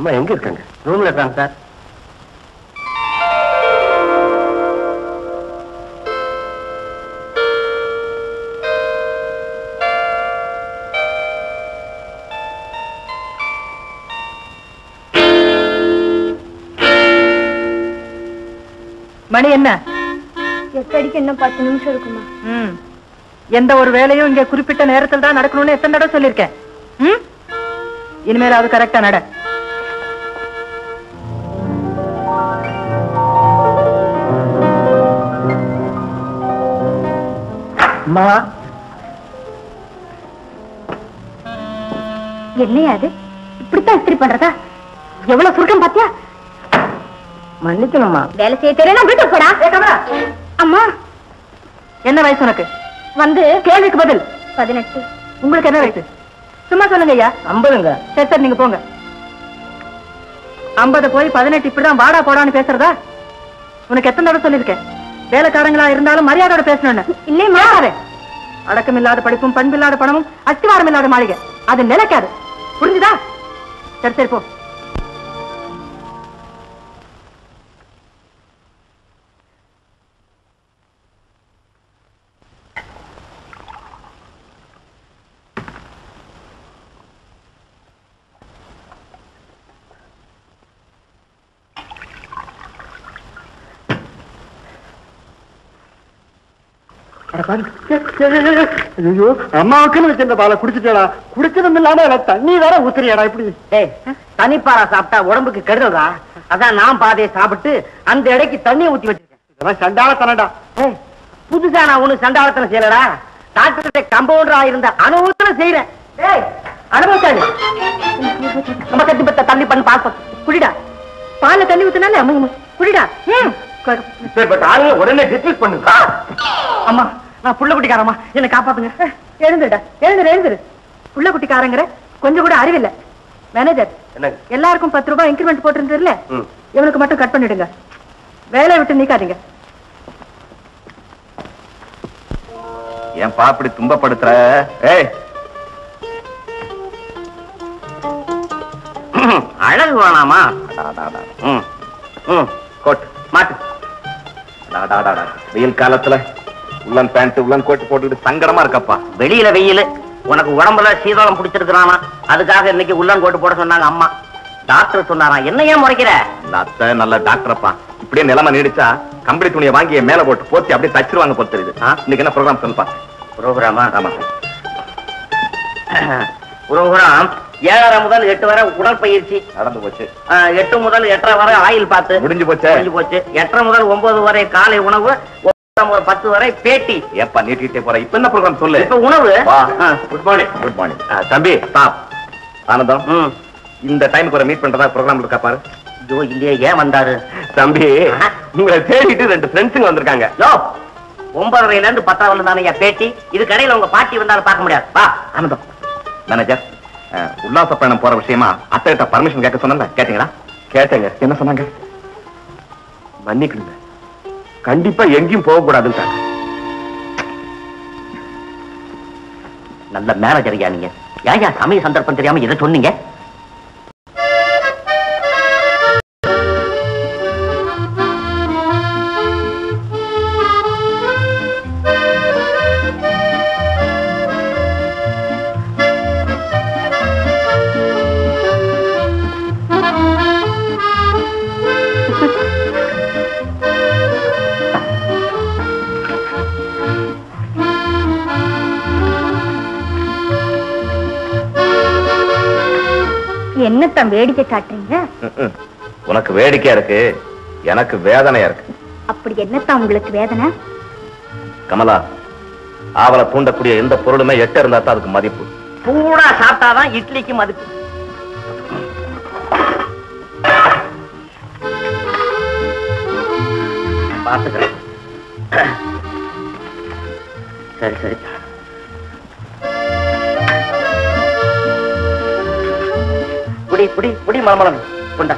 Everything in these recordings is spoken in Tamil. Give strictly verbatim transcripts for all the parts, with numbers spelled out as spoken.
அம்மா எங்க இருக்காங்க? ரூம்ல இருக்காங்க சார். மணி என்ன? எட்டடிக்கு இன்னும் பத்து நிமிஷம் இருக்குமா? ம், எந்த ஒரு வேலையும் இங்க குறிப்பிட்ட நேரத்தில் தான் நடக்கணும்னு எத்தனை தடவை சொல்லியிருக்கேன். ம், இனிமேல் அது கரெக்டா நட. அம்மா, என்னையா அது? இப்படித்தான் இஸ்திரி பண்றதா? எவ்வளவு சுருக்கம் பாத்தியா? மன்னிக்கணும்மா. வேலை செய்ய தெரியல, வீட்டுக்கு போடா. அம்மா, என்ன வயசு உனக்கு? வந்து கேள்விக்கு பதில். பதினெட்டு. உங்களுக்கு என்ன வயசு? சும்மா சொல்லுங்க ஐயா. ஐம்பதுங்க. சரி சரி, நீங்க போங்க. ஐம்பது போய் பதினெட்டு இப்படிதான் வாடா போடான்னு பேசுறதா? உனக்கு எத்தனை தடவை சொல்லிருக்கேன், வேலைக்காரங்களா இருந்தாலும் மரியாதையோட பேசணும்னு. இல்லையம்மா. அடக்கம் இல்லாத படிப்பும் பண்பில்லாத பணமும் அஸ்திவாரம் இல்லாத மாளிகை, அது நிலைக்காது. புரிஞ்சுதா? சரி சரி போ. ஐயோ, அம்மாவுக்குன்னு வச்சிருந்த பாலை குடிச்சிட்டா? குடிச்சதும் இல்லாம தண்ணி வேற ஊத்துறியாடா இப்படி? தனிப்பாரா சாப்பிட்டா உடம்புக்கு கெடுதா? அதான் நான் பாதையை சாப்பிட்டு அந்த இடைக்கு தண்ணியை ஊத்தி வச்சிருக்கேன். இதெல்லாம் சண்டாளத்தனடா. புதுசா நான் ஒண்ணு சண்டாளத்தனை செய்யலடா. டாக்டர் கம்பவுண்டரா இருந்த அனுபவத்துல செய்யறேன். அனுபவத்தாரு நம்ம கட்டி பத்த தண்ணி பண்ணி பார்ப்போம். குடிடா. பால்ல தண்ணி ஊத்தினாலே குடிடா. உடனே டிஸ்மிஸ் பண்ணுங்க. அம்மா, நான் புள்ள குட்டிக்காரம்மா, என்னை காப்பாத்துங்க. எழுந்துடா, எழுந்துரு எழுந்துரு. புள்ள குட்டிக்காரங்கிற கொஞ்சம் கூட அறிவில்லை. மேனேஜர், எல்லாருக்கும் பத்து ரூபாய் இன்கிரிமெண்ட் போட்டிருந்ததுல, இவனுக்கு மட்டும் கட் பண்ணிடுங்க. வேலையை விட்டு நீக்காதீங்க. என் பாப்படி துன்பப்படுத்துற? ஏய், அழகு வேணாமா? கோட் மாட்டு. வெயில் காலத்துல உள்ளன் பேண்ட் உள்ளன் கோட் போட்டுக்கிட்டு சங்கடமா இருக்கப்பா. வெளியில வெயில், உனக்கு உடம்புல சீதளம் பிடிச்சிருக்கிறானா, அதுக்காக இன்னைக்கு உள்ளன் கோட்டு போட சொன்னாங்க அம்மா. டாக்டர் சொன்னாரா? என்ன ஏன் முறைக்கிற? அத்தை நல்ல டாக்டர்ப்பா. இப்படியே நிலைமை நீடிச்சா கம்பளி துணியை வாங்கி மேல போட்டு போத்தி அப்படியே தச்சிருவாங்க போல தெரியுது. இன்னைக்கு என்ன ப்ரோக்ராம் சொல்லுப்பா? ப்ரோக்ராமா? ஆமா, ப்ரோக்ராம் ஏழரை முதல் எட்டு வரை உடற்பயிற்சி நடந்து போச்சு. எட்டு முதல் எட்டரை வரை ஆயில் பார்த்து முடிஞ்சு போச்சு. முடிஞ்சு போச்சு. எட்டரை முதல் ஒன்பது வரை காலை உணவு, பத்து வரை பேட்டி. ஏப்பா நீட்டிட்டே போற? இப்ப என்ன ப்ரோக்ராம் சொல்லு. இப்ப உணவு. Good morning. குட் மார்னிங் தம்பி. ஸ்டாப். ஆனந்தம், இந்த டைமுக்கு ஒரு மீட் பண்றதா ப்ரோக்ராம் இருக்கா பாரு. ஐயோ இல்லையே, ஏன் வந்தாரு? தம்பி, உங்களை தேடிட்டு ரெண்டு ஃப்ரெண்ட்ஸுங்க வந்திருக்காங்க. யோ, ஒன்பதரைல இருந்து பத்தாவது தானே பேட்டி. இது கடையில உங்க பாட்டி வந்தாலும் பார்க்க முடியாது. வா. ஆனந்தம், மேனேஜர், உல்லாச பயணம் போற விஷயமா அத்தைகிட்ட பர்மிஷன் கேட்க சொன்னல, கேட்டீங்களா? கேட்டேங்க. என்ன சொன்னாங்க? மன்னிக்கணுங்க, கண்டிப்பா எங்கேயும் போக கூடாதுன்னு. நல்ல மேனேஜர் யா நீங்க. ஏன் யா சமய சந்தர்ப்பம் தெரியாம எதை சொன்னீங்க? என்னத்தான் வேடிக்கை காட்டுறீங்க? உனக்கு வேடிக்கையா இருக்கு, எனக்கு வேதனையா இருக்கு. அப்படி என்னத்தான் உங்களுக்கு வேதனை? கமலா, ஆவலை தூண்டக்கூடிய எந்த பொருளுமே எட்ட இருந்தா தான் அதுக்கு மதிப்பு. சூடா சாப்பிட்டாதான் இட்லிக்கு மதிப்பு. பார்த்துக்கிறேன். சரி சரி. புடி புடி புடி மலமலம் கொண்டா.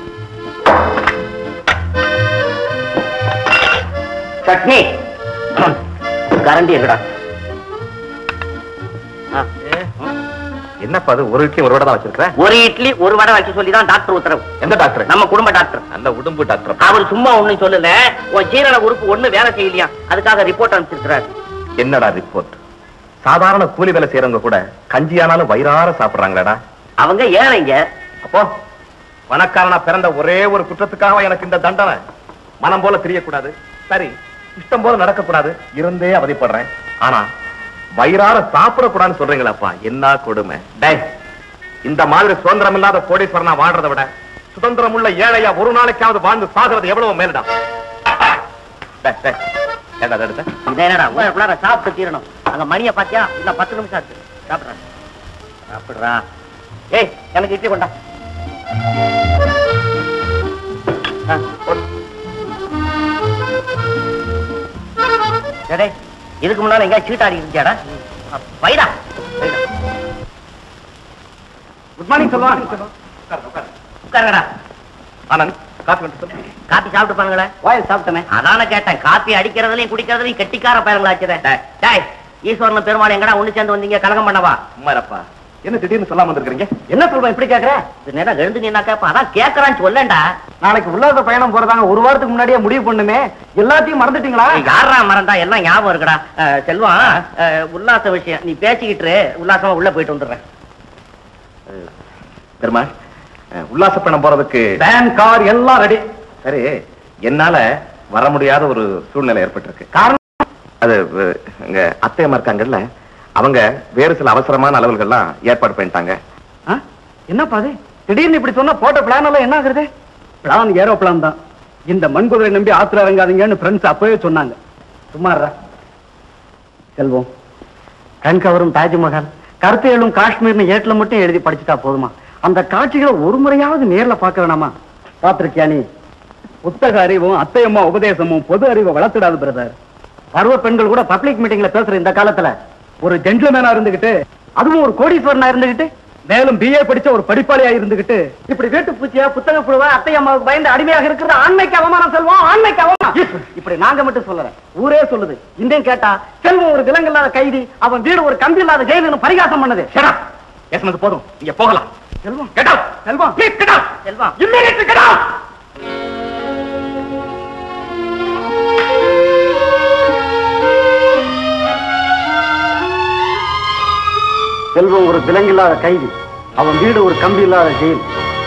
சட்னி கரண்டி எங்கடா? என்னப்பா அது ஒரு இட்லி ஒரு வடை தான் வச்சிருக்கேன்? ஒரு இட்லி ஒரு வடை வைக்க சொல்லி தான் டாக்டர் உத்தரவு. எந்த டாக்டர்? நம்ம குடும்ப டாக்டர். அந்த உடம்பு டாக்டர். அவர் சும்மா ஒண்ணும் சொல்லல, உன் ஜீரண உறுப்பு ஒண்ணு வேலை செய்யலையா, அதுக்காக ரிப்போர்ட் அனுப்பிச்சிருக்கிறாரு. என்னடா ரிப்போர்ட்? சாதாரண கூலி வேலை செய்யறவங்க கூட கஞ்சியானாலும் வயிறார சாப்பிடுறாங்களடா. அவங்க ஏழைங்க. அப்போ பணக்காரனா பிறந்த ஒரே ஒரு குற்றத்துக்காக எனக்கு இந்த தண்டனை? மனம் போல தெரியக்கூடாது, சரி இஷ்டம் போல நடக்கக்கூடாது, இருந்தே அவதிப்படுறேன். ஆனா வயிறார சாப்பிடக்கூடாதுன்னு சொல்றீங்களாப்பா, என்ன கொடுமை. டேய், இந்த மாதிரி சுதந்திரம் இல்லாத கோடீஸ்வரனா வாழ்றதை விட சுதந்திரம் உள்ள ஏழையா ஒரு நாளைக்காவது வாழ்ந்து சாகிறது எவ்வளவு மேல்டா. என்னடா சாப்பிட்டு தீரணும். அங்க மணியை பாத்தியா? இல்ல பத்து நிமிஷம் ஆச்சு. சாப்பிடுறா சாப்பிடுறா. ஏய், எனக்கு இட்லி கொண்டா. இதுக்கு முன்னால எங்க சீட்டாடி இருந்துச்சாடா? வைடா. குட் மார்னிங் சொல்லுவாங்க. உட்காருங்கடா. ஆனந்த், காபி வந்து சொல்லு. காப்பி சாப்பிட்டு பாருங்களே. வாயில் சாப்பிட்டேன். அதான கேட்டேன். காப்பி அடிக்கிறதுலயும் குடிக்கிறதுலயும் கெட்டிக்கார பயங்களாச்சுதே. டேய், ஈஸ்வரன் பெருமாள் எங்கடா ஒண்ணு சேர்ந்து வந்தீங்க? கலகம் பண்ணவா? உம்மாரப்பா, என்ன திடீர்னு சொல்லாம வந்திருக்கீங்க? என்ன சொல்றேன் இப்படி கேக்குற? நேரம் எழுந்து நீ கேப்பா. அதான் கேக்குறான்னு சொல்லண்டா. நாளைக்கு உல்லாச பயணம் போறதாங்க ஒரு வாரத்துக்கு முன்னாடியே முடிவு பண்ணுமே, எல்லாத்தையும் மறந்துட்டீங்களா? யாரா மறந்தா? எல்லாம் ஞாபகம் இருக்குடா. செல்வம், உல்லாச விஷயம் நீ பேசிக்கிட்டு உல்லாசமா உள்ள போயிட்டு வந்துடுறேன். பெருமாள், உல்லாச பயணம் போறதுக்கு வேன் கார் எல்லாம் ரெடி. சரி, என்னால வர முடியாத ஒரு சூழ்நிலை ஏற்பட்டிருக்கு. காரணம் அது எங்க அத்தையம்மா இருக்காங்கல்ல, அவங்க வேறு சில அவசரமான அலுவல்கள்லாம் ஏற்பாடு பண்ணிட்டாங்க. என்னப்பா அது திடீர்னு இப்படி சொன்னா? போட்ட பிளான் எல்லாம் என்ன ஆகுறது? பிளான் ஏரோ பிளான் தான். இந்த மண்குதிரை நம்பி ஆத்துல இறங்காதீங்கன்னு ஃப்ரெண்ட்ஸ் அப்பவே சொன்னாங்க. சும்மாறா செல்வம், கண்கவரும் தாஜ்மஹால், கருத்து எழும் காஷ்மீர்னு ஏட்ல மட்டும் எழுதி படிச்சுட்டா போதுமா? அந்த காட்சிகளை ஒரு முறையாவது நேர்ல பார்க்க வேணாமா? பாத்திருக்கியா நீ? புத்தக அறிவும் அத்தையம்மா உபதேசமும் பொது அறிவை வளர்த்துடாது பிரதர். பருவ பெண்கள் கூட பப்ளிக் மீட்டிங்ல பேசுற இந்த காலத்துல ஒரு ஜென்டில்மேனா இருந்துகிட்டு, அதுவும் ஒரு கோடீஸ்வரனா இருந்துகிட்டு, மேலும் பிஏ படிச்ச ஒரு படிப்பாளியா இருந்துகிட்டு, இப்படி வீட்டு பூச்சியா புத்தக புழுவா அத்தையம்மாவுக்கு பயந்து அடிமையாக இருக்கிறது ஆண்மைக்கு அவமானம் செல்வம், ஆண்மைக்கு அவமானம். இப்படி நாங்க மட்டும் சொல்லல, ஊரே சொல்லுது. இன்னும் கேட்டா செல்வம் ஒரு விலங்கு இல்லாத கைதி, அவன் வீடு ஒரு கம்பி இல்லாத ஜெயிலுன்னு பரிகாசம் பண்ணுது. பேசுனது போதும், நீங்க போகலாம். செல்வம், Get out! Selvam, Please get out! Selvam, Immediately get out! செல்வம் ஒரு விலங்கில்லாத கைதி, அவன் வீடு ஒரு கம்பி இல்லாத ஜெயில்.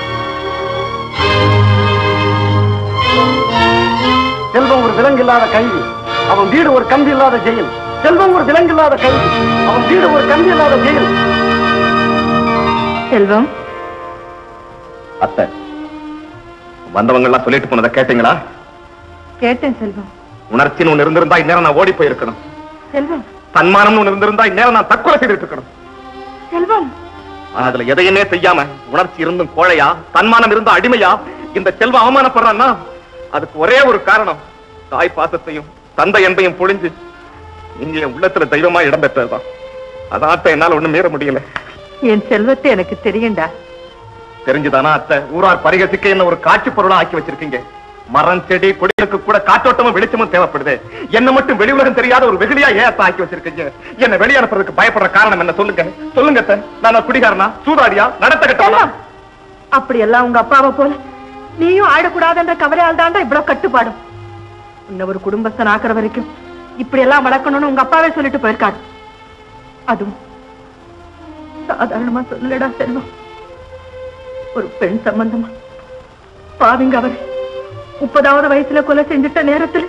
செல்வம் ஒரு விலங்கில்லாத கைதி, அவன் வீடு ஒரு கம்பி இல்லாத ஜெயில். செல்வம் ஒரு விலங்கில்லாத கைதி, அவன் வீடு ஒரு கம்பி இல்லாத ஜெயில். செல்வம், அத்தை, வந்தவங்க எல்லாம் சொல்லிட்டு போனதை கேட்டீங்களா? கேட்டேன் செல்வம். உணர்ச்சின்னு ஒண்ணு இருந்திருந்தா இந்நேரம் நான் ஓடி போயிருக்கணும். செல்வம், தன்மானம்னு ஒண்ணு இருந்திருந்தா இந்நேரம் நான் தற்கொலை செய்துட்டு இருக்கணும். செல்வம், அதுல எதையுமே செய்யாம உணர்ச்சி இருந்தும் கோழையா, தன்மானம் இருந்தும் அடிமையா இந்த செல்வம் அவமானப்படுறான்னா அதுக்கு ஒரே ஒரு காரணம், தாய் பாசத்தையும் தந்தை என்பையும் பொழிஞ்சு இங்க உள்ளத்துல தெய்வமா இடம் பெற்றதுதான். அதான் என்னால ஒண்ணு மீற முடியல. என் செல்வத்தை எனக்கு தெரியும்டா. தெரிஞ்சுதானா அத்தை ஊரார் பரிகசிக்க என்ன ஒரு காட்சி பொருளா ஆக்கி வச்சிருக்கீங்க? மரம் செடி கொடிகளுக்கு கூட காற்றோட்டமும் வெளிச்சமும் தேவைப்படுது. என்ன மட்டும் வெளி உலகம் தெரியாத ஒரு வெகுளியா ஏத்த ஆக்கி வச்சிருக்கீங்க. என்ன வெளியே அனுப்புறதுக்கு பயப்படுற காரணம் என்ன? சொல்லுங்க சொல்லுங்க அத்தை. நான் குடிகாரனா, சூதாடியா, நடத்த கட்டவனா? அப்படி எல்லாம் உங்க அப்பாவை போல நீயும் ஆயிடக்கூடாதுன்ற கவலையால் தாண்டா இவ்வளவு கட்டுப்பாடும். உன்ன ஒரு குடும்பஸ்தன் ஆக்குற வரைக்கும் இப்படி எல்லாம் வளர்க்கணும்னு உங்க அப்பாவே சொல்லிட்டு போயிருக்காரு. அதுவும் சாதாரணமா சொல்லலடா செல்வம். ஒரு பெண் சம்பந்தமா பாவிங்க அவர் முப்பதாவது வயசுல கொலை செஞ்சிட்ட நேரத்துல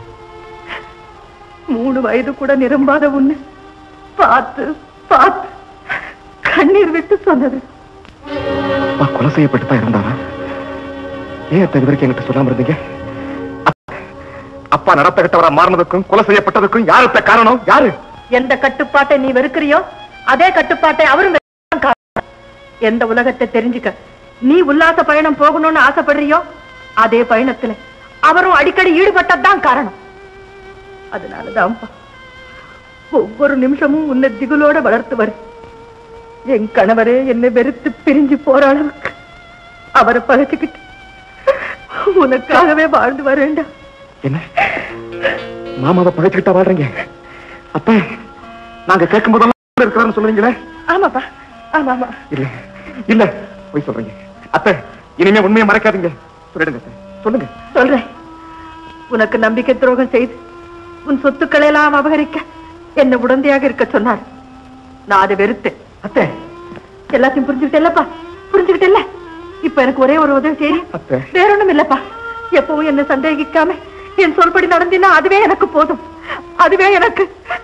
மூணு வயது கூட நிரம்பாத உன்னை பார்த்து பார்த்து கண்ணீர் விட்டு சொன்னது. கொலை செய்யப்பட்டுதான் இருந்தாரா? ஏன் இது வரைக்கும் என்கிட்ட சொல்லாம இருந்தீங்க? அப்பா நடத்த கட்டவரா மாறினதுக்கும் கொலை செய்யப்பட்டதுக்கும் யாருத்த காரணம்? யாரு? எந்த கட்டுப்பாட்டை நீ வெறுக்கிறியோ அதே கட்டுப்பாட்டை அவரும் வெறுக்கிறான். எந்த உலகத்தை தெரிஞ்சுக்க நீ உல்லாச பயணம் போகணும்னு ஆசைப்படுறியோ அதே பயணத்துல அவரும் அடிக்கடி ஈடுபட்டதுதான் காரணம். அதனாலதான் ஒவ்வொரு நிமிஷமும் உன்னை திகுலோட வளர்த்து வரு. என் கணவரே என்னை வெறுத்து பிரிஞ்சு போற அளவுக்கு அவரை பகைச்சுக்கிட்டு உனக்காகவே வாழ்ந்து வரேன்டா. என்ன மாமாவை பகைச்சுக்கிட்டா வாழ்றீங்க? அப்ப நாங்க கேட்கும் போதெல்லாம் இருக்கிறான்னு சொல்லுவீங்களே? ஆமாப்பா, ஆமா ஆமா இல்ல இல்ல போய் சொல்றீங்க அத்தை. இனிமே உண்மையை மறைக்காதீங்க. சொல்லிடுங்க அத்தை. சொல்லுங்க. சொல்றேன். உனக்கு நம்பிக்கை துரோகம் செய்து உன் சொத்துக்களை எல்லாம் அபகரிக்க என்ன உடந்தையாக இருக்க சொன்னார். நான் அதை வெறுத்தேன். அத்தை எல்லாத்தையும் புரிஞ்சுக்கிட்டேல்லப்பா, புரிஞ்சுக்கிட்டேல்ல. இப்ப எனக்கு ஒரே ஒரு உதவி செய்ய, அத்தை. வேற ஒண்ணும் இல்லப்பா. எப்பவும் என்ன சந்தேகிக்காம என் சொல்படி நடந்தினா அதுவே எனக்கு போதும். அதுவே எனக்கு.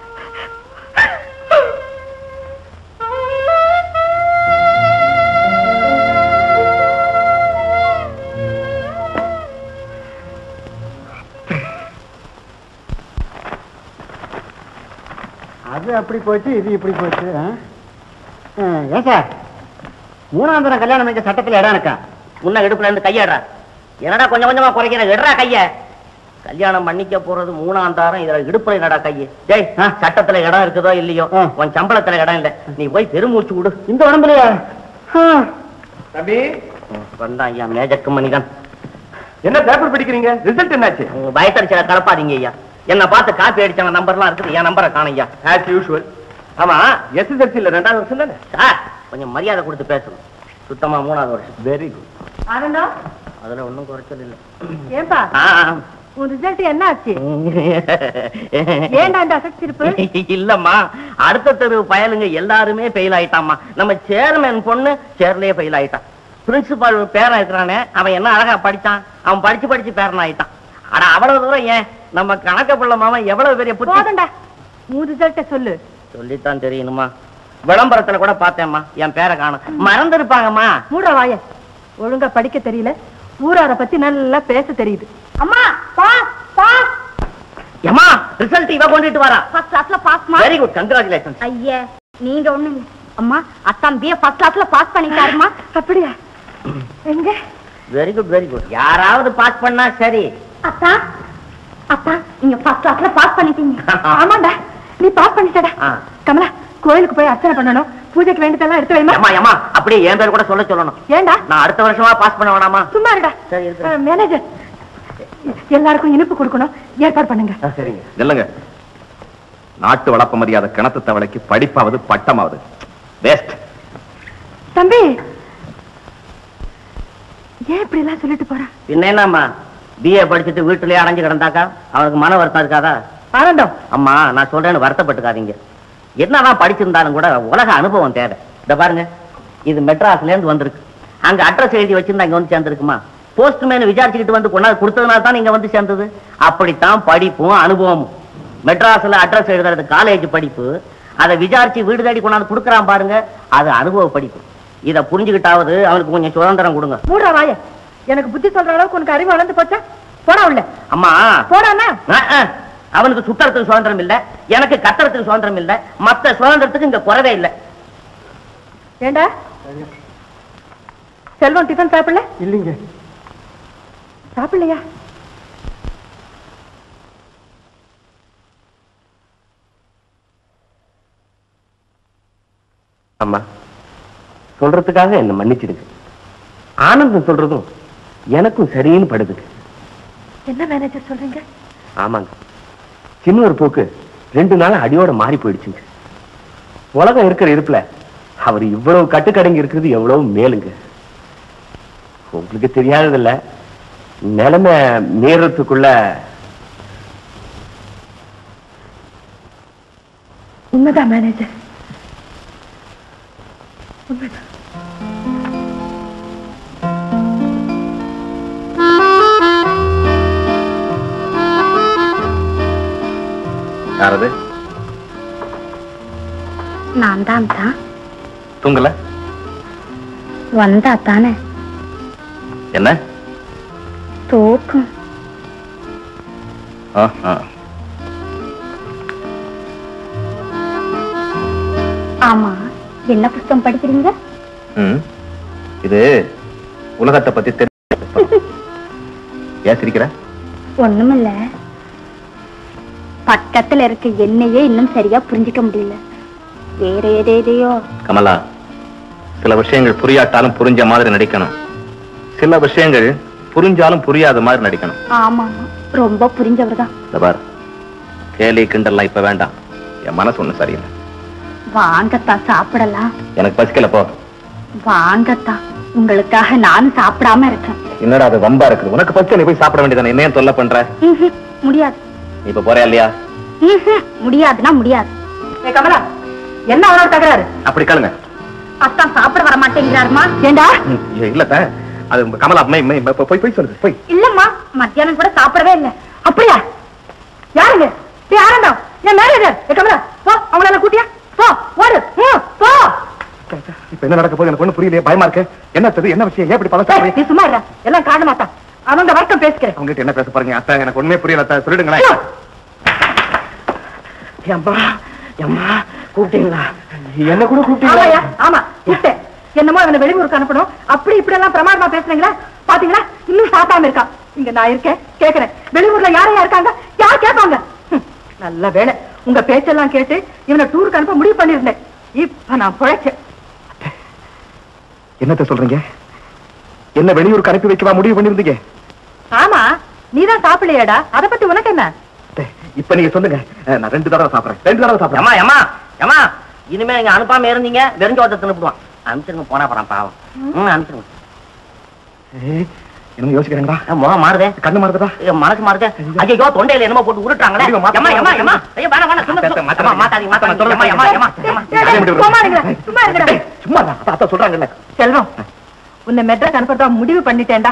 அது அப்படி போச்சு, இது இப்படி போச்சு. ஏன் சார் மூணாம் தரம் கல்யாணம் எங்க சட்டத்துல இடம் இருக்கா? முன்ன இடுப்புல இருந்து கையாடுறா. என்னடா கொஞ்சம் கொஞ்சமா குறைக்கிற? எடுறா கைய. கல்யாணம் பண்ணிக்க போறது மூணாம் தாரம், இதுல இடுப்புல என்னடா கைய? டேய், சட்டத்துல இடம் இருக்குதோ இல்லையோ, உன் சம்பளத்துல இடம் இல்ல. நீ போய் பெருமூச்சு விடு. இந்த உடம்புலயா? தம்பி வந்தான் ஐயா மேஜக்கு மணிதான். என்ன பேப்பர் படிக்கிறீங்க? ரிசல்ட் என்னாச்சு? உங்க பயத்தடிச்சல கலப்பாதீங்க ஐயா. என்ன பார்த்து காப்பி அடிச்சவங்க நம்பர்லாம் இருக்குது, என் நம்பரை காணும் ஐயா. As usual. ஆமா, எஸ்எஸ்எல்சில ரெண்டாவது வருஷம் தானே? சார் கொஞ்சம் மரியாதை கொடுத்து பேசணும். சுத்தமா மூணாவது வருஷம். Very good. ஆனந்தம், அதுல ஒண்ணும் குறைச்சல் இல்ல. ஏன்பா ஆ, உன் ரிசல்ட் என்ன ஆச்சு? ஏன்டா இந்த அசக்திருப்பு? இல்லம்மா, அடுத்த தெரு பயலுங்க எல்லாருமே ஃபெயில் ஆயிட்டாம்மா. நம்ம சேர்மேன் பொண்ணு சேர்லயே ஃபெயில் ஆயிட்டான். பிரின்சிபால் பேரன் இருக்கிறானே, அவன் என்ன அழகா படிச்சான். அவன் படிச்சு படிச்சு பேரன் ஆயிட்டான். ஆனா அவ்வளவு தூரம் ஏன் நம்ம கணக்க பிள்ளை மாமா எவ்வளவு பெரிய புத்தி. போதண்டா, உன் ரிசல்ட்ட சொல்லு. சொல்லித்தான் தெரியணுமா? விளம்பரத்துல கூட பார்த்தேம்மா, என் பேரை காணும். மறந்துருப்பாங்கம்மா. மூட வாய. ஒழுங்கா படிக்க தெரியல, ஊரார பத்தி நல்லா பேச தெரியுது. அம்மா பாஸ் பாஸ். ஏம்மா, ரிசல்ட் இவ கொண்டுட்டு வரா. ஃபர்ஸ்ட் கிளாஸ்ல பாஸ்மா. Very good, congratulation. ஐயே நீங்க ஒண்ணு இல்ல. அம்மா அத்தான் பிஏ ஃபர்ஸ்ட் கிளாஸ்ல பாஸ் பண்ணிட்டாருமா. அப்படியா? எங்க? Very good very good. யாராவது பாஸ் பண்ணா சரி. அத்தா அத்தா நீங்க ஃபர்ஸ்ட் கிளாஸ்ல பாஸ் பண்ணிட்டீங்க. ஆமாண்டா, நீ பாஸ் பண்ணிட்டடா. ஆ. கமலா, கோயிலுக்கு போய் அர்ச்சனை பண்ணணும். பூஜைக்கு வேண்டியதெல்லாம் எடுத்து வைமா. ஏம்மா ஏம்மா, அப்படியே என் பேர் கூட சொல்ல சொல்லணும். ஏண்டா? நான் அடுத்த வருஷமா பாஸ் பண்ண வேணாமா? சும்மா இருடா. சரி, இருக்கு. மேனேஜர், எல்லாருக்கும் இனிப்பு கொடுக்கணும், ஏற்பாடு பண்ணுங்க. சரிங்க. இல்லங்க, நாட்டு வளர்ப்பு மரியாதை கிணத்து தவளைக்கு படிப்பாவது பட்டமாவது வேஸ்ட். தம்பி, ஏன் இப்படி எல்லாம் சொல்லிட்டு போற? பின்ன என்னம்மா, பிஏ படிச்சுட்டு வீட்டுலயே அடைஞ்சு கிடந்தாக்கா அவனுக்கு மன வருத்தம் இருக்காதா? ஆனந்தம், அம்மா நான் சொல்றேன்னு வருத்தப்பட்டுக்காதீங்க. என்னதான் படிச்சிருந்தாலும் கூட உலக அனுபவம் தேவை. இந்த பாருங்க, இது மெட்ராஸ்ல இருந்து வந்திருக்கு. அங்க அட்ரஸ் எழுதி வச்சிருந்தா இங்க வந்து சேர்ந்துருக்குமா? போஸ்ட்மேன் விசாரிச்சுக்கிட்டு வந்து கொண்டாந்து கொடுத்ததுனால தான் இங்க வந்து சேர்ந்தது. அப்படித்தான் படிப்பும் அனுபவமும். மெட்ராஸ்ல அட்ரஸ் எழுதுறது காலேஜ் படிப்பு, அதை விசாரிச்சு வீடு தேடி கொண்டாந்து கொடுக்கறான் பாருங்க, அது அனுபவ படிப்பு. இத புரிஞ்சுக்கிட்டாவது அவனுக்கு கொஞ்சம் சுதந்திரம் கொடுங்க. மூடா வாய. எனக்கு புத்தி சொல்ற அளவுக்கு உனக்கு அறிவு வளர்ந்து போச்சா? போடா உள்ள. அம்மா போடானா? அவனுக்கு சுத்தறதுக்கு சுதந்திரம் இல்ல, எனக்கு கத்துறதுக்கு சுதந்திரம் இல்ல, மத்த சுதந்திரத்துக்கு இங்க குறவே இல்ல. ஏண்டா செல்வம் டிஃபன் சாப்பிடல? இல்லைங்க. சாப்பிடலையா? அம்மா சொல்றதுக்காக என்ன மன்னிச்சிடுங்க. ஆனந்தம் சொல்றதும் எனக்கும் சரின்னு படுதுங்க. என்ன மேனேஜர் சொல்றீங்க? ஆமாங்க, சின்ன ஒரு போக்கு ரெண்டு நாள் அடியோட மாறி போயிடுச்சுங்க. உலகம் இருக்கிற இருப்புல அவர் இவ்வளவு கட்டுக்கடங்கி இருக்கிறது எவ்வளவு மேலுங்க. உங்களுக்கு தெரியாததில்ல, நிலைமை நேரத்துக்குள்ள உண்மைதான் மேனேஜர், உண்மைதான். யாரது? நான் தான் தான் தூங்கல? வந்தா தானே என்ன தூக்கம். ஆமா, என்ன புத்தகம் படிக்கிறீங்க? இது உலகத்தை பத்தி தெரிஞ்ச. ஏன் சிரிக்கிற? ஒண்ணுமில்ல, பக்கத்துல இருக்க என்னையே இன்னும் சரியா புரிஞ்சுக்க முடியல. வேற ஏதேதையோ. கமலா, சில விஷயங்கள் புரியாட்டாலும் புரிஞ்ச மாதிரி நடிக்கணும், சில விஷயங்கள் புரிஞ்சாலும் புரியாத மாதிரி நடிக்கணும். ஆமா, ரொம்ப புரிஞ்சவர் தான். பார், கேலி கிண்டல்லாம் இப்ப வேண்டாம். என் மனசு ஒண்ணு சரியில்லை. வாங்கத்தான் சாப்பிடலாம். எனக்கு பசிக்கல போ. வாங்கத்தான், உங்களுக்காக நானும் சாப்பிடாம இருக்கேன். என்னடா அது வம்பா இருக்குது? உனக்கு பசிக்க நீ போய் சாப்பிட வேண்டியதானே, என்ன தொல்லை பண்ற? முடியாது. இப்ப போறியா இல்லையா? முடியாதுன்னா முடியாது. கமலா, என்ன அவனோட தகராறு? அப்படி கேளுங்க. அத்தான் சாப்பிட வர மாட்டேங்கிறாருமா. ஏண்டா? இல்ல அது கமலா அம்மா போய் போய் சொல்லுது போய். இல்லம்மா, மத்தியானம் கூட சாப்பிடவே இல்லை. அப்படியா? யாருங்க? ஆனந்தம், என் மேனேஜர். கமலா, போ, அவங்களால கூட்டியா போ, ஓடு போ. இப்ப என்ன நடக்க போகுது எனக்கு ஒண்ணு புரியலையே, பயமா இருக்கு. என்ன தெரியுது, என்ன விஷயம், ஏன் இப்படி பல சாப்பிடுறீங்க? நீ சும்மா இல்ல, எல்லாம் காரணமாத்தான். அவங்க வர்க்கம் பேசுகிறேன். அவங்க என்ன பேச பாருங்க அத்தா, எனக்கு ஒண்ணுமே புரியல அத்தா, சொல்லிடுங்களேன். அம்மா அம்மா கூப்பிட்டீங்களா? என்ன கூட கூப்பிட்டீங்களா? ஆமா கூப்பிட்டேன். என்னமோ அவனை வெளியூருக்கு அனுப்பணும், அப்படி இப்படி எல்லாம் பிரமாதமா பேசுறீங்களா? பாத்தீங்களா, இன்னும் சாத்தாம இருக்கான். இங்க நான் இருக்கேன், கேக்குறேன். வெளியூர்ல யாரையா இருக்காங்க? யார் கேட்பாங்க? நல்ல வேலை, உங்க பேச்செல்லாம் கேட்டு இவனை டூருக்கு அனுப்ப முடிவு பண்ணிருந்தேன். இப்ப நான் பிழைச்சேன். என்னத்த சொல்றீங்க? என்ன வெளியூருக்கு அனுப்பி வைக்கவா முடிவு பண்ணிருந்தீங்க? ஆமா, நீதான் சாப்பிடலையாடா, அதை பத்தி உனக்கு என்ன? இப்ப நீங்க சொல்லுங்க, நான் ரெண்டு தடவை சாப்பிடுறேன், ரெண்டு தடவை சாப்பிடுறேன். ஏமா ஏமா ஏமா, இனிமே நீங்க அனுப்பாம இருந்தீங்க வெறும் சோத்தை தின்னுடுவான். அனுப்பிச்சிருங்க, போனா போறான் பாவம். ம், அனுப்பிச்சிருங்க. என்ன யோசிக்கிறீங்களா? முகம் மாறுதே, கண்ணு மாறுதா, மனசு மாறுதே. ஐயோ, தொண்டையில என்னமோ போட்டு உருட்டாங்களே. ஏமா ஏமா ஏமா, ஐயோ வேணாம் வேணாம், சும்மா சும்மா மாத்தாதீங்க மாத்தாதீங்க. ஏமா ஏமா ஏமா சும்மா இருங்கடா, சும்மா இருங்கடா. சும்மா அத்தா சொல்றாங்கல்ல. செல்வம், உன்னை மெட்ராஸ் அனுப்பறதா முடிவு பண்ணிட்டேன்டா.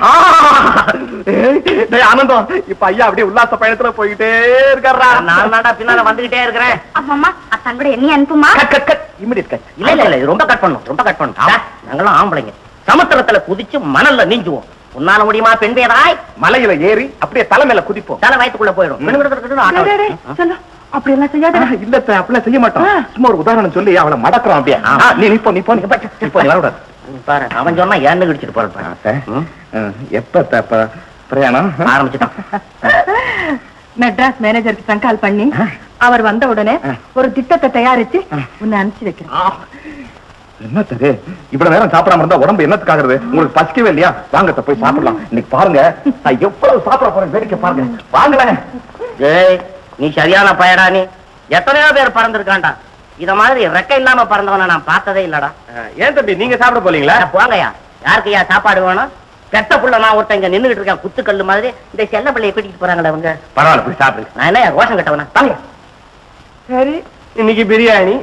ஆனந்தம், இப்ப ஐயா அப்படியே உல்லாச பயணத்துல போயிட்டே இருக்காரா? நான் நாடா பின்னால வந்துகிட்டே இருக்கிறேன். அம்மா, அத்தான் கூட என்ன அனுப்புமா? Cut cut immediate cut. இல்ல இல்ல இல்ல, ரொம்ப கட் பண்ணும், ரொம்ப கட் பண்ணும். நாங்களும் ஆம்பளைங்க, சமுத்திரத்துல குதிச்சு மணல்ல நீஞ்சுவோம். உன்னால முடியுமா பெண் பேராய்? மலையில ஏறி அப்படியே தலை மேல குதிப்போம், தலை வயிற்றுக்குள்ள போயிடும். அப்படி எல்லாம் செய்யாத. இல்ல அப்படிலாம் செய்ய மாட்டோம். சும்மா ஒரு உதாரணம் சொல்லி அவளை மடக்குறோம் அப்படியே. நீ நிப்போ நிப்போ நிப்போ, நீ வரக்கூடாது பாரு. அவன் சொன்னா ஏன்னு கிடிச்சிட்டு போறேன். எப்ப பிரயாணம் ஆரம்பிச்சுட்டான். மெட்ராஸ் மேனேஜருக்கு சங்கால் பண்ணி அவர் வந்த உடனே ஒரு திட்டத்தை தயாரிச்சு உன்னை அனுப்பிச்சு வைக்கிறேன். என்ன தரு இவ்வளவு நேரம் சாப்பிடாம இருந்தா உடம்பு என்னத்துக்காகிறது? உங்களுக்கு பசிக்கவே இல்லையா? வாங்க போய் சாப்பிடலாம். இன்னைக்கு பாருங்க நான் எவ்வளவு சாப்பிட போறேன், வேடிக்கை பாருங்க. வாங்கல. ஏய், நீ சரியான பயடா. நீ எத்தனையோ பேர் பறந்துருக்காண்டா, இத மாதிரி ரெக்க இல்லாம பறந்தவன நான் பார்த்ததே இல்லடா. ஏன் தம்பி நீங்க சாப்பிட போலீங்களா? போங்கய்யா, யாருக்கையா சாப்பாடு வேணும்? பெத்த புள்ள நான் ஒருத்தன் இங்க நின்னுகிட்டு இருக்கேன் குத்துக்கல்லு மாதிரி. இந்த செல்ல பிள்ளைய கூட்டிட்டு போறாங்களே அவங்க. பரவாயில்ல, போய் சாப்பிடுங்க. நான் என்ன ரோஷம் கட்டவனா? தாங்க. சரி, இன்னைக்கு பிரியாணி.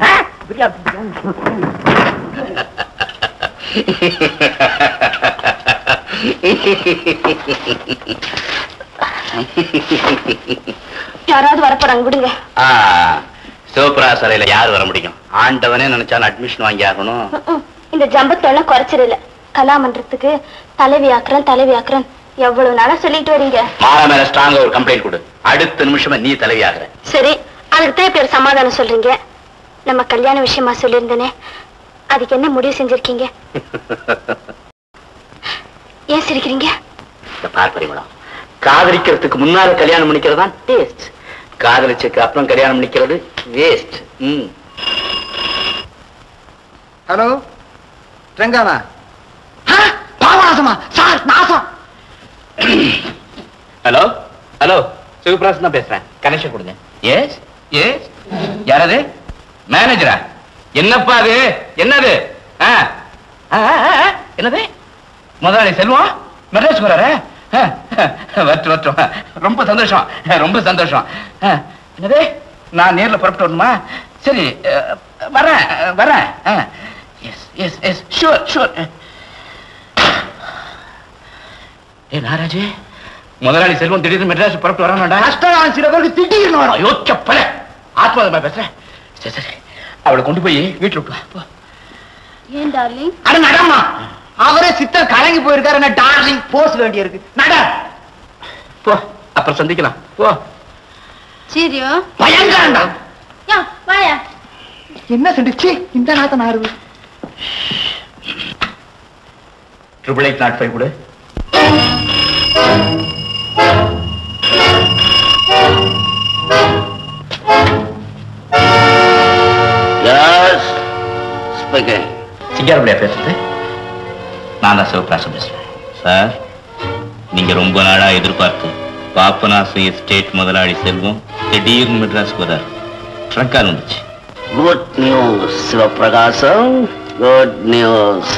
யாராவது வரப்போறாங்க, விடுங்க. சிவபிராசரையில யாரு வர முடியும்? ஆண்டவனே நினைச்சாலும் அட்மிஷன் வாங்கி ஆகணும். இந்த ஜம்பத்தெல்லாம் குறைச்சிடல. கலாமன்றத்துக்கு தலைவி ஆக்குறேன் தலைவி ஆக்குறேன் எவ்வளவு நாளா சொல்லிட்டு வரீங்க. மாறா மேல ஸ்ட்ராங்கா ஒரு கம்ப்ளைண்ட் கொடு, அடுத்த நிமிஷமா நீ தலைவி ஆகுற. சரி, அதுக்கு பேர் சமாதானம் சொல்றீங்க. நம்ம கல்யாண விஷயமா சொல்லியிருந்தேனே, அதுக்கு என்ன முடிவு செஞ்சிருக்கீங்க? ஏன் சிரிக்கிறீங்க? பார்ப்பறிமளம், காதலிக்கிறதுக்கு முன்னால கல்யாணம் பண்ணிக்கிறது தான் டேஸ்ட், காதலிச்சதுக்கு அப்புறம் கல்யாணம் பண்ணிக்கிறது வேஸ்ட். ஹலோ ரங்கானா? பாவநாசமா சார்? நாசம். ஹலோ ஹலோ, சிவபிராசன் தான் பேசுறேன், கனெக்ஷன் கொடுங்க. எஸ் எஸ், யாரது? மேனேஜரா? என்னப்பா அது? என்னது? என்னது? முதலாளி செல்வம் மெட்ராஸ் வராரு? வரட்டும் வரட்டும், ரொம்ப சந்தோஷம் ரொம்ப சந்தோஷம். என்னது, நான் நேர்ல புறப்பட்டு வரணுமா? சரி வரேன் வரேன். Yes yes yes, sure sure. ஏ நாராஜே, முதலாளி செல்வம் திடீர்னு மெட்ராஸ் புறப்பட்டு வரானடா. கஷ்டம் சில பேருக்கு திடீர்னு வரும். ஐயோ செப்பல, ஆத்மாதமா பேசுறேன். சரி சரி, அவளை கொண்டு போய் வீட்டுல விட்டு. ஏன் டார்லிங்? அட நடமா, அவரே சித்தம் கலங்கி போயிருக்காரு. டார்லிங் போஸ் வேண்டி இருக்கு. நட போ, அப்புறம் சந்திக்கலாம். போ. சீரியோ பயங்கரண்டா. வாயா. என்ன செஞ்சிச்சு இந்த நாத்த நாருது? ட்ரிபிள் எயிட் நாட் ஃபைவ் கூட. சிங்காரபடியா பேசுறது? நான் தான் சிவபிராசன் பேசுறேன். சார், நீங்க ரொம்ப நாளா எதிர்பார்த்து பாப்பநாசு எஸ்டேட் முதலாளி செல்வம் திடீர்னு மெட்ராஸ்க்கு வர்றாரு. ட்ரங்கால் வந்துச்சு. Good news Sivaprakasam, good news.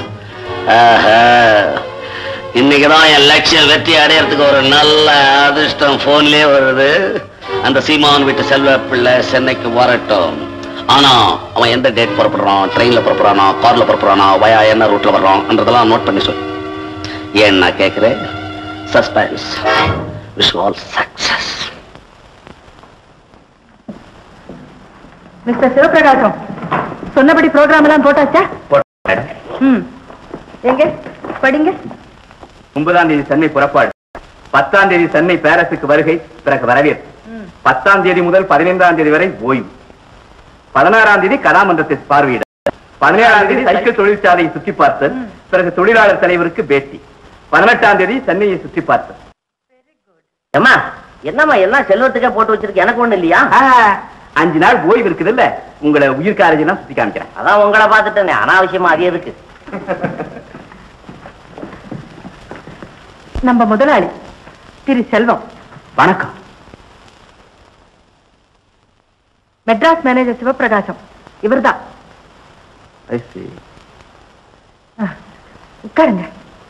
இன்னைக்குதான் என் லட்சியம் வெற்றி அடையறதுக்கு ஒரு நல்ல அதிர்ஷ்டம் போன்லயே வருது. அந்த சீமான் வீட்டு செல்வ பிள்ளை சென்னைக்கு வரட்டும். ஆனா அவன் எந்த டேட் புறப்படுறான், ட்ரெயின்ல புறப்படுறானா, கார்ல புறப்படுறானா, வயா என்ன ரூட்ல வர்றான் நோட் பண்ணி சொல். ஏன் நான் கேட்கிறேன், suspense. Wish all success. Mister Sivaprakasam, சொன்னபடி ப்ரோக்ராம் எல்லாம் போட்டாச்சா? ம், எங்க படிங்க. ஒன்பதாம் தேதி சென்னை புறப்பாடு, பத்தாம் தேதி சென்னை பேரஸுக்கு வருகை, பிறகு வரவேற்பு. பத்தாம் தேதி முதல் பதினைந்தாம் தேதி வரை ஓய்வு. பதினாறாம் தேதி கலாமன்றத்தை பார்வையிட, பதினேழாம் தேதி சைக்கிள் தொழிற்சாலையை சுற்றி பார்த்தல், பிறகு தொழிலாளர் தலைவருக்கு பேட்டி. பதினெட்டாம் தேதி சென்னையை சுற்றி பார்த்தல். ஏமா என்னம்மா எல்லாம் செல்வத்துக்கே போட்டு வச்சிருக்கு, எனக்கு ஒண்ணு இல்லையா? அஞ்சு நாள் ஓய்வு இருக்குது இல்ல, உங்களை உயிர் காலேஜ் எல்லாம் சுத்தி காமிக்கிறேன். அதான் உங்களை பார்த்துட்டேனே, அனாவசியமா அது எதுக்கு? நம்ம முதலாளி திரு செல்வம். வணக்கம். மெட்ராஸ் மேனேஜர் சிவபிரகாசம் இவர்தான். உட்காருங்க.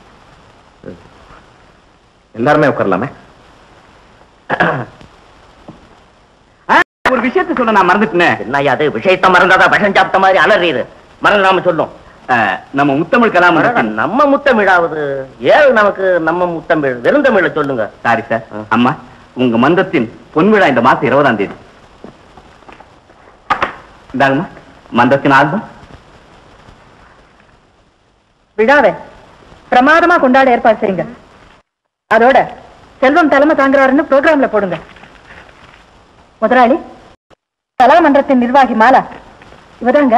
எல்லாருமே உட்காரலாமே. ஒரு விஷயத்தை சொல்ல நான் மறந்துட்டேன். என்ன அது விஷயத்த மறந்தாதான் விஷம் சாப்பிட்ட மாதிரி அலறிது. மறந்துடாம சொல்லும். நம்ம முத்தமிழ் கலாமன்றத்தின் நம்ம முத்தமிழாவது ஏழு நமக்கு நம்ம முத்தமிழ் வெறுந்தமிழ சொல்லுங்க. Sorry sir. அம்மா, உங்க மன்றத்தின் பொன்விழா இந்த மாசம் இருபதாம் தேதி. இந்தாங்கம்மா மன்றத்தின் ஆல்பம். விழாவை பிரமாதமா கொண்டாட ஏற்பாடு செய்யுங்க. அதோட செல்வம் தலைமை தாங்குறாருன்னு ப்ரோக்ராம்ல போடுங்க. முதலாளி, கலாமன்றத்தின் நிர்வாகி மாலா இவதாங்க.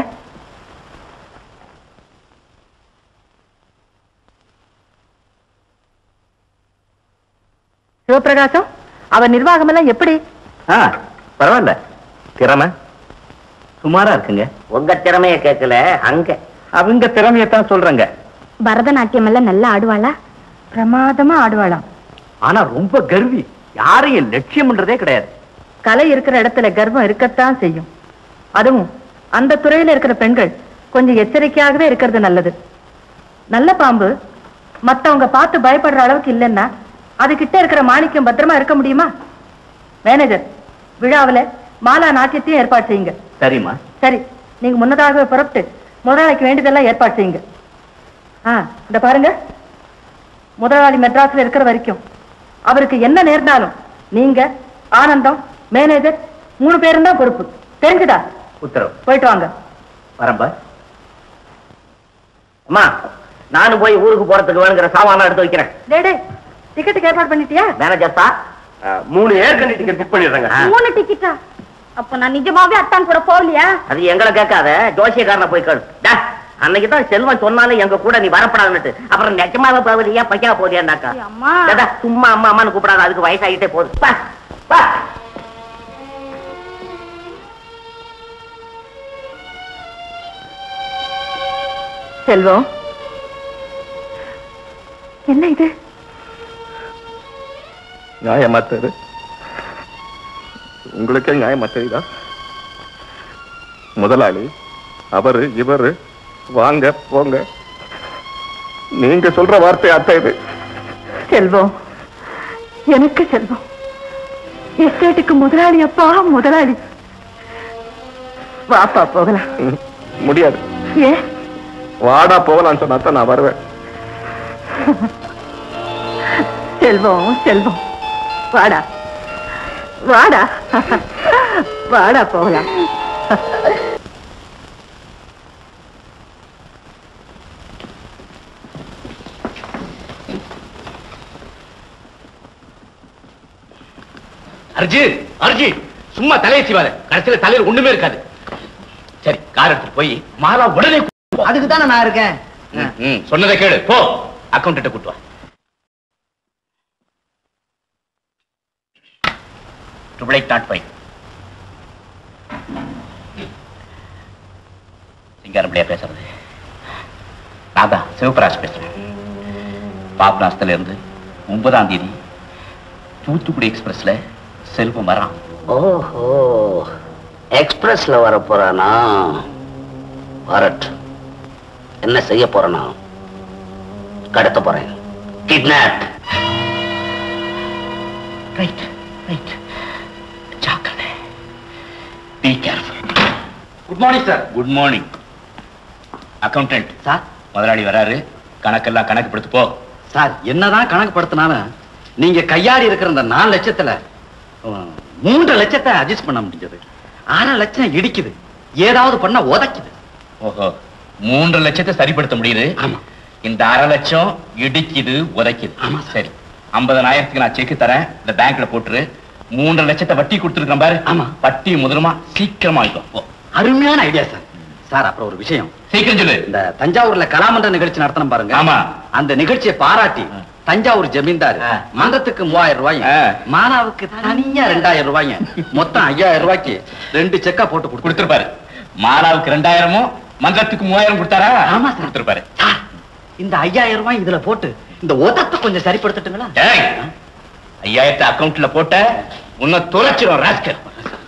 சிவபிரகாசம், அவர் நிர்வாகம் எல்லாம் எப்படி? பரவாயில்ல, திறமை சுமாரா இருக்குங்க. உங்க திறமைய கேட்கல, அங்க அவங்க திறமையத்தான் சொல்றங்க. பரதநாட்டியம் எல்லாம் நல்லா ஆடுவாளா? பிரமாதமா ஆடுவாளாம். ஆனா ரொம்ப கர்வி, யாரையும் லட்சியம்ன்றதே கிடையாது. கலை இருக்கிற இடத்துல கர்வம் இருக்கத்தான் செய்யும். அதுவும் அந்த துறையில இருக்கிற பெண்கள் கொஞ்சம் எச்சரிக்கையாகவே இருக்கிறது நல்லது. நல்ல பாம்பு மத்தவங்க பார்த்து பயப்படுற அளவுக்கு இல்லைன்னா அது கிட்ட இருக்கிற மாணிக்கம் பத்திரமா இருக்க முடியுமா? மேனேஜர், விழாவில மாலா நாட்டியத்தையும் ஏற்பாடு செய்யுங்க. சரிம்மா. சரி, நீங்க முன்னதாகவே புறப்பட்டு முதலாளிக்கு வேண்டியதெல்லாம் ஏற்பாடு செய்யுங்க. ஆ, இந்த பாருங்க, முதலாளி மெட்ராஸ்ல இருக்கிற வரைக்கும் அவருக்கு என்ன நேர்ந்தாலும் நீங்க, ஆனந்தம், மேனேஜர் மூணு பேரும் தான் பொறுப்பு. தெரிஞ்சுதா? உத்தரவு. போயிட்டு வாங்க. வரம்பா. அம்மா, நானும் போய் ஊருக்கு போறதுக்கு வேணுங்கிற சாமான் எடுத்து வைக்கிறேன். டேடே, டிக்கெட்டுக்கு ஏற்பாடு பண்ணிட்டியா? மேனேஜர் சார், மூணு ஏற்கனவே டிக்கெட் புக் பண்ணிடுறாங்க. மூணு டிக்கெட்டா? அப்ப நான் நிஜமாவே அத்தான் கூட போகலையா? அது எங்களை கேட்காத, ஜோசியக்காரனை போய் கேளு. அன்னைக்கு தான் செல்வம் சொன்னாலும் எங்க கூட நீ வரப்படாதுன்னு, அப்புறம் நிஜமாவே போகலையா பையா போறியாண்டாக்கா? சும்மா அம்மா அம்மான்னு கூப்பிடாத, அதுக்கு வயசாகிட்டே போகுது. செல்வம், என்ன இது? நியாயமா தெரியுது? உங்களுக்கே நியாயமா தெரியுதா? முதலாளி அவரு இவரு வாங்க போங்க, நீங்க சொல்ற வார்த்தை அத்தை இது. செல்வம், எனக்கு செல்வம், எஸ்டேட்டுக்கு முதலாளி அப்பா, முதலாளி. வாப்பா போகலாம். முடியாது. ஏன்? வாடா போகலான்னு சொன்னாத்தான் நான் வருவேன். செல்வம், செல்வம், வாடா வாடா வாடா போகலாம். அர்ஜி அர்ஜி சும்மா தலையை செய்வாத, கடைசியில தலையில் ஒண்ணுமே இருக்காது. சரி, கார் எடுத்து போய் மாலா உடனே. அதுக்கு தானே நான் இருக்கேன். சொன்னதை கேளு, போ அக்கௌண்ட் கூட்டு வா. Triple eight nought five. சிங்காரம்பிள்ளையா பேசுறது? நான் தான் சிவபிராஜ் பேசுறேன். பாபநாசத்துல இருந்து ஒன்பதாம் தேதி தூத்துக்குடி எக்ஸ்பிரஸ்ல செல்வம் வரான். ஓஹோ, எக்ஸ்பிரஸ்ல வர போறானா? வரட். என்ன செய்ய போறனா? கடத்த போறேன். கிட்னாப். Right right. ஜாக்கிரதை. Be careful. Good morning sir. Good morning. Accountant sir, முதலாளி வராரு. கணக்கெல்லாம் கணக்கு படுத்து போ. சார், என்னதான் கணக்கு படுத்தினாலும் நீங்க கையாடி இருக்கிற இந்த நாலு லட்சத்துல உம், மூன்று லட்சத்தை அட்ஜஸ்ட் பண்ண முடிஞ்சது. அரை லட்சம் இடிக்குது. ஏதாவது பண்ண உதைக்குது. ஓஹோ, மூன்று லட்சத்தை சரிப்படுத்த முடியுது. ஆமா. இந்த அரை லட்சம் இடிக்குது உதைக்குது. ஆமா, சரி. ஐம்பதனாயிரத்துக்கு நான் செக் தரேன். இந்த பேங்க்ல போட்டுரு. மூன்று லட்சத்தை வட்டி கொடுத்துருக்கேன் பாரு. ஆமா. வட்டி முதலுமா சீக்கிரமா இருக்கும். அருமையான ஐடியா சார். சார், அப்புறம் ஒரு விஷயம். சீக்கிரம் சொல்லு. இந்த தஞ்சாவூர்ல கலாமன்ற நிகழ்ச்சி நடத்தணும் பாருங்க. ஆமா. அந்த நிகழ்ச்சியை பாராட்டி தஞ்சாவூர் ஜமீன்தார் ஆ. மந்தத்துக்கு மூவாயிரம் ரூபாய், ஆ. மானாவுக்கு தனியா ரெண்டாயிரம் ரூபாய், மொத்தம் ஐயாயிரம் ரூபாய்க்கு ரெண்டு செக்கா போட்டு கொடுத்து கொடுத்துருப்பாரு. மாலாவுக்கு ரெண்டாயிரமும் மன்றத்துக்கு மூவாயிரம் கொடுத்தாரா? ஆமா சார். கொடுத்துருப்பாரு. சார், இந்த ஐயாயிரம் ரூபாய் இதுல போட்டு இந்த உதத்தை கொஞ்சம் சரிப்படுத்தட்டுங்களா? ஏய், ஐயாயிரத்து அக்கவுண்ட்ல போட்ட உன்னை தொலைச்சிரும் ராஸ்கல்.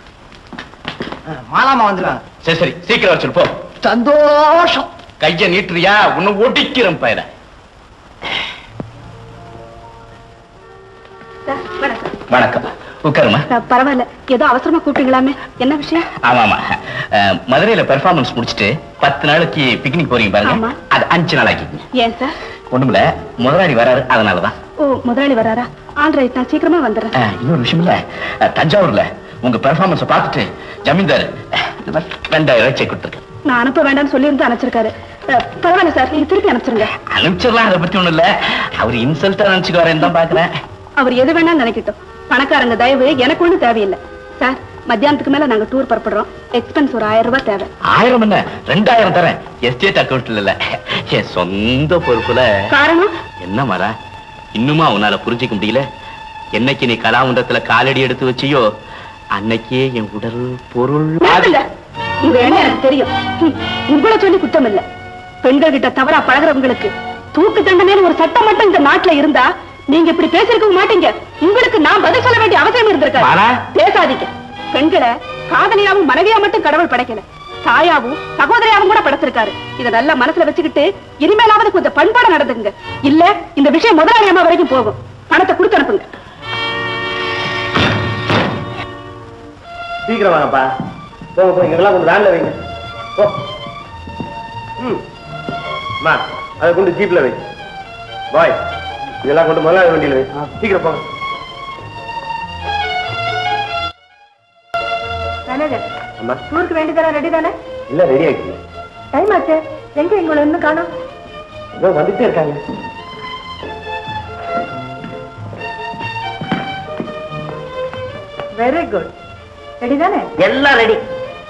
மாலாமா வந்துருவாங்க. சரி சரி, சீக்கிரம் வச்சு போ. சந்தோஷம். கைய நீட்டுறியா? உன்னை ஒடிக்கிறேன் பயிர. வணக்கம். உட்காருமா. பரவாயில்ல, ஏதோ அவசரமா கூப்பிட்டீங்களாமே, என்ன விஷயம்? ஆமா ஆமா. அஹ், மதுரையில பெர்ஃபார்மன்ஸ் முடிச்சிட்டு பத்து நாளைக்கு பிக்னிக் போறீங்க பாருங்க. ஆமா. அது அஞ்சு நாள் ஆக்கிங்க. ஏன் சார்? ஒண்ணுமில்ல, முதலாளி வராரு, அதனாலதான். ஓ, முதலாளி வராரா? ஆல் ரைட், நான் சீக்கிரமா வந்துடுறேன். அஹ், இன்னொரு விஷயம் இல்ல, அஹ், தஞ்சாவூர்ல உங்க பெர்ஃபார்மன்ஸ் பார்த்துட்டு ஜமீன்தார் ரெண்டாயிரம் செக் கொடுத்துருக்கேன். நான் அனுப்ப வேண்டாம்னு சொல்லி இருந்து அனுப்பிச்சிருக்காரு. அஹ், பரவாயில்ல சார், நீங்க திருப்பி அனுப்பிச்சிருங்க. அனுப்பிச்சிடலாம், அதை பத்தி ஒண்ணும் இல்ல. அவர் இன்சல்ட்டா நினைச்சுக்கு வரேன்னு தான் பாக்குறேன். அவர் எது வேணாலும் நினைக்கட்டும். பணக்காரங்க தயவு எனக்கு ஒண்ணும் தேவையில்லை சார். மத்தியானத்துக்கு மேல நாங்க டூர் புறப்படுறோம். எக்ஸ்பென்ஸ் ஒரு ஆயிரம் ரூபாய் தேவை. ஆயிரம் என்ன, ரெண்டாயிரம் தரேன். எஸ்டேட் அக்கௌண்ட்ல இல்ல, என் சொந்த பொறுப்புல. காரணம்? என்ன மரா, இன்னுமா உன்னால புரிஞ்சுக்க முடியல? என்னைக்கு நீ கலாமுண்டத்துல காலடி எடுத்து வச்சியோ அன்னைக்கே என் உடல் பொருள். இல்ல, உங்க எண்ணம் எனக்கு தெரியும். ஹம், உங்களை சொல்லி குத்தம் இல்ல. பெண்கள் கிட்ட தவறா பழகுறவங்களுக்கு தூக்கு தண்டனைன்னு ஒரு சட்டம் மட்டும் இந்த நாட்டுல இருந்தா நீங்க இப்படி பேசிருக்க மாட்டீங்க. உங்களுக்கு நான் பதில் சொல்ல வேண்டிய அவசியம் இருந்திருக்காரு. பேசாதீங்க. பெண்களை காதலியாவும் மனைவியா மட்டும் கடவுள் படைக்கல, தாயாவும் சகோதரியாவும் கூட படைச்சிருக்காரு. இத நல்லா மனசுல வச்சுக்கிட்டு இனிமேலாவது கொஞ்சம் பண்பாட நடந்துங்க. இல்ல இந்த விஷயம் முதலாளி அம்மா வரைக்கும் போகும். பணத்தை கொடுத்து அனுப்புங்க. சீக்கிரம் வாங்கப்பா. போங்க போங்க, இதெல்லாம் கொஞ்சம் வேன்ல வைங்க. ஓ, ம், மா, அதை கொண்டு ஜீப்ல வை. பாய், இதெல்லாம் கொண்டு முதல்ல வண்டியில வை. சீக்கிரம் போங்க. அம்மா, டூருக்கு வேண்டியதானே? ரெடி தானே? இல்ல, ரெடி ஆயிடுச்சு. டைம் ஆச்சு. எங்க எங்களை இன்னும் காணோம்? இதோ வந்துட்டே இருக்காங்க. Very good. ரெடி தானே? எல்லாம் ரெடி.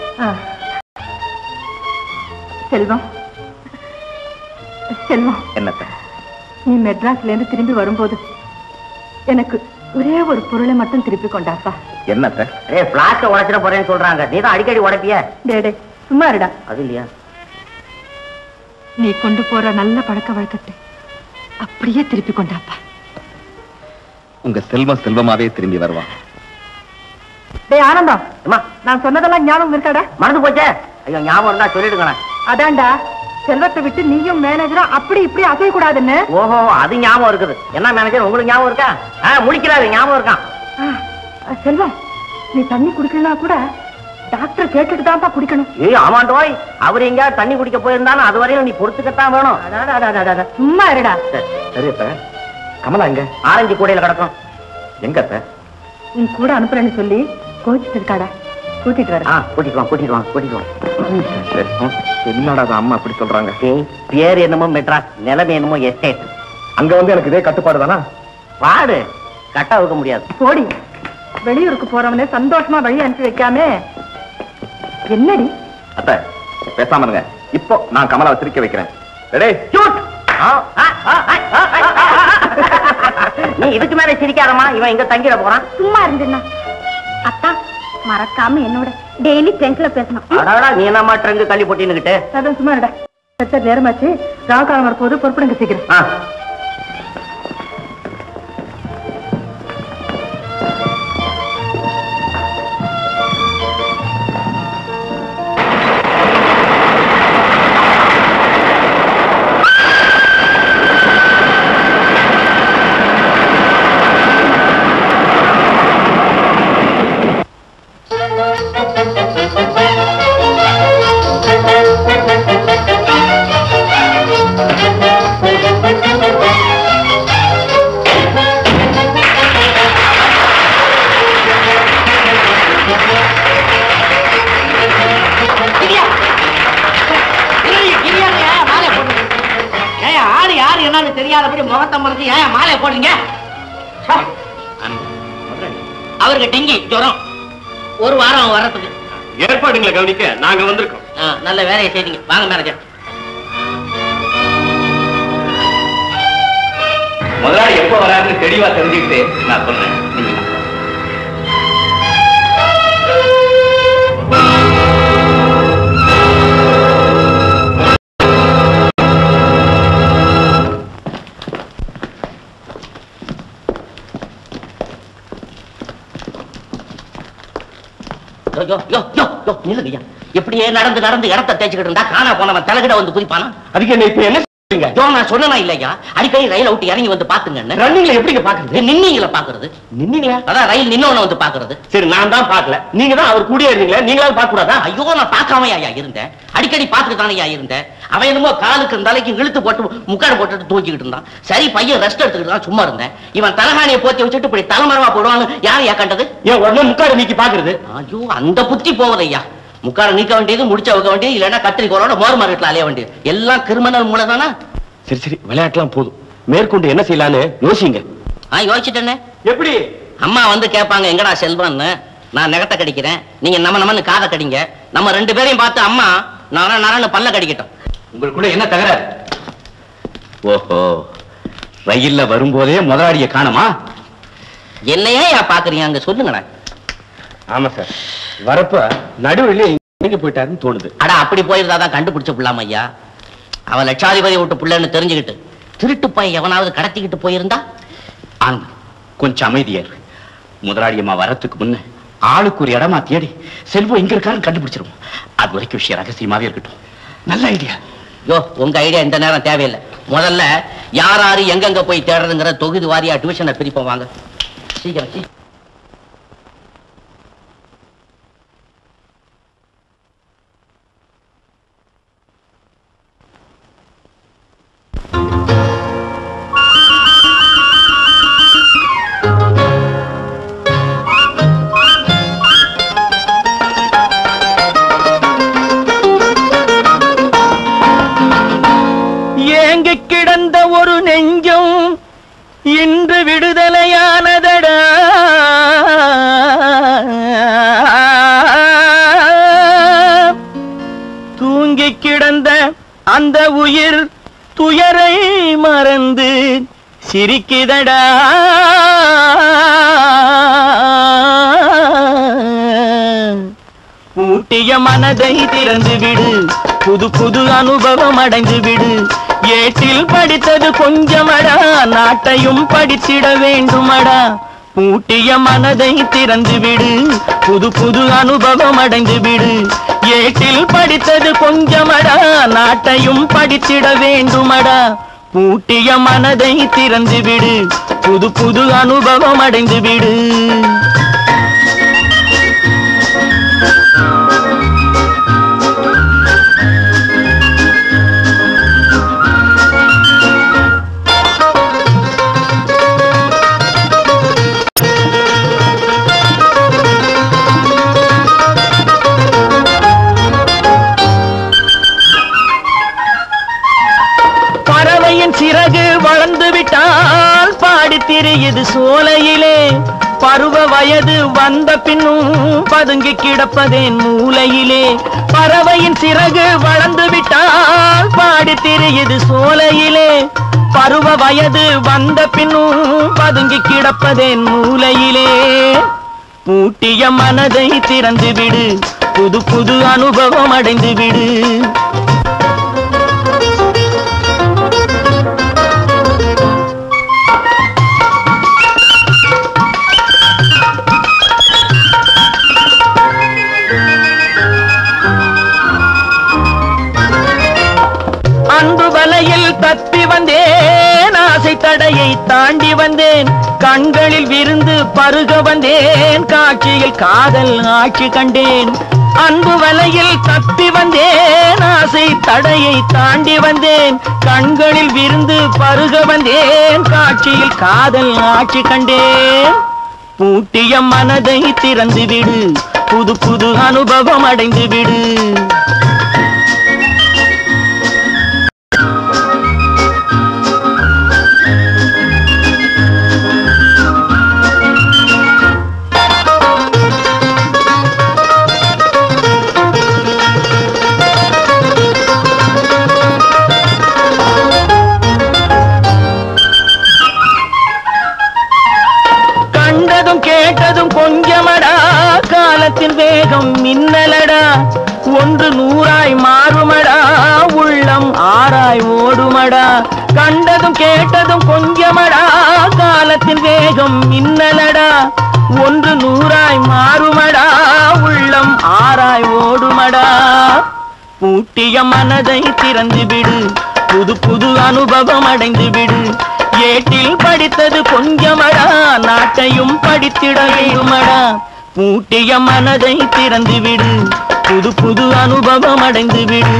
செல்வம், செல்வம், என்னத்த? நீ மெட்ராஸ்ல இருந்து திரும்பி வரும்போது எனக்கு ஒரே ஒரு பொருளை மட்டும் திருப்பி கொண்டாப்பா. என்னத்த? ஏ, பிளாஸ்ட உடைச்சிட போறேன்னு சொல்றாங்க. நீதான் அடிக்கடி உடைப்பிய. டேடே, சும்மா இருடா. அது இல்லையா? நீ கொண்டு போற நல்ல பழக்க வழக்கத்தை அப்படியே திருப்பி கொண்டாப்பா. உங்க செல்வம் செல்வமாவே திரும்பி வருவான். டே ஆனந்தம், அம்மா, நான் சொன்னதெல்லாம் ஞாபகம் இருக்காடா? மறந்து போச்சே. ஐயோ, ஞாபகம் இருந்தா சொல்லிடுங்க. அதான்டா, செல்வத்தை விட்டு நீயும் மேனேஜரும் அப்படி இப்படி அசைய கூடாதுன்னு. ஓஹோ, அது ஞாபகம் இருக்குது. என்ன மேனேஜர், உங்களுக்கு ஞாபகம் இருக்கா? ஆ, முடிக்கிறாரு, ஞாபகம் இருக்கான். ஆ, செல்வம், நீ தண்ணி குடிக்கலாம் கூட டாக்டர் கேட்டுட்டு தான் குடிக்கணும். ஏய், ஆமாண்டோய், அவர் எங்கேயா தண்ணி குடிக்க போயிருந்தாலும் அது வரையும் நீ பொறுத்துக்கத்தான் வேணும். சும்மா இருடா. சரி அத்த. கமலா எங்க? ஆரஞ்சு கூடையில கிடக்கும். எங்க அத்த? உன் கூட அனுப்புறேன்னு சொல்லி கோச்சிட்டு இருக்காடா. கூட்டிட்டு வர. ஆ, கூட்டிட்டு வாங்க, கூட்டிட்டு வாங்க, கூட்டிட்டு வாங்க. சரி. என்னடா அது அம்மா அப்படி சொல்றாங்க? ஏய், பேர் என்னமோ மெட்ராஸ், நிலைமை என்னமோ எஸ்டேட். அங்க வந்து எனக்கு இதே கட்டுப்பாடு தானா? வாடு கட்ட வைக்க முடியாது. போடி. வெளியூருக்கு போறவனே சந்தோஷமா வழி அனுப்பி வைக்காம என்னடி? அத்த, பேசாம இருங்க. இப்போ நான் கமலாவை சிரிக்க வைக்கிறேன். ரெடி? ஷூட். நீ இதுக்கு மேல சிரிக்காதமா, இவன் இங்க தங்கிட போறான். சும்மா இருந்துண்ணா. அத்தா, மறக்காம என்னோட டெய்லி ஃப்ரெண்ட்ஸ்ல பேசணும். அடாடா, நீ என்னமா ட்ரங்கு தள்ளி போட்டின்னுகிட்டு. அதான் சும்மா இருடா. சரி, நேரமாச்சு. ராவகாலம் வரப்போது, பொறுப்படுங்க சீக்கிரம். ஆ, கூட்டம் போறது ஏன் மாலையை போடுறீங்க? அவருக்கு டெங்கி ஜுரம், ஒரு வாரம் வர்றதுக்கு ஏற்பாடுங்களை கவனிக்க நாங்க வந்திருக்கோம். நல்ல வேலையை செய்றீங்க. வாங்க மேனேஜர். முதலாளி எப்ப வராருன்னு தெளிவா தெரிஞ்சுக்கிட்டு நான் சொல்றேன். இப்படியே நடந்து நடந்து இடத்தை தேய்ச்சிக்கிட்டு இருந்தா காணா போனவன் தலைகிட வந்து குதிப்பானா? அதுக்கு என்ன இப்ப என்ன நான் சொன்னா இல்லையா, அடிக்கடி ரயில் விட்டு இறங்கி வந்து பாத்துங்க. ரன்னிங்ல எப்படிங்க பாக்குறது? நின்னீங்கள பாக்குறது. நின்னீங்களா? அதான் ரயில் நின்னவன வந்து பாக்குறது. சரி, நான் தான் பாக்கல, நீங்க தான் அவர் கூடயே இருந்தீங்களா, நீங்களாவது பார்க்க கூடாதா? ஐயோ, நான் பார்க்காம ஐயா இருந்தேன், அடிக்கடி பாத்துட்டு தானே ஐயா இருந்தேன். அவன் என்னமோ காலுக்கு தலைக்கு இழுத்து போட்டு முக்காடு போட்டுட்டு தூக்கிட்டு இருந்தான். சரி, பையன் ரெஸ்ட் எடுத்துக்கிட்டு தான் சும்மா இருந்தேன். இவன் தலகாணியை போத்தி வச்சுட்டு இப்படி தலைமரமா போடுவான்னு யாரும் ஏக்கண்டது? ஏன் உடனே முக்காடு நீக்கி பாக்குறது? ஐயோ, அந்த புத்தி போவதையா. முக்காடு நீக்க வேண்டியது, முடிச்ச வைக்க வேண்டியது, இல்லைன்னா கத்திரிக்கோளோட மோர் மார்க்கெட்ல அலைய வேண்டியது, எல்லாம் கிரிமினல் மூலம் தானே. சரி சரி, விளையாட்டுலாம் போதும், மேற்கொண்டு என்ன செய்யலான்னு யோசிங்க. ஆ, யோசிச்சுட்டேனே. எப்படி? அம்மா வந்து கேட்பாங்க, எங்கடா செல்வன்னு. நான் நகத்தை கடிக்கிறேன், நீங்க நம்ம நம்மன்னு காதை கடிங்க. நம்ம ரெண்டு பேரையும் பார்த்து அம்மா நர நரன்னு பல்ல கடிக்கட்டும். உங்களுக்குள்ள என்ன தகராறு? ஓஹோ, ரயில்ல வரும்போதே முதலாளிய காணமா? என்னையே யா பாக்குறீங்க, அங்க சொல்லுங்கடா. ஆமா சார், வரப்ப நடுவில் எங்க போயிட்டாருன்னு தோணுது. அடா, அப்படி போயிருந்தாதான் கண்டுபிடிச்ச பிள்ளாம ஐயா. அவன் லட்சாதிபதி விட்டு பிள்ளைன்னு தெரிஞ்சுக்கிட்டு திருட்டு போய் எவனாவது கடத்திக்கிட்டு போயிருந்தா? ஆனந்த், கொஞ்சம் அமைதியாரு. முதலாளியம்மா வரத்துக்கு முன்ன ஆளுக்கு ஒரு இடமா தேடி செல்வம் எங்க இருக்காருன்னு கண்டுபிடிச்சிருவோம். அது வரைக்கும் விஷயம் ரகசியமாவே இருக்கட்டும். நல்ல ஐடியா. யோ, உங்க ஐடியா இந்த நேரம் தேவையில்லை. முதல்ல யார் யாரு எங்கெங்க போய் தேடுறதுங்கிற தொகுதி வாரியா டிவிஷனை பிரிப்போம். வாங்க சீக்கிரம் சீக்கிரம். கிடந்த ஒரு நெஞ்சம் இன்று விடுதலையானதடா. தூங்கி கிடந்த அந்த உயிர் துயரை மறந்து சிரிக்குதடா. பூட்டிய மனதை திறந்து விடு, புது புது அனுபவம் அடைந்து விடு. ஏட்டில் படித்தது கொஞ்சமடா, நாட்டையும் படித்திட வேண்டுமடா. பூட்டிய மனதை திறந்து விடு, புது புது அனுபவம் அடைந்து விடு. ஏட்டில் படித்தது கொஞ்சமடா, நாட்டையும் படித்திட வேண்டுமடா. பூட்டிய மனதை திறந்து விடு, புது புது அனுபவம் அடைந்து விடு. சிறகு வளர்ந்து விட்டால் பாடி திரியுது சோலையிலே. பருவ வயது வந்த பின்னும் பதுங்கி கிடப்பதேன் மூலையிலே. பறவையின் சிறகு வளர்ந்து விட்டால் பாடி திரியுது சோலையிலே. பருவ வயது வந்த பின்னும் பதுங்கி கிடப்பதேன் மூலையிலே. பூட்டிய மனதை திறந்து விடு, புது புது அனுபவம் அடைந்து விடு. அன்பு வலையில் தப்பி வந்தேன், ஆசை தடையை தாண்டி வந்தேன். கண்களில் விருந்து பருக வந்தேன், காட்சியில் காதல் ஆட்சி கண்டேன். அன்பு வலையில் தப்பி வந்தேன், ஆசை தடையை தாண்டி வந்தேன். கண்களில் விருந்து பருக வந்தேன், காட்சியில் காதல் ஆட்சி கண்டேன். பூட்டிய மனதை திறந்து விடு, புது புது அனுபவம் அடைந்து விடு. காலத்தின் வேகம் மின்னலடா ஒன்று நூறாய் மாறுமடா உள்ளம் ஆராய் ஓடுமடா கண்டதும் கேட்டதும் கொஞ்சமடா காலத்தின் வேகம் மின்னலடா ஒன்று நூறாய் மாறுமடா உள்ளம் ஆராய் ஓடுமடா பூட்டிய மனதை திறந்து விடு புது புது அனுபவம் அடைந்து விடு ஏட்டில் படித்தது கொஞ்சமடா நாட்டையும் படித்திட வேண்டுமடா பூட்டிய மனதை திறந்து விடு புது புது அனுபவம் அடைந்து விடு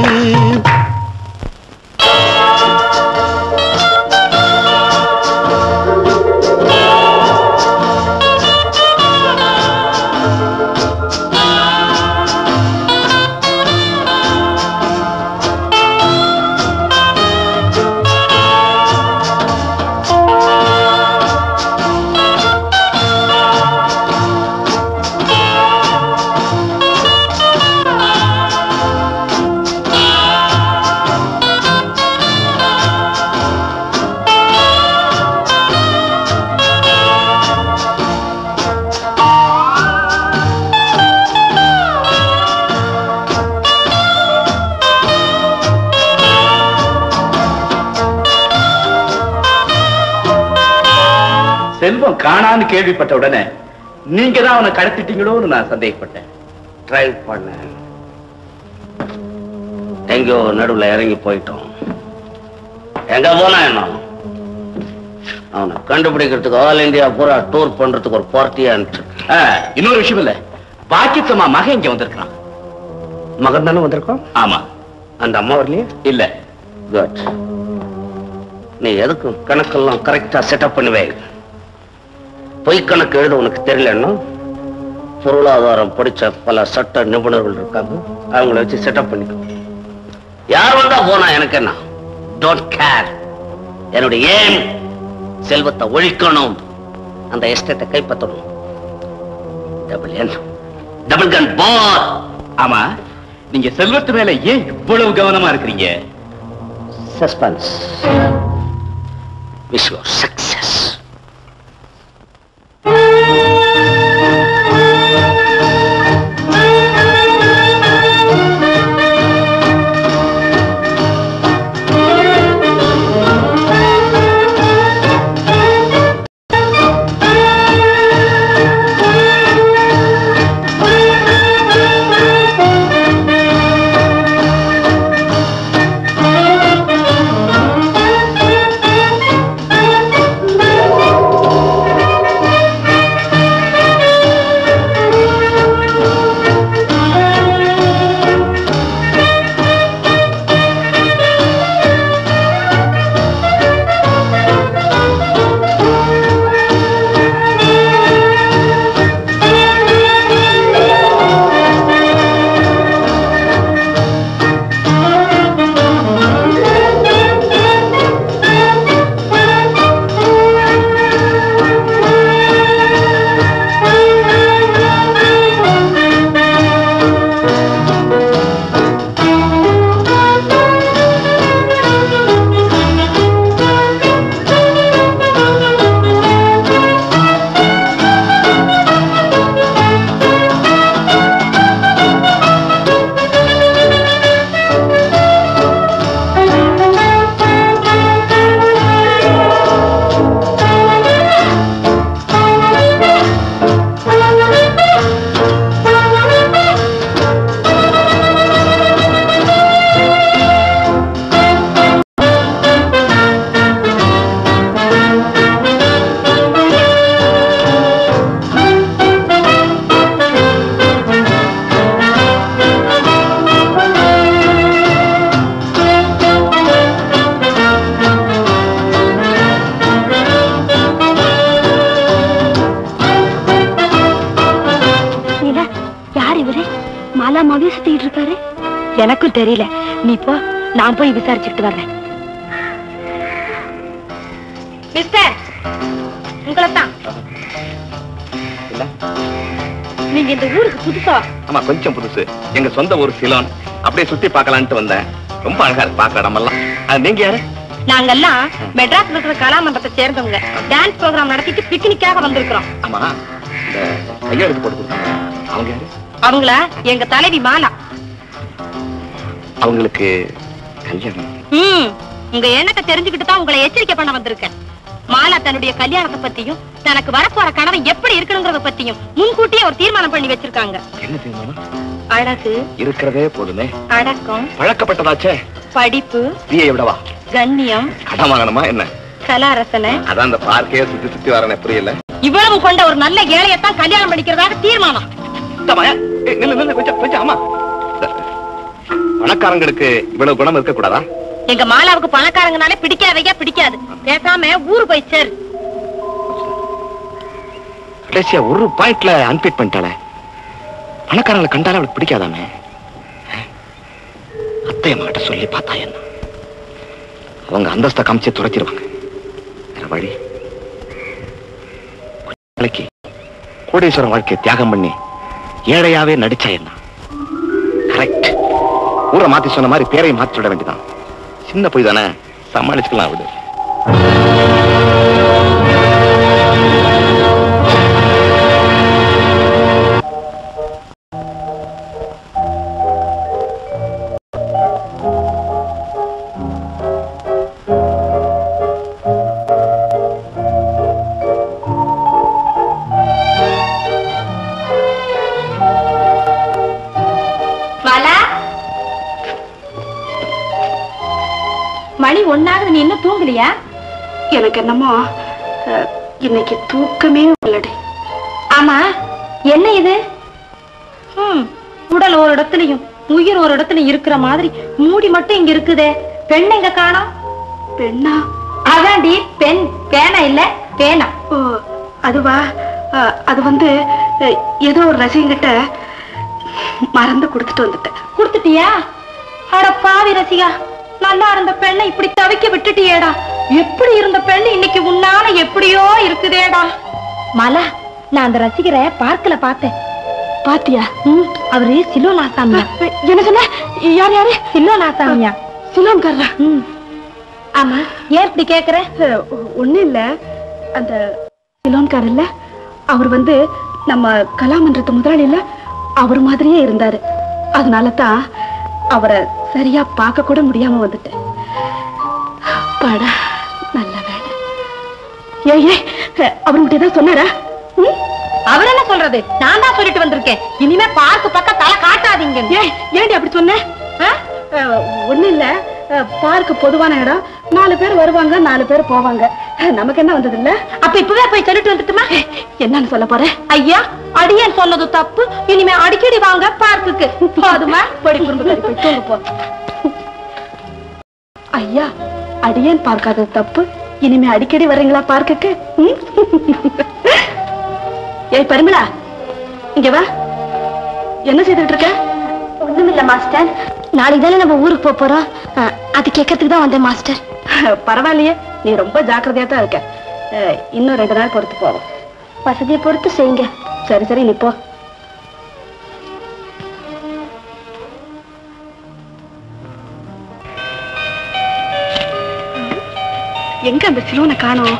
செல்வம் காணான்னு கேள்விப்பட்ட உடனே நீங்க தான் அவனை கடத்திட்டீங்களோன்னு நான் சந்தேகப்பட்டேன். ட்ரை பண்ண எங்கோ நடுவுல இறங்கி போயிட்டோம். எங்க போனா என்ன அவனை கண்டுபிடிக்கிறதுக்கு ஆல் இந்தியா பூரா டூர் பண்றதுக்கு ஒரு பார்ட்டியா. இன்னொரு விஷயம் இல்ல, பாக்கியத்தம்மா மகன் இங்க வந்திருக்கான். மகன் தானே வந்திருக்கோம்? ஆமா. அந்த அம்மா வரலையே? இல்ல. குட். நீ எதுக்கும் கணக்கெல்லாம் கரெக்டா செட்டப் பண்ணுவே. பொய் கணக்கு எழுத உனக்கு தெரியலன்னா பொருளாதாரம் படிச்ச பல சட்ட நிபுணர்கள் இருக்காங்க, அவங்கள வச்சு செட்டப் பண்ணிக்கோ. யார் வந்தா போனா எனக்கு என்ன, டோன்ட் கேர். என்னுடைய ஏம் செல்வத்தை ஒழிக்கணும், அந்த எஸ்டேட்டை கைப்பற்றணும். டபுள் என் டபுள் கன் பார். ஆமா, நீங்க செல்வத்து மேல ஏன் இவ்வளவு கவனமா இருக்கிறீங்க? சஸ்பென்ஸ். Wish you success. எனக்கும் தெரியல, நீ போ, நான் போய் விசாரிச்சுட்டு வர்றேன். மிஸ்டர், உங்களைத்தான். நீங்க இந்த ஊருக்கு புதுசா? ஆமா, கொஞ்சம் புதுசு. எங்க சொந்த ஊர் சிலோன். அப்படியே சுத்தி பார்க்கலான்ட்டு வந்தேன். ரொம்ப அழகா இருக்கு பார்க்க இடமெல்லாம். நீங்க யாரு? நாங்கெல்லாம் மெட்ராஸ்ல இருக்கிற கலாமண்டத்தை சேர்ந்தவங்க. டான்ஸ் ப்ரோக்ராம் நடத்திட்டு பிக்னிக்காக வந்திருக்கிறோம். ஆமா, இந்த கையெழுத்து போட்டு கொடுத்தாங்க. அவங்க யாரு? அவங்கள எங்க தலைவி மாலா. அவங்களுக்கு கல்யாணம்? ம், உங்க எண்ணத்தை தெரிஞ்சுக்கிட்டு தான் உங்களை எச்சரிக்கை பண்ண வந்திருக்கேன். மாலா தன்னுடைய கல்யாணத்தை பத்தியும் தனக்கு வரப்போற கணவன் எப்படி இருக்கணுங்கிறத பத்தியும் முன்கூட்டியே ஒரு தீர்மானம் பண்ணி வச்சிருக்காங்க. என்ன தீர்மானம்? அழகு இருக்கிறதே போதுமே. அடக்கம், பழக்கப்பட்டதாச்சே. படிப்பு, தீயை விடவா? கண்ணியம், கடன் வாங்கணுமா என்ன? கலாரசனை. அதான் அந்த பார்க்கையே சுத்தி சுத்தி வரனே, புரியல. இவ்வளவு கொண்ட ஒரு நல்ல ஏழையத்தான் கல்யாணம் பண்ணிக்கிறதாக தீர்மானம். கொஞ்சம் கொஞ்சம் ஆமா. பணக்காரங்களுக்கு இவ்வளவு குணம் இருக்க கூடாதா? எங்க மாலாவுக்கு பணக்காரங்கனாலே பிடிக்காதையா பிடிக்காது. பேசாம ஊரு போய் சேர். கடைசியா ஒரு பாயிண்ட்ல அன்பிட் பண்ணிட்டாளே. பணக்காரங்களை கண்டாலே அவளுக்கு பிடிக்காதாமே. அத்தைய மாட்ட சொல்லி பார்த்தா என்ன? அவங்க அந்தஸ்த காமிச்சே துரத்திடுவாங்க. வேற வழி. நாளைக்கு கோடீஸ்வரன் வாழ்க்கையை தியாகம் பண்ணி ஏழையாவே நடிச்சா என்ன? கரெக்ட். ஊரை மாத்தி சொன்ன மாதிரி பேரையும் மாத்தி விட வேண்டியதான். சின்ன போய் தானே, சமாளிச்சுக்கலாம் விடு. மணி ஒன்னாவது, நீ இன்னும் தூங்கலையா? எனக்கு என்னமோ இன்னைக்கு தூக்கமே இல்லடி. ஆமா, என்ன இது? உடல் ஒரு இடத்துலயும் உயிர் ஒரு இடத்துல இருக்கிற மாதிரி மூடி மட்டும் இங்க இருக்குதே. பெண் எங்க காணோம்? பெண்ணா? அதாண்டி பெண். பேனா இல்ல, பேனா. ஓ, அதுவா? அது வந்து ஏதோ ஒரு ரசிகங்கிட்ட மறந்து கொடுத்துட்டு வந்துட்டேன். கொடுத்துட்டியா? அட பாவி ரசிகா, நல்லா இருந்த பெண்ணை இப்படி தவிக்க விட்டுட்டியேடா. எப்படி இருந்த பெண்ணு இன்னைக்கு உன்னால எப்படியோ இருக்குதேடா. மாலா, நான் அந்த ரசிகரை பார்க்கல பார்த்தேன். பாத்தியா? அவரு சிலோனாசாமியா. என்ன சொன்ன? யார் யாரு? சிலோனாசாமியா. சிலோன்காரரா? ஆமா, ஏன் இப்படி கேக்குற? ஒண்ணு இல்ல, அந்த சிலோன்கார் இல்ல, அவர் வந்து நம்ம கலாமன்றத்து முதலாளி இல்ல, அவர் மாதிரியே இருந்தாரு. அதனாலதான் அவரை சரியா பார்க்க கூட முடியாம வந்துட்டேன். பாடா, நல்ல வேலை. ஏய், அவர்கிட்ட ஏதாவது சொன்னாரா? அவர் என்ன சொல்றது? நான் தான் சொல்லிட்டு வந்திருக்கேன். இனிமே பார்க்கு பக்கம் தலை காட்டாதீங்க. ஏய், ஏண்டி அப்படி சொன்ன? ஒண்ணு இல்ல, பார்க்கு பொதுவான இடம். நாலு பேர் வருவாங்க, நாலு பேர் போவாங்க. நமக்கு என்ன வந்தது இல்ல? அப்ப இப்பவே போய் சொல்லிட்டு வந்துட்டுமா? என்னன்னு சொல்ல போற? ஐயா, அடியன் சொன்னது தப்பு. இனிமே அடிக்கடி வாங்க பார்க்குக்கு. போதுமா? படி குடும்பத்தை போய் தூங்க போ. ஐயா, அடியேன் பார்க்காதது தப்பு. இனிமே அடிக்கடி வர்றீங்களா பார்க்குக்கு? ஏய் பரிமளா, இங்க வா. என்ன செய்துட்டு இருக்க? ஒண்ணுமில்ல மாஸ்டர். நாளைக்கு தானே நம்ம ஊருக்கு போக போறோம். அது கேட்கறதுக்கு தான் வந்தேன் மாஸ்டர். பரவாயில்லையே, நீ ரொம்ப ஜாக்கிரதையா தான் இருக்க. இன்னும் ரெண்டு நாள் பொறுத்து போவோம். வசதியை பொறுத்து செய்யுங்க. சரி சரி, நீ போ. எங்க அந்த சிலோனை காணோம்?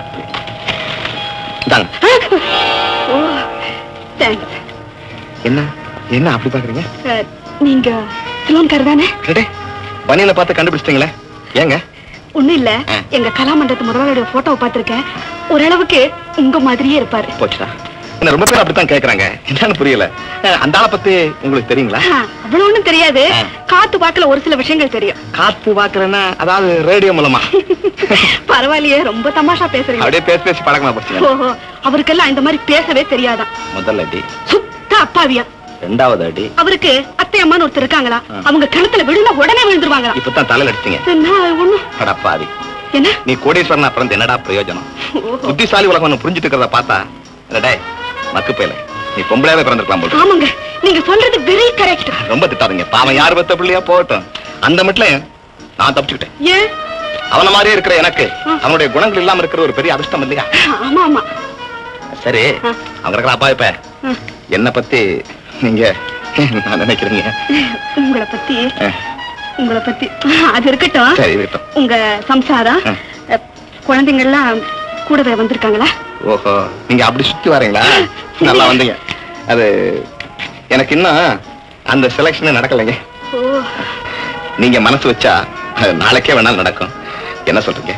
Oh, thanks. என்ன என்ன அப்படி பாக்குறீங்க? நீங்க சிலோன்கார் தானே? பனியில பார்த்து கண்டுபிடிச்சிட்டீங்களே, ஏங்க? ஒண்ணு இல்ல, எங்க கலாமண்டத்து முதலாளியோட போட்டோவை பார்த்திருக்கேன். ஓரளவுக்கு உங்க மாதிரியே இருப்பாரு. போச்சுடா, என்ன ரொம்ப பேர் அப்படித்தான் கேக்குறாங்க. என்னன்னு புரியல. அந்த ஆளை பத்தி உங்களுக்கு தெரியுங்களா? அவ்வளவு ஒண்ணும் தெரியாது. காத்து வாக்குல ஒரு சில விஷயங்கள் தெரியும். காத்து வாக்குறேன்னா அதாவது ரேடியோ மூலமா? பரவாயில்லையே, ரொம்ப தமாஷா பேசுறீங்க. அப்படியே பேசி பேசி பழக்கமா போச்சு. ஓஹோ, அவருக்கெல்லாம் இந்த மாதிரி பேசவே தெரியாதான். முதல்ல அடி சுத்த அப்பாவியா. ரெண்டாவது அடி அவருக்கு அத்தை அம்மான்னு ஒருத்தர் இருக்காங்களா, அவங்க கிணத்துல விழுந்தா உடனே விழுந்துருவாங்க. இப்பதான் தலையில அடிச்சிங்க. அடப்பாவி, என்ன நீ கோடீஸ்வரனா பிறந்து என்னடா பிரயோஜனம்? புத்திசாலி உலகம் புரிஞ்சுட்டு இருக்கிறத பார்த்தா மக்கு பேல நீ பொம்பளையாவே பிறந்திருக்கலாம் போல. ஆமாங்க, நீங்க சொல்றது வெரி கரெக்ட். ரொம்ப திட்டாதீங்க, பாவம் யாரு பத்த பிள்ளையா போகட்டும். அந்த மட்டும் நான் தப்பிச்சுக்கிட்டேன். ஏன்? அவன மாதிரியே இருக்கிற எனக்கு அவனுடைய குணங்கள் இல்லாம இருக்கிற ஒரு பெரிய அதிர்ஷ்டம் இல்லையா? ஆமா ஆமா. சரி, அவங்க இருக்கிற அப்பா இப்ப என்ன பத்தி நீங்க நான் நினைக்கிறீங்க? உங்களை பத்தி உங்களை பத்தி அது இருக்கட்டும். சரி, இருக்கட்டும். உங்க சம்சாரம் குழந்தைங்கள்லாம் கூடவே வந்திருக்காங்களா? ஓஹோ, நீங்க அப்படி சுத்தி வரீங்களா? நல்லா வந்தீங்க. அது எனக்கு இன்னும் அந்த செலக்ஷன் நடக்கலைங்க. நீங்க மனசு வச்சா நாளைக்கே வேணாலும் நடக்கும். என்ன சொல்றீங்க?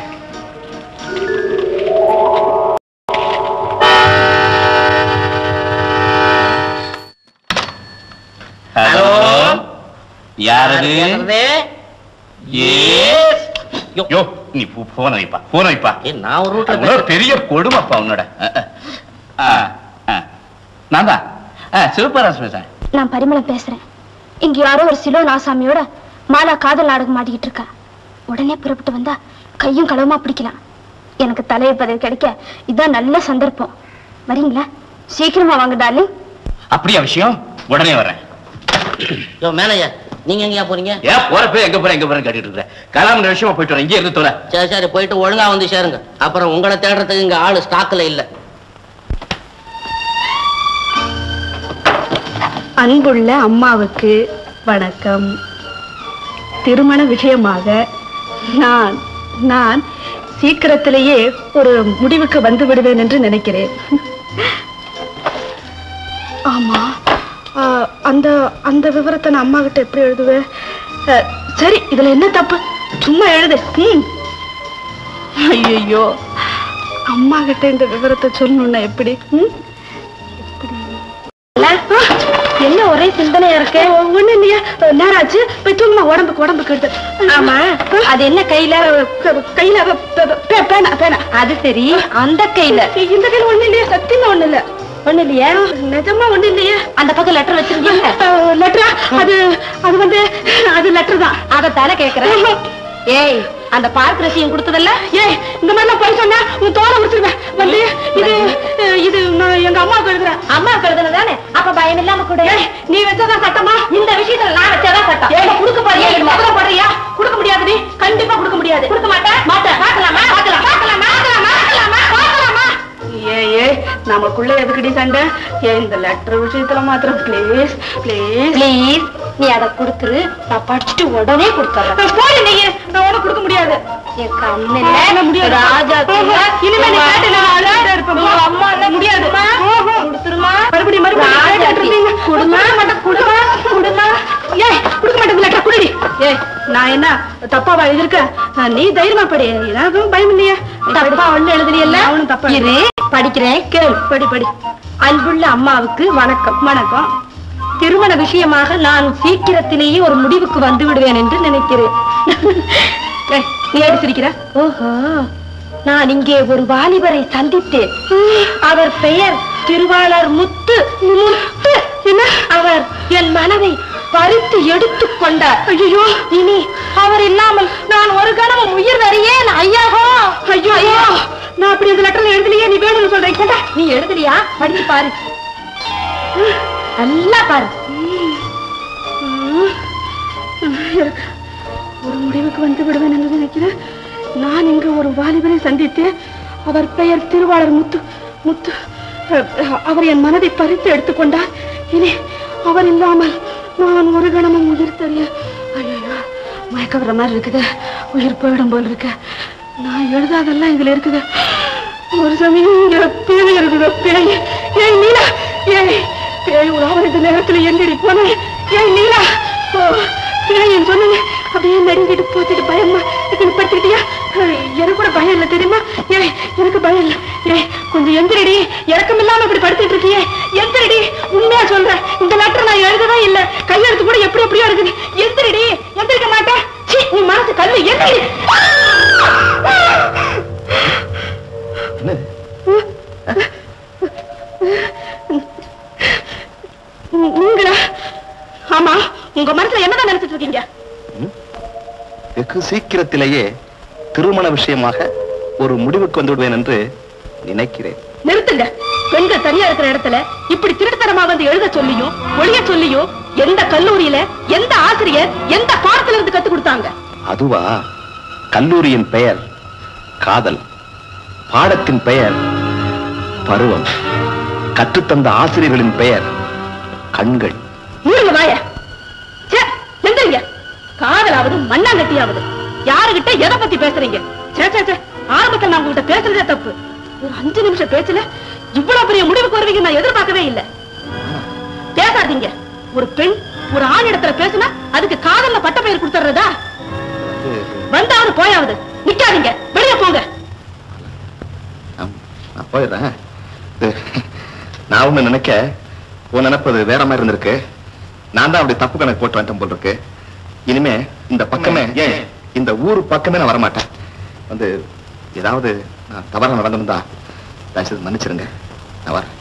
ஹலோ, யாரு? யோ, நீ போன வைப்பா, போன வைப்பா. நான் ஒரு ரூட்ல பெரிய கொடுமைப்பா உன்னோட. நான் தான் சிவபாராஸ் பேசுறேன். நான் பரிமளம் பேசுறேன். இங்க யாரோ ஒரு சிலோ நாசாமியோட மாலா காதல் நாடகம் மாட்டிக்கிட்டு இருக்கா. உடனே புறப்பட்டு வந்தா கையும் களவுமா பிடிக்கலாம். எனக்கு தலையை பதவி கிடைக்க இதான் நல்ல சந்தர்ப்பம். வரீங்களா? சீக்கிரமா வாங்க டார்லிங். அப்படியா விஷயம்? உடனே வரேன். மேனையா, நீங்க எங்கயா போறீங்க? ஏன் போறப்ப எங்க போற எங்க போறேன்னு கேட்டுட்டு இருக்கேன். கலாம விஷயமா போயிட்டு வரேன். இங்கே இருந்து தோற. சரி சரி, போயிட்டு ஒழுங்கா வந்து சேருங்க. அப்புறம் உங்களை தேடுறதுக்கு இங்க ஆளு ஸ்டாக்ல இல்ல. அன்புள்ள அம்மாவுக்கு வணக்கம். திருமண விஷயமாக நான் நான் சீக்கிரத்திலேயே ஒரு முடிவுக்கு வந்து விடுவேன் என்று நினைக்கிறேன். ஆமா, அந்த அந்த விவரத்தை நான் அம்மா கிட்ட எப்படி எழுதுவேன்? சரி, இதுல என்ன தப்பு? சும்மா எழுது. ஐயோ, அம்மா கிட்ட இந்த விவரத்தை சொல்லணும்னா எப்படி? என்ன ஒரே சிந்தனையா இருக்கு? ஒண்ணு இல்லையா, நேராச்சு போய் தூங்குமா. உடம்புக்கு உடம்பு கெடுத்து. ஆமா, அது என்ன கையில? கையில பேனா பேனா. அது சரி, அந்த கையில. இந்த கையில ஒண்ணு இல்லையா? சத்தியமா ஒண்ணு இல்ல. ஒண்ணு இல்லையா? நிஜமா ஒண்ணு இல்லையா? அந்த பக்கம் லெட்டர் வச்சிருக்கீங்க. லெட்டரா? அது அது வந்து அது லெட்டர் தான். அதத்தால கேக்குறேன். ஏய், அந்த பார்க் ரசியம் கொடுத்ததல்ல? ஏய், இந்த மாதிரிலாம் போய் சொன்னா உன் தோலை உடிச்சிருவேன். வந்து இது இது எங்க அம்மாவுக்கு எழுதுறேன். அம்மாவுக்கு எழுதுனதானே? அப்ப பயம் இல்லாம கூட. நீ வச்சதான் சட்டமா? இந்த விஷயத்துல நான் வச்சதான் சட்டம். ஏய், கொடுக்க போறியா? முதல்ல போடுறியா? கொடுக்க முடியாது. நீ கண்டிப்பா கொடுக்க முடியாது. கொடுக்க மாட்டேன். மாட்டேன். பார்க்கலாமா? பார்க்கலாம். பார்க்கலாமா? பார்க்கலாமா? பார்க்கலாமா? ஏ ஏ நமக்குள்ள எதுக்குடி சண்டை? ஏன் இந்த லெட்டர் விஷயத்துல மாத்திரம் ப்ளீஸ் ப்ளீஸ் ப்ளீஸ் நீ அதை கொடுத்துரு. நான் படிச்சுட்டு உடனே கொடுத்துறேன். போய் நீ, நான் உனக்கு கொடுக்க முடியாது. என் கண்ணுல முடியாது. ராஜா இனிமே நீ கேட்டு நான் அழகா இருப்பேன். அம்மா என்ன முடியாது. கொடுத்துருமா? மறுபடியும் மறுபடியும் கொடுமா மட்டும் கொடுமா கொடுமா. ஏய், கொடுக்க மாட்டேன். லெட்டர் குடி. ஏய், நான் என்ன தப்பாவா எழுதிருக்கேன்? நீ தைரியமா படி. ஏதாவது பயம் இல்லையா? தப்பா ஒண்ணு எழுதுறீல்ல? அவனும் தப்பா இரு. படிக்கிறேன், கேள். படி படி. அன்புள்ள அம்மாவுக்கு வணக்கம். வணக்கம். திருமண விஷயமாக நான் சீக்கிரத்திலேயே ஒரு முடிவுக்கு வந்து விடுவேன் என்று நினைக்கிறேன். நீ ஏடி சிரிக்கிற? ஓஹோ, நான் இங்கே ஒரு வாலிபரை சந்தித்தேன். அவர் பெயர் திருவாளர் முத்து. முத்து என்ன? அவர் என் மனதை பறித்து எடுத்துக் கொண்டார். ஐயோ, இனி அவர் இல்லாமல் நான் ஒரு கணமும் உயிர் வரையேன். ஐயாவோ, ஐயோ ஐயோ, நான் அப்படி இந்த லெட்டர்ல எழுதலையே. நீ வேணும்னு சொல்றேன். நீ எழுதலையா? படிச்சு பாரு, நல்லா பாரு. ஒரு முடிவுக்கு வந்து விடுவேன் என்று நினைக்கிறேன். நான் இங்கு ஒரு வாலிபரை சந்தித்தேன். அவர் பெயர் திருவாளர் முத்து. முத்து அவர் என் மனதை பறித்து எடுத்துக்கொண்டார். இனி அவர் இல்லாமல் நான் ஒரு கணமும் உயிர் தெரிய. ஐயோ, மயக்க வர மாதிரி இருக்குது. உயிர் போயிடும் போல் இருக்க. நான் எழுதாதெல்லாம் இதுல இருக்குது. ஒரு சமயம் பேய் இருக்குது. பேய். ஏய் நீலா, ஏய் பேய் உலாவது இந்த நேரத்துல எங்கடி போனேன்? ஏய் நீலா, பேய் சொன்னேன். அப்படியே நடுங்கிட்டு போச்சுட்டு பயமா படுத்துக்கிட்டியா? எனக்கு கூட பயம் இல்லை தெரியுமா? ஏய், எனக்கு பயம் இல்லை. ஏய், கொஞ்சம் எந்திரடி. இறக்கம் இல்லாம இப்படி படுத்துட்டு இருக்கியே, எந்திரடி. உண்மையா சொல்றேன், இந்த லெட்டர் நான் எழுதவே இல்லை. கையெழுத்து கூட எப்படி எப்படியா இருக்குது. எந்திரடி. எந்திரிக்க மாட்டேன். சீ, நீ மனசு கல்லு. எந்திரி. நீங்களா? ஆமா, உங்க மனசுல என்னதான் நினைச்சிட்டு இருக்கீங்க? வெகு சீக்கிரத்திலேயே திருமண விஷயமாக ஒரு முடிவுக்கு வந்து விடுவேன் என்று நினைக்கிறேன். நிறுத்துங்க. பெண்கள் தனியா இருக்கிற இடத்துல இப்படி திருட்டுத்தனமா வந்து எழுத சொல்லியும் ஒளிய சொல்லியும் எந்த கல்லூரியில எந்த ஆசிரியர் எந்த பாடத்துல இருந்து கத்து கொடுத்தாங்க? அதுவா? கல்லூரியின் பெயர் காதல், பாடத்தின் பெயர் பருவம், கற்றுத்தந்த ஆசிரியர்களின் பெயர் கண்கள். மூடுங்க வாய. எந்திரிங்க. காதலாவது மண்ணாங்கட்டியாவது யாருகிட்ட எதை பத்தி பேசுறீங்க? ஆரம்பத்தில் நான் உங்ககிட்ட பேசுறதே தப்பு. ஒரு அஞ்சு நிமிஷம் பேச்சுல இவ்வளவு பெரிய முடிவுக்கு வருவீங்க நான் எதிர்பார்க்கவே இல்லை. பேசாதீங்க. ஒரு பெண் ஒரு ஆண் இடத்துல பேசுனா அதுக்கு காதல்ல பட்ட பெயர் கொடுத்துறதா? வந்தாவது போயாவது நிக்காதீங்க, வெளியே போங்க. நான் போயிடுறேன். நான் ஒண்ணு நினைக்க உன் நினைப்பது வேற மாதிரி இருந்திருக்கு. நான் தான் அப்படி தப்பு கணக்கு போட்டு வந்துட்டேன் போல் இருக்கு. இனிமே இந்த பக்கமே ஏன் இந்த ஊர் பக்கமே நான் வரமாட்டேன். வந்து ஏதாவது நான் தவறா நடந்திருந்தா தயவுசெய்து மன்னிச்சிருங்க. நான் வரேன்.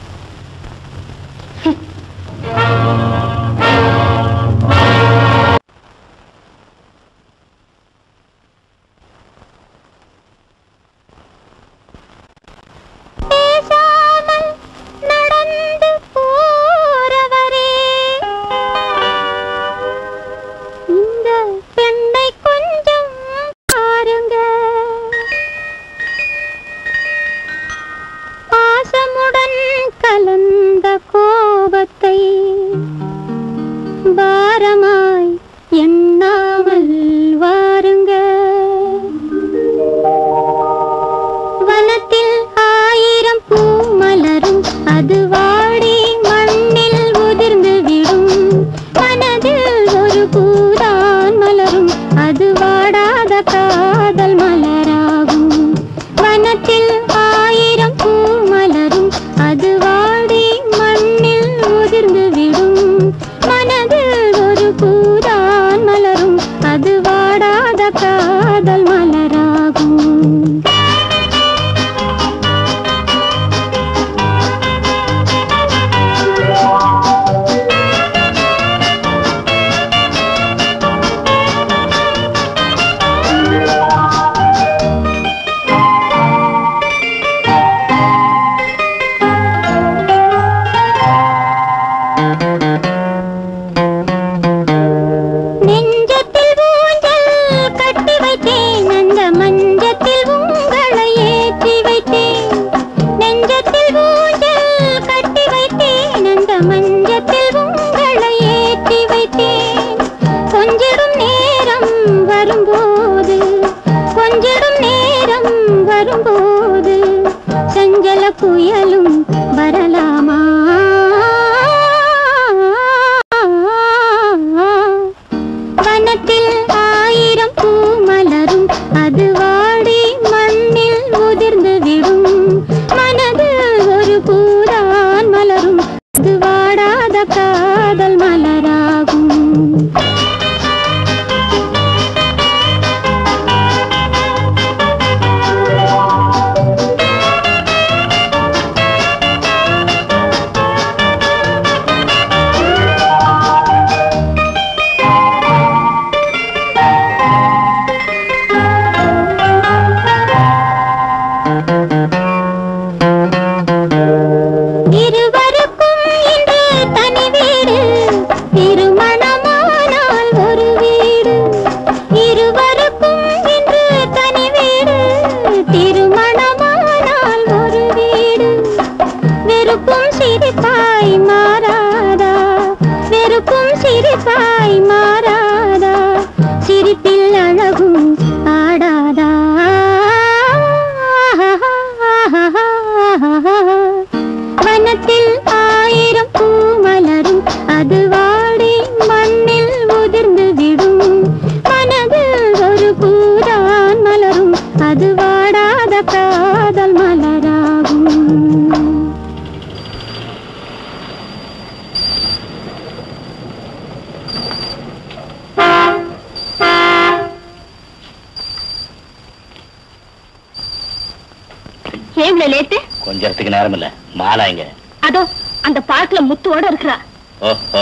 கொஞ்சத்துக்கு நேரம் இல்ல, மாலாங்க அதோ அந்த பார்க்ல முத்துவோட இருக்கிறா. ஓஹோ,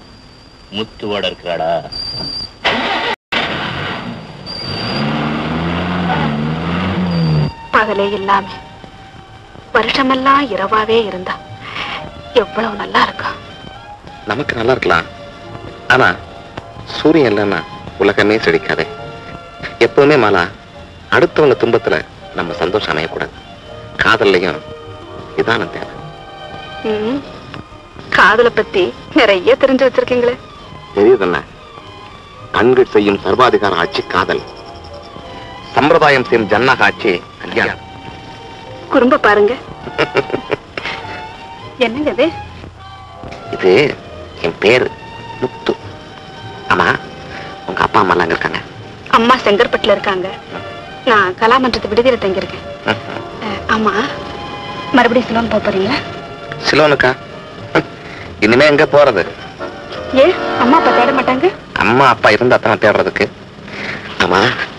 முத்துவோட இருக்கிறாடா? பகலே இல்லாம வருஷமெல்லாம் இரவாவே இருந்தா எவ்வளவு நல்லா இருக்கும். நமக்கு நல்லா இருக்கலாம், ஆனா சூரியன் இல்லைன்னா உலகமே செழிக்காதே. எப்பவுமே மாலா, அடுத்தவங்க துன்பத்துல நம்ம சந்தோஷம் அமையக்கூடாது. காதல்லையும் இதான தேவை. காதலை பத்தி நிறைய தெரிஞ்சு வச்சிருக்கீங்களே. தெரியுதுண்ணா, கண்கள் செய்யும் சர்வாதிகார ஆட்சி காதல், சம்பிரதாயம் செய்யும் ஜன்னக ஆட்சி கல்யாணம். குறும்ப பாருங்க. என்னங்க இது? இது என் பேரு. முத்து. ஆமா, உங்க அப்பா அம்மா எல்லாம் இருக்காங்க? அம்மா செங்கற்பட்டுல இருக்காங்க, நான் கலாமன்றத்து விடுதியில தங்கியிருக்கேன். ஆமா, மறுபடியும் சிலோன் போக போறீங்களா? சிலோனுக்கா? இனிமே எங்க போறது? ஏ, அம்மா அப்பா தேட மாட்டாங்க? அம்மா அப்பா இருந்தா தானே தேடுறதுக்கு. ஆமா,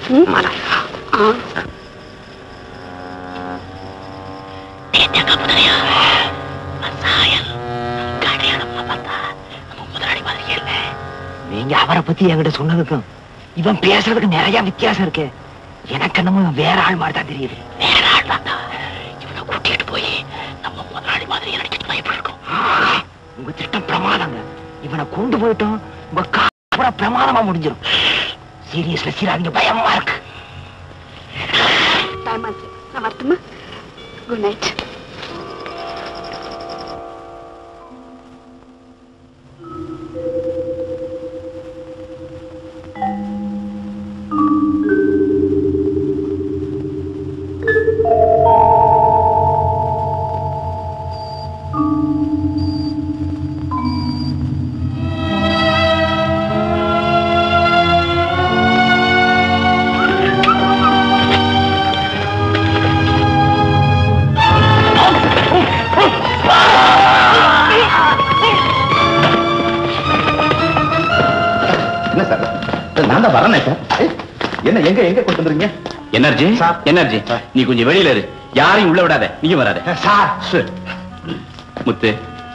நீங்க அவரை பத்தி என்கிட்ட சொன்னதுக்கும் இவன் பேசுறதுக்கு நிறைய வித்தியாசம் இருக்கு. எனக்கு என்னமோ வேற ஆள் மாதிரி தான் தெரியுது. வேற ஆள் தான். இவனை கூட்டிட்டு போய் நம்ம முதலாளி மாதிரி நடிச்சுட்டு எப்படி இருக்கும்? உங்க திட்டம் பிரமாதங்க. இவனை கொண்டு போயிட்டோம் உங்க காப்புற பிரமாதமா முடிஞ்சிடும். சீரியஸ்ல சீராதிங்க, பயமா இருக்கு. டைம் ஆச்சு, நான் வரட்டுமா? Good night. என்ன எங்க எங்க கொண்டு வந்துறீங்க? எனர்ஜி எனர்ஜி, நீ கொஞ்சம் வெளியில இரு, யாரையும் உள்ள விடாத, நீங்க வராத. சார், முத்து,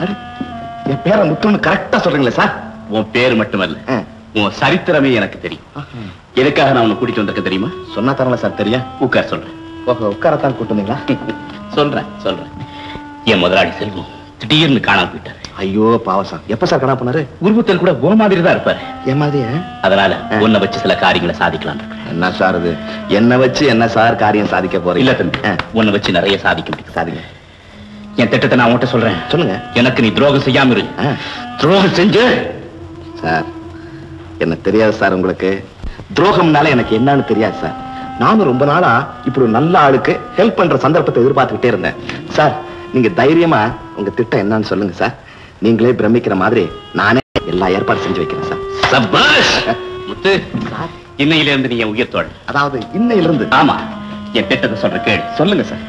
என் பேரை முத்துன்னு கரெக்டா சொல்றீங்களா சார்? உன் பேர் மட்டுமல்ல, உன் சரித்திரமே எனக்கு தெரியும். எதுக்காக நான் உன்னை கூட்டிட்டு வந்திருக்க தெரியுமா? சொன்னா தரல சார், தெரியும். உட்கார் சொல்றேன். உட்காரத்தான் கூட்டு வந்தீங்களா? சொல்றேன் சொல்றேன். என் முதலாளி செல்வம் திடீர்னு காணாம போயிட்டாரு. ஐயோ பாவசா, எப்ப சார் காணா போனாரு? உருவத்தில் கூட உன் மாதிரி தான் இருப்பாரு. என் மாதிரி? அதனால உன்னை வச்சு சில காரியங்களை சாதிக்கலாம். என்ன சார் இது? என்ன வச்சு என்ன சார் காரியம் சாதிக்க போறீங்க? இல்ல தம்பி, உன்னை வச்சு நிறைய சாதிக்க முடியும். சாதிங்க. என் திட்டத்தை நான் உன்கிட்ட சொல்றேன். சொல்லுங்க. எனக்கு நீ துரோகம் செய்யாம இரு. துரோகம் செஞ்சு சார், என்ன தெரியாது சார் உங்களுக்கு. துரோகம்னால எனக்கு என்னன்னு தெரியாது சார். நானும் ரொம்ப நாளா இப்படி ஒரு நல்ல ஆளுக்கு ஹெல்ப் பண்ற சந்தர்ப்பத்தை எதிர்பார்த்துக்கிட்டே இருந்தேன் சார். நீங்க தைரியமா உங்க திட்டம் என்னன்னு சொல்லுங்க சார். நீங்களே பிரமிக்கிற மாதிரி நானே எல்லா ஏற்பாடு செஞ்சு வைக்கிறேன் சார். சபாஷ் முத்து, இன்னையில இருந்து நீ என் உயிர் தோழன். அதாவது இன்னையில இருந்து? ஆமா, என் திட்டத்தை சொல்ற கேள். சொல்லுங்க சார்.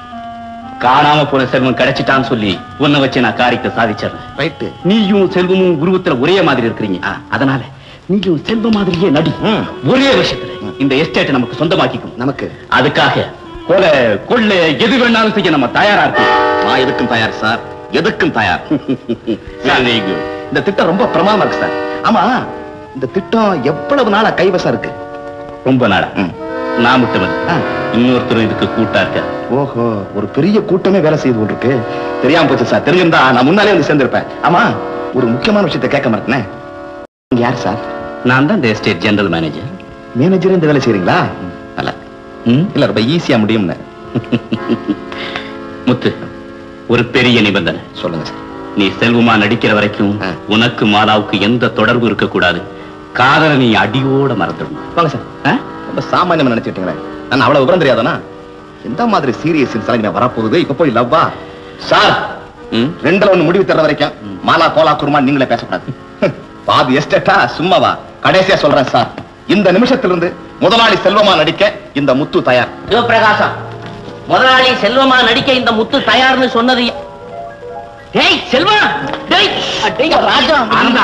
காணாம போன செல்வம் கிடைச்சிட்டான்னு சொல்லி உன்னை வச்சு நான் காரியத்தை சாதிச்சிடறேன். ரைட்டு. நீயும் செல்வமும் உருவத்துல ஒரே மாதிரி இருக்கிறீங்க. அதனால நீயும் செல்வம் மாதிரியே நடி. ஒரே விஷயத்துல இந்த எஸ்டேட் நமக்கு சொந்தமாக்கிக்கும். நமக்கு அதுக்காக கொலை கொள்ளை எது வேணாலும் செய்ய நம்ம தயாரா இருக்கோம். நான் எதுக்கும் தயார் சார், எதுக்கும் தயார். இந்த திட்டம் ரொம்ப பிரமாதமா இருக்கு சார். ஆமா, இந்த திட்டம் எவ்வளவு நாளா கைவசம் இருக்கு? ரொம்ப நாளா. நான் மட்டுமல்ல, இன்னொருத்தரும் இதுக்கு கூட்டா இருக்க. ஓஹோ, ஒரு பெரிய கூட்டமே வேலை செய்து கொண்டிருக்கு. தெரியாம போச்சு சார். தெரிஞ்சிருந்தா நான் முன்னாலே வந்து சேர்ந்திருப்பேன். ஆமா, ஒரு முக்கியமான விஷயத்தை கேட்க மாட்டேனே. யார் சார்? நான் தான் இந்த எஸ்டேட் ஜெனரல் மேனேஜர். மேனேஜர் இந்த வேலை செய்றீங்களா? அல்ல இல்ல, ரொம்ப ஈஸியா முடியும்னு. முத்து, ஒரு பெரிய நிபந்தனை. சொல்லுங்க சார். நீ செல்வமா நடிக்கிற வரைக்கும் உனக்கு மாலாவுக்கு எந்த தொடர்பு இருக்க கூடாது. காதலை நீ அடியோட மறந்துடணும். வாங்க சார். ரொம்ப சாமானியமா நினைச்சிட்டீங்களே. நான் அவ்வளவு விவரம் தெரியாதானா? எந்த மாதிரி சீரியஸ் சலங்கை வரப்போகுது? இப்ப போய் லவ்வா சார்? ரெண்டுல ஒண்ணு முடிவு தர வரைக்கும் மாலா கோலா குருமா நீங்களே பேசக்கூடாது. பாதி எஸ்டேட்டா சும்மாவா? கடைசியா சொல்றேன் சார், இந்த நிமிஷத்திலிருந்து முதலாளி செல்வமா நடிக்க இந்த முத்து தயார். சிவபிரகாசம், முதலாளி செல்வமா நடிக்க இந்த முத்து தயார்னு சொன்னது. டேய் செல்வா, டேய் டேய் ராஜா,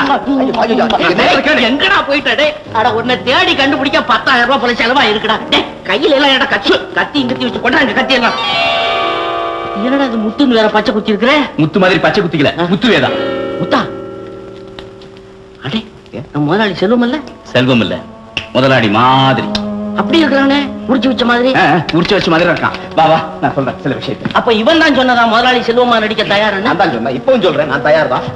எங்கடா போயிட்ட? டேய், அட உன்னை தேடி கண்டுபிடிக்க பத்தாயிரம் ரூபாய் போல செலவா இருக்குடா. டேய், கையில எல்லாம் ஏடா கத்தி கத்தி இங்கத்தி வச்சு கொண்டாங்க. கத்தி எல்லாம் என்னடா இது? முத்துன்னு வேற பச்சை குத்தி இருக்கிற? முத்து மாதிரி பச்சை குத்திக்கல, முத்து வேதா. முத்தா? அடே, நம்ம முதலாளி செல்வம் இல்ல? செல்வம் இல்ல, முதலாளி மாதிரி. அப்படி இருக்கிறானே, முடிச்சு வச்ச மாதிரி. முடிச்சு வச்ச மாதிரி இருக்கான். வா வா, நான் சொல்றேன் சில விஷயத்தை. அப்ப இவன் தான் சொன்னதா முதலாளி செல்வமா நடிக்க தயார்? நான் தான் சொன்னேன், இப்பவும் சொல்றேன், நான் தயார் தான்.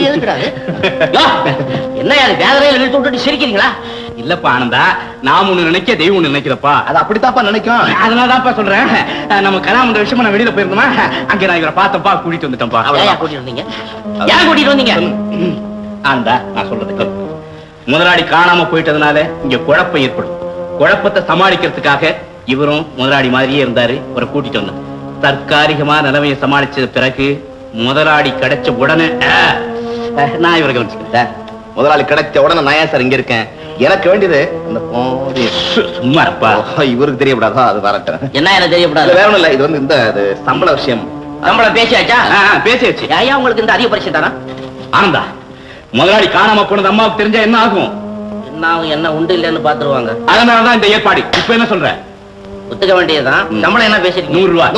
என்ன யாரு வேதனையில நிறுத்தி விட்டுட்டு சிரிக்கிறீங்களா? இல்லப்பா ஆனந்தா, நாம் ஒண்ணு நினைக்க தெய்வம் ஒண்ணு நினைக்கிறப்பா. அது அப்படித்தாப்பா நினைக்கும். அதனாலதான்ப்பா சொல்றேன். நம்ம கலாமன்ற விஷயமா நான் வெளியில போயிருந்தோமா, அங்க நான் இவரை பார்த்தப்பா, கூட்டிட்டு வந்துட்டேன்ப்பா. கூட்டிட்டு வந்தீங்க? யார் கூட்டிட்டு வந்தீங்க? ஆனந்தா, நான் சொல்றது முதலாளி காணாம போயிட்டதுனால இங்க குழப்பம் ஏற்படும். குழப்பத்தை சமாளிக்கிறதுக்காக இவரும் முதலாளி மாதிரியே இருந்தாரு. ஒரு கூட்டிட்டு வந்தார். தற்காலிகமா நிலைமையை சமாளிச்சது பிறகு முதலாளி கிடைச்ச உடனே நான் இவரை கவனிச்சுக்கிறேன். முதலாளி கிடைச்ச உடனே நான் ஏன் சார் இங்க இருக்கேன்? எனக்கு வேண்டியது அந்த சும்மா இருப்பா. இவருக்கு தெரியப்படாதா? அது வரட்டும். என்ன எனக்கு தெரியப்படாது? வேற ஒண்ணும் இல்ல, இது வந்து இந்த சம்பள விஷயம். சம்பளம் பேசியாச்சா? பேசியாச்சு. ஐயா உங்களுக்கு இந்த அதிக பரிசு தானா? ஆனந்தா, முதலாளி காணாம போனது அம்மாவுக்கு தெரிஞ்சா என்ன ஆகும்? என்ன ஆகும்? என்ன உண்டு இல்லைன்னு பாத்துருவாங்க. அதனாலதான் இந்த ஏற்பாடு. இப்ப என்ன சொல்ற? ஒத்துக்க வேண்டியதுதான். சம்பளம் என்ன பேசிருக்கீங்க? நூறு ரூபாய்.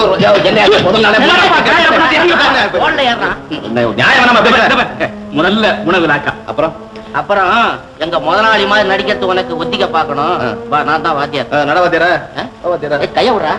முதல்ல உணவு லாக்கா. அப்புறம் அப்புறம் எங்க முதலாளி மாதிரி நடிக்கிறது உனக்கு ஒத்திக்க பாக்கணும். நான் தான் வாத்தியார். நடவாத்தியாரா? வாத்தியாரா? கைய விடுறா.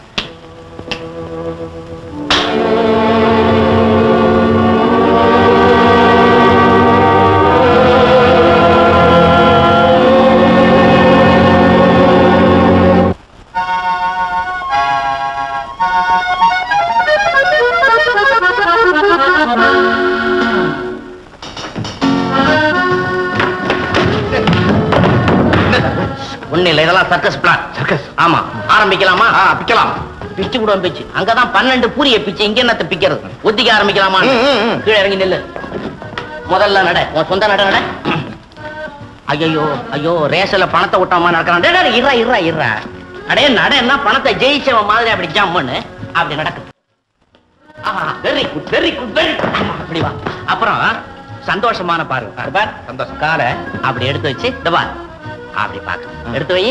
இதெல்லாம் சர்க்கஸ் பிளான். சர்க்கஸ்? ஆமா. ஆரம்பிக்கலாமா? பிக்கலாம். பிச்சு கூட பிச்சு. அங்கதான் பன்னெண்டு பூரிய பிச்சு, இங்க என்னத்த பிக்கிறது? ஒத்திக்க ஆரம்பிக்கலாமா? கீழே இறங்கி நில்லு. முதல்ல நட, உன் சொந்த நட நட. ஐயோ ஐயோ, ரேஸ்ல பணத்தை விட்டாம நடக்கிறான். இருறா இருறா இருறா. அடே நடன்னா பணத்தை ஜெயிச்சவன் மாதிரி அப்படி ஜம்முன்னு அப்படி நடக்குது. Very good very good very good. அப்படி வா. அப்புறம் சந்தோஷமான பாருங்க. சந்தோஷம். காலை அப்படி எடுத்து வச்சு இந்த பார் அப்படி பாக்க. எடுத்து வை.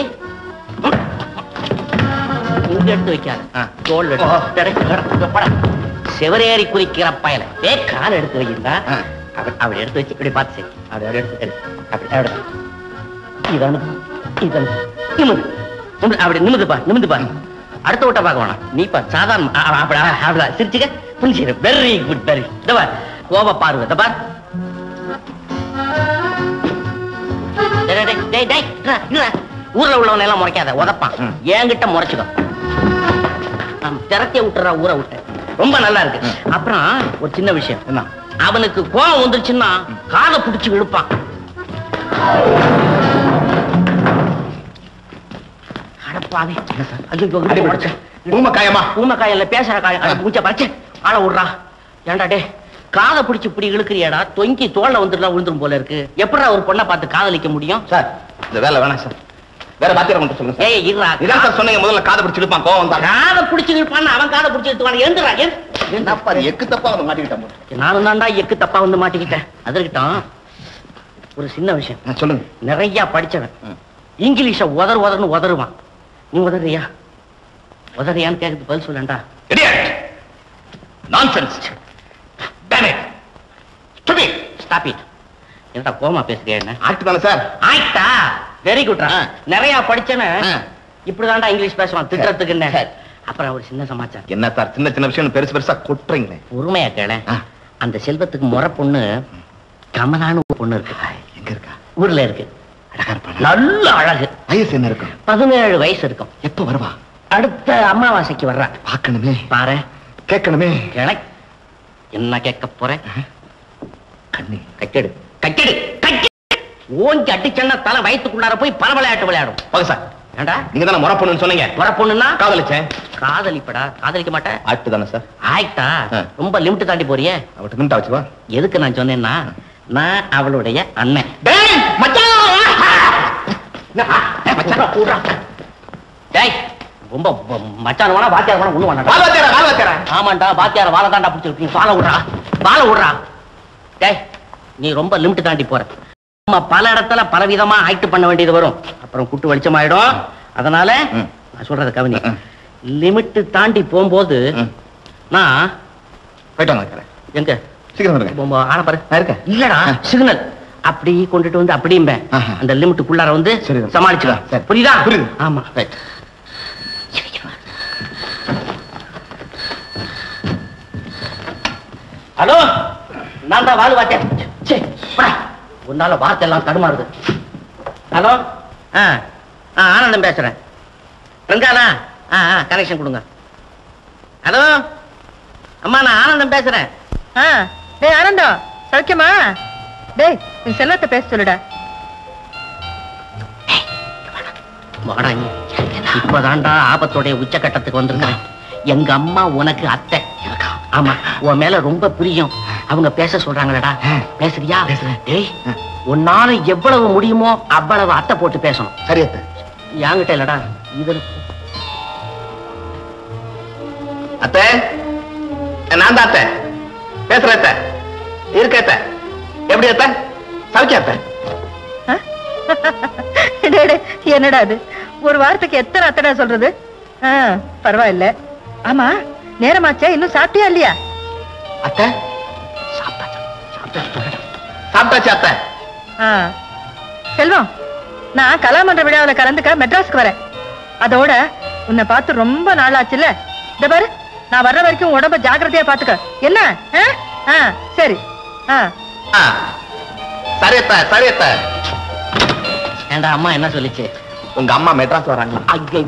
இங்க எடுத்து வைக்காத. தோல் செவரேறி குறிக்கிற பயல. ஏ கால் எடுத்து வைக்கிறா. அப்படி எடுத்து வச்சு இப்படி பார்த்து சரி. அப்படி அப்படி எடுத்து அப்படி இதானு இதன் நிமிது. அப்படி நிமிது பா நிமிந்து பாரு. அடுத்த விட்ட பார்க்க வேணாம். நீ பா சாதாரண அப்படி சிரிச்சுக்க. புரிஞ்சு. Very good very. இந்த பார் கோப பாருங்க. இந்த பார். ஊர்ல உள்ளவன எல்லாம் முறைக்காத, உதப்பான். என்கிட்ட முறைச்சுக்கோ. திறத்திய விட்டுறா ஊரை விட்டு. ரொம்ப நல்லா இருக்கு. அப்புறம் ஒரு சின்ன விஷயம் என்ன, அவனுக்கு கோபம் வந்துருச்சுன்னா காதை பிடிச்சு இழுப்பான். அடப்பாவே. ஊமக்காயமா? ஊமக்காயில பேசுற காயம். பூச்சா பறிச்சு ஆள விடுறா. ஏன்டா டே காதை பிடிச்சு இப்படி இழுக்கிறியாடா? தொங்கி தோல்ல வந்துட்டு விழுந்துரும் போல இருக்கு. எப்படா ஒரு பொண்ணை பார்த்து காதலிக்க முடியும்? சார் இந்த வேலை வேணாம் சார். வேற பாத்திரம் கொண்டு சொல்லுங்க. ஏய் இருடா. இதான் சார் சொன்னீங்க முதல்ல காதை பிடிச்சு இழுப்பான். கோவம் தான். காதை பிடிச்சு இழுப்பான். அவன் காதை பிடிச்சு இழுத்துவான். எழுந்துடா. என்னப்பா எக்கு தப்பா வந்து மாட்டிக்கிட்டான். நானும் தான்டா எக்கு தப்பா வந்து மாட்டிக்கிட்டேன். அதற்கிட்டான் ஒரு சின்ன விஷயம் சொல்லுங்க. நிறைய படிச்சவன் இங்கிலீஷ உதறு உதர்னு உதருவான். நீ உதறியா? உதறியான்னு கேட்கறது பதில் சொல்லண்டா. Nonsense. Damn it. Stupid. Stop it. என்னடா கோமா பேசுறியா? என்ன ஆக்ட் தானே சார்? ஆக்டா? வெரி குட்ரா. நிறைய படிச்சவன் இப்படிதான்டா இங்கிலீஷ் பேசுவான் திட்டறதுக்கு. என்ன அப்புறம் ஒரு சின்ன சமாச்சாரம். என்ன சார் சின்ன சின்ன விஷயம் பெருசு பெருசா கொட்டுறீங்களே? உரிமையா கேள. அந்த செல்வத்துக்கு முறை பொண்ணு கமலான்னு ஒரு பொண்ணு இருக்கு. எங்க இருக்கா? ஊர்ல இருக்கு. நல்ல அழகு. வயசு என்ன இருக்கும்? பதினேழு வயசு இருக்கும். எப்ப வருவா? அடுத்த அமாவாசைக்கு வர்றா. பார்க்கணுமே. பாரு. கேட்கணுமே. கிளை என்ன கேட்க போறேன்? கண்ணி கக்கெடு கக்கெடு கக்கெடு. ஓங்கி அடிச்சன்னா தலை வயிற்றுக்குள்ளார போய் பல விளையாட்டு விளையாடும். போங்க சார். ஏண்டா நீங்க தானே முறை பொண்ணுன்னு சொன்னீங்க? முறை பொண்ணுன்னா காதலிச்சேன். காதலிப்படா. காதலிக்க மாட்டேன். ஆக்ட் தானே சார்? ஆக்டா? ரொம்ப லிமிட் தாண்டி போறியே. அவட்ட நிமிட்டா வச்சுவா. எதுக்கு நான் சொன்னேன்னா நான் அவளுடைய அண்ணன். ரொம்ப மச்சான் வேணா வாத்தியார் வேணா ஒண்ணு வேணா. ஆமாண்டா வாத்தியார வாழை தாண்டா பிடிச்சிருக்கீங்க. வாழை விடுறா வாழை விடுறா. டேய் நீ ரொம்ப லிமிட் தாண்டி போற. நம்ம பல இடத்துல பல விதமா ஆக்ட் பண்ண வேண்டியது வரும். அப்புறம் குட்டு வெளிச்சமாயிடும். அதனால நான் சொல்றது கவனி. லிமிட் தாண்டி போகும்போது நான் போயிட்டாங்க. எங்க சீக்கிரம் ஆன பாரு. இல்லடா சிக்னல் அப்படி கொண்டுட்டு வந்து அப்படியும்பேன். அந்த லிமிட்டுக்குள்ளார வந்து சமாளிச்சுக்க. புரியுதா? புரியுது. ஆமா ரைட். ஹலோ நான் தான் வாழு வாத்தியார். உன்னால வார்த்தை எல்லாம் தடுமாறுது. ஹலோ ஆனந்தம் பேசுறேன். ரெங்காலா கனெக்ஷன் கொடுங்க. ஹலோ அம்மா நான் ஆனந்தம் பேசுறேன். டேய் ஆனந்தம் சௌக்கியமா? டேய் நீ செல்வத்தை பேச சொல்லுடா. வாடாங்க. இப்பதான்டா ஆபத்தோடைய உச்சகட்டத்துக்கு வந்திருக்கிறேன். எங்க அம்மா உனக்கு அத்தை. ஆமா உன் மேல ரொம்ப பிரியம். அவங்க பேச சொல்றாங்களடா, பேசுறியா? டேய், உன்னால எவ்வளவு முடியுமோ அவ்வளவு அத்தை போட்டு பேசணும். சரி அத்தை. என்கிட்ட இல்லடா, இதுல. அத்தை, நான் தான் அத்தை பேசுறேன். அத்தை இருக்க அத்தை. எப்படி அத்தை? சமைக்க அத்தை. என்னடா அது, ஒரு வாரத்துக்கு எத்தனை அத்தடா சொல்றது? பரவாயில்ல. ஆமா, நேரமாச்சே, இன்னும் சாப்பிட்டியா இல்லையா? அத்தை சாப்பிட்டாச்சு அத்தை. செல்வம், நான் கலாமன்ற விழாவில் கலந்துக்க மெட்ராஸ்க்கு வரேன். அதோட உன்னை பார்த்து ரொம்ப நாள் ஆச்சுல்ல. இந்த பாரு, நான் வர்ற வரைக்கும் உடம்ப ஜாக்கிரதையா பாத்துக்க. என்ன? சரி. சரி அத்தை, சரி அத்தை. ஏண்டா, அம்மா என்ன சொல்லிச்சு? உங்க அம்மா மெட்ராஸ் வராங்களா?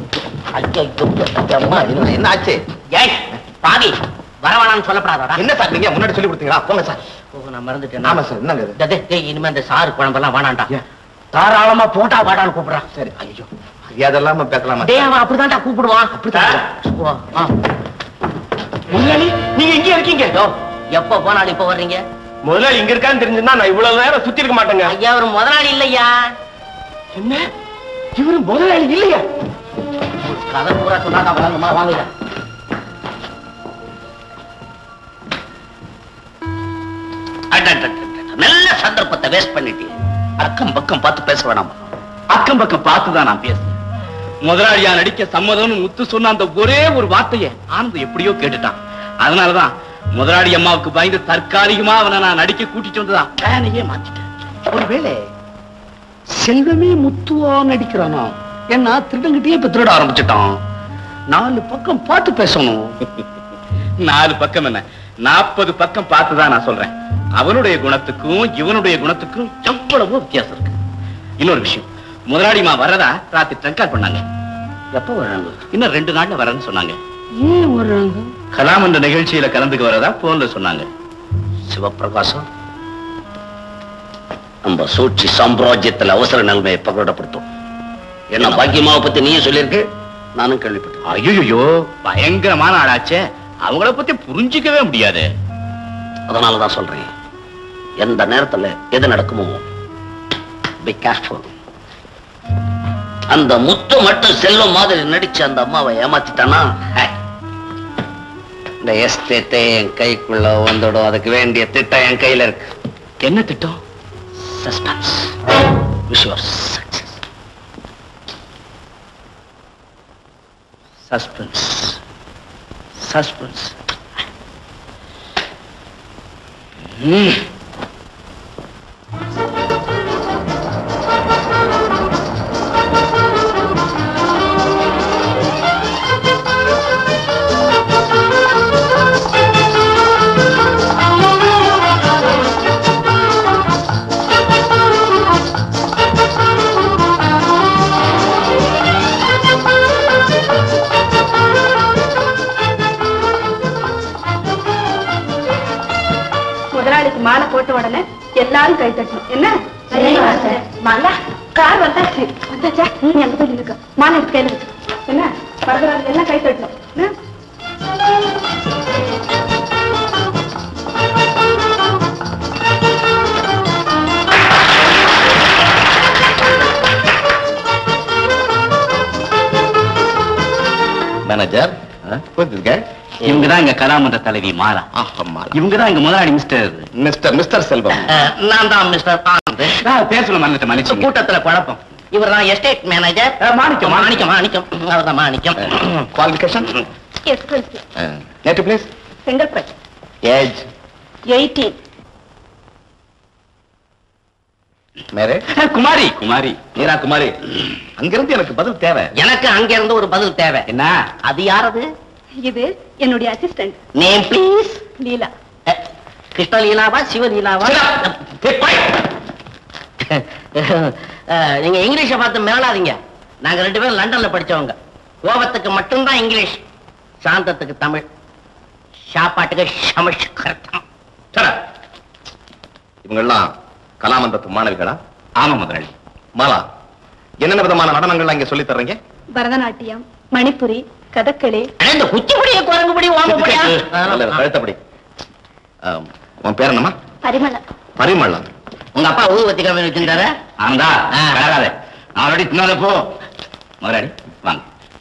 அம்மா என்ன ஆச்சு? ஏய் பாவி, வரவானான்னு சொல்லப்படாதா? என்ன சார் நீங்க முன்னாடி சொல்லி கொடுத்தீங்களா? போங்க சார். நான் மறந்துட்டேன். ஆமா சார். என்னங்க இனிமே இந்த சாறு குழம்பெல்லாம் வேணாண்டா, தாராளமா போட்டா வாடான்னு கூப்பிடுறான். சரி. ஐயோ, அதெல்லாம் பேசலாமா? டேய், அவன் அப்படிதான்டா கூப்பிடுவான். அப்படிதான். முதலாளி, நீங்க இங்கே இருக்கீங்க? எப்ப போனாலும் இப்ப வர்றீங்க? முதலாளி இங்க இருக்கான்னு தெரிஞ்சுன்னா நான் இவ்வளவு நேரம் சுத்தி இருக்க மாட்டேங்க. ஐயா, ஒரு முதலாளி இல்லையா? என்ன, இவரு முதலாளி இல்லையா? கதை பூரா சொன்னாக்கா வழங்குமா? வாங்க. நல்ல சந்தர்ப்பத்தை வேஸ்ட் பண்ணிட்டீங்க. அக்கம் பக்கம் பார்த்து பேச வேணாம். அக்கம் பக்கம் பார்த்துதான் நான் பேசுறேன். முதலாளியா நடிக்க சம்மதம்னு முத்து சொன்ன அந்த ஒரே ஒரு வார்த்தையை ஆனந்த் எப்படியோ கேட்டுட்டான். அதனாலதான் முதலாளி அம்மாவுக்கு பயந்து தற்காலிகமா அவனை நான் நடிக்க கூட்டிட்டு வந்ததான் பிளானையே மாத்திட்டேன். ஒருவேளை செல்வமே முத்துவா நடிக்கிறானா? என்ன திருடங்கிட்டே இப்ப திருட ஆரம்பிச்சுட்டான். நாலு பக்கம் பார்த்து பேசணும். நாலு பக்கம் என்ன, நாற்பது பக்கம் பார்த்துதான் நான் சொல்றேன். அவனுடைய குணத்துக்கும் இவனுடைய குணத்துக்கும் எவ்வளவோ வித்தியாசம் இருக்கு. இன்னொரு விஷயம், முதலாளிமா வரதா ராத்திரி ட்ரங்கால் பண்ணாங்க. எப்ப வர்றாங்க? இன்னும் ரெண்டு நாள்ல வரேன்னு சொன்னாங்க. ஏன் வர்றாங்க? கலாம் என்ற நிகழ்ச்சியில கலந்துக்கு வரதா போன்ல சொன்னாங்க. சிவபிரகாசம், நம்ம சூழ்ச்சி சாம்ராஜ்யத்தில் அவசர நிலைமையை பகடப்படுத்தும். என்ன பாக்கியமாவை பத்தி நீயும் சொல்லியிருக்கு, நானும் கேள்விப்பட்டேன். ஐயோ, பயங்கரமான ஆளாச்சே, அவங்கள பத்தி புரிஞ்சிக்கவே முடியாது. அதனாலதான் சொல்றேன், எந்த நேரத்துல எது நடக்குமோ பி கேர்ஃபுல். அந்த முத்து மட்டும் செல்வம் மாதிரி நடிச்சு அந்த அம்மாவை ஏமாத்திட்டானா, இந்த எஸ்டேட்டே என் கைக்குள்ள வந்துடும். அதுக்கு வேண்டிய திட்டம் என் கையில இருக்கு. என்ன திட்டம்? Suspense. Wish you all success. Suspense, suspense. முதலாளிக்கு மாலை போட்ட உடனே எல்லாரும் கை தட்டணும். என்ன மாலா, கார் வந்தாச்சு. வந்தாச்சா? நீ அங்க போய் நிற்க, மாலை எடுத்து கையில வச்சு. என்ன வரதுறாங்க, எல்லாம் கை தட்டணும். மேனேஜர், இவங்கதான் எங்க கலாமன்ற தலைவி மாலா. இவங்கதான் எங்க முதலாளி மிஸ்டர் மிஸ்டர் மிஸ்டர் செல்வம். நான் தான் மிஸ்டர் ஆனந்த். பேசல மன்னிட்ட மன்னிச்சு. கூட்டத்துல குழப்பம். இவர் தான் எஸ்டேட் மேனேஜர் மாணிக்கம். மாணிக்கம் மாணிக்கம் அவர் தான் Manickam. Qualification? SLC. Native place? Chengalpattu. Age? Eighteen. Marriage? குமாரி. குமாரி. நீரா குமாரி? அங்கிருந்து எனக்கு பதில் தேவை. எனக்கு அங்க இருந்து ஒரு பதில் தேவை. என்ன? அது யாரது? இது என்னுடைய அசிஸ்டன்ட். Name please. லீலா. கிருஷ்ணலீலாவா சிவலீலாவா? நீங்க இங்கிலீஷ பார்த்து மிரளாதீங்க. நாங்க ரெண்டு பேரும் லண்டன்ல படிச்சவங்க. கோபத்துக்கு மட்டும்தான் இங்கிலீஷ், சாந்தத்துக்கு தமிழ், சாப்பாட்டுக்கு சமஸ்கிருதம். இவங்கெல்லாம் கலாமன்றத்து மாணவிகளா? ஆமா முதலாளி. மாலா, என்னென்ன விதமான நடனங்கள்லாம் இங்க சொல்லி தர்றீங்க? பரதநாட்டியம், மணிப்புரி, கதக்களி. இந்த குச்சிப்புடிய குரங்குபடி வாங்குபடியா? கழுத்தபடி. உன் பேர் என்னம்மா? பரிமளம். பரிமளம். உங்க அப்பா ஊதுவத்தி கம்பெனி வச்சிருந்தாரு. ஆண்டா கலராதே. ஆல்ரெடி தின்னாத போ. முதலாளி வாங்க.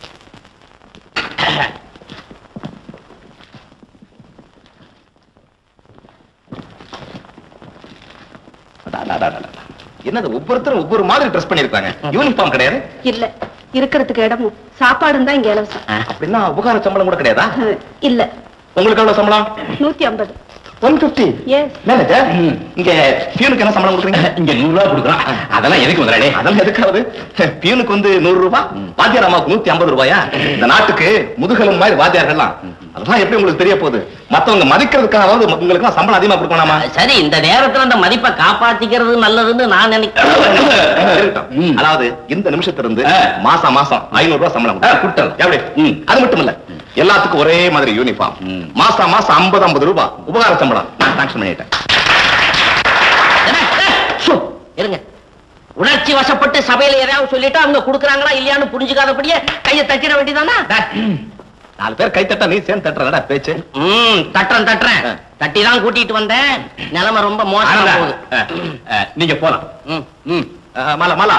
என்னது ஒவ்வொருத்தரும் ஒவ்வொரு மாதிரி ட்ரெஸ் பண்ணிருக்காங்க. யூனிஃபார்ம் கிடையாது? இல்ல, இருக்கிறதுக்கு இடமும் சாப்பாடும் தான் இங்க இலவசம். அப்படின்னா உபகார சம்பளம் கூட கிடையாதா? இல்ல. உங்களுக்கு எவ்வளவு சம்பளம்? நூத்தி ஐம்பது. One fifty. மேனேஜர், இங்க பியூனுக்கு என்ன சம்பளம் கொடுக்குறீங்க? இங்க நூறு ரூபாய் கொடுக்குறோம். அதெல்லாம் எதுக்கு முதலாளி? அதெல்லாம் எதுக்காவது? பியூனுக்கு வந்து நூறு ரூபாய், வாத்தியார் அம்மாவுக்கு நூத்தி ஐம்பது ரூபாயா? இந்த நாட்டுக்கு முதுகெலும் மாதிரி வாத்தியார்கள்லாம். அதெல்லாம் எப்படி உங்களுக்கு தெரிய போகுது? மத்தவங்க மதிக்கிறதுக்காவது உங்களுக்கு சம்பளம் அதிகமா கொடுக்கணுமா? சரி, இந்த நேரத்துல அந்த மதிப்பை காப்பாத்திக்கிறது நல்லதுன்னு நான் நினைக்கிறேன். அதாவது இந்த நிமிஷத்திலிருந்து மாசம் மாசம் ஐநூறு ரூபாய் சம்பளம் கொடுத்தல். எப்படி? அது மட்டும் இல்ல, எல்லாத்துக்கும் ஒரே மாதிரி யூனிஃபார்ம். மாசம் மாசம் ஐம்பது ஐம்பது ரூபாய் உபகார சம்பளம் நான் சாங்ஷன் பண்ணிட்டேன். இருங்க, உணர்ச்சி வசப்பட்டு சபையில எதையாவது சொல்லிட்டு அவங்க கொடுக்குறாங்களா இல்லையான்னு புரிஞ்சுக்காதபடியே கையை தட்டிட வேண்டியதானா? நாலு பேர் கை தட்டா நீ சேர்ந்து தட்டுறா பேச்சு. ம், தட்டுறேன் தட்டுறேன். தட்டி தான் கூட்டிட்டு வந்தேன். நிலைமை ரொம்ப மோசமா போகுது. நீங்க போலாம். மாலா மாலா,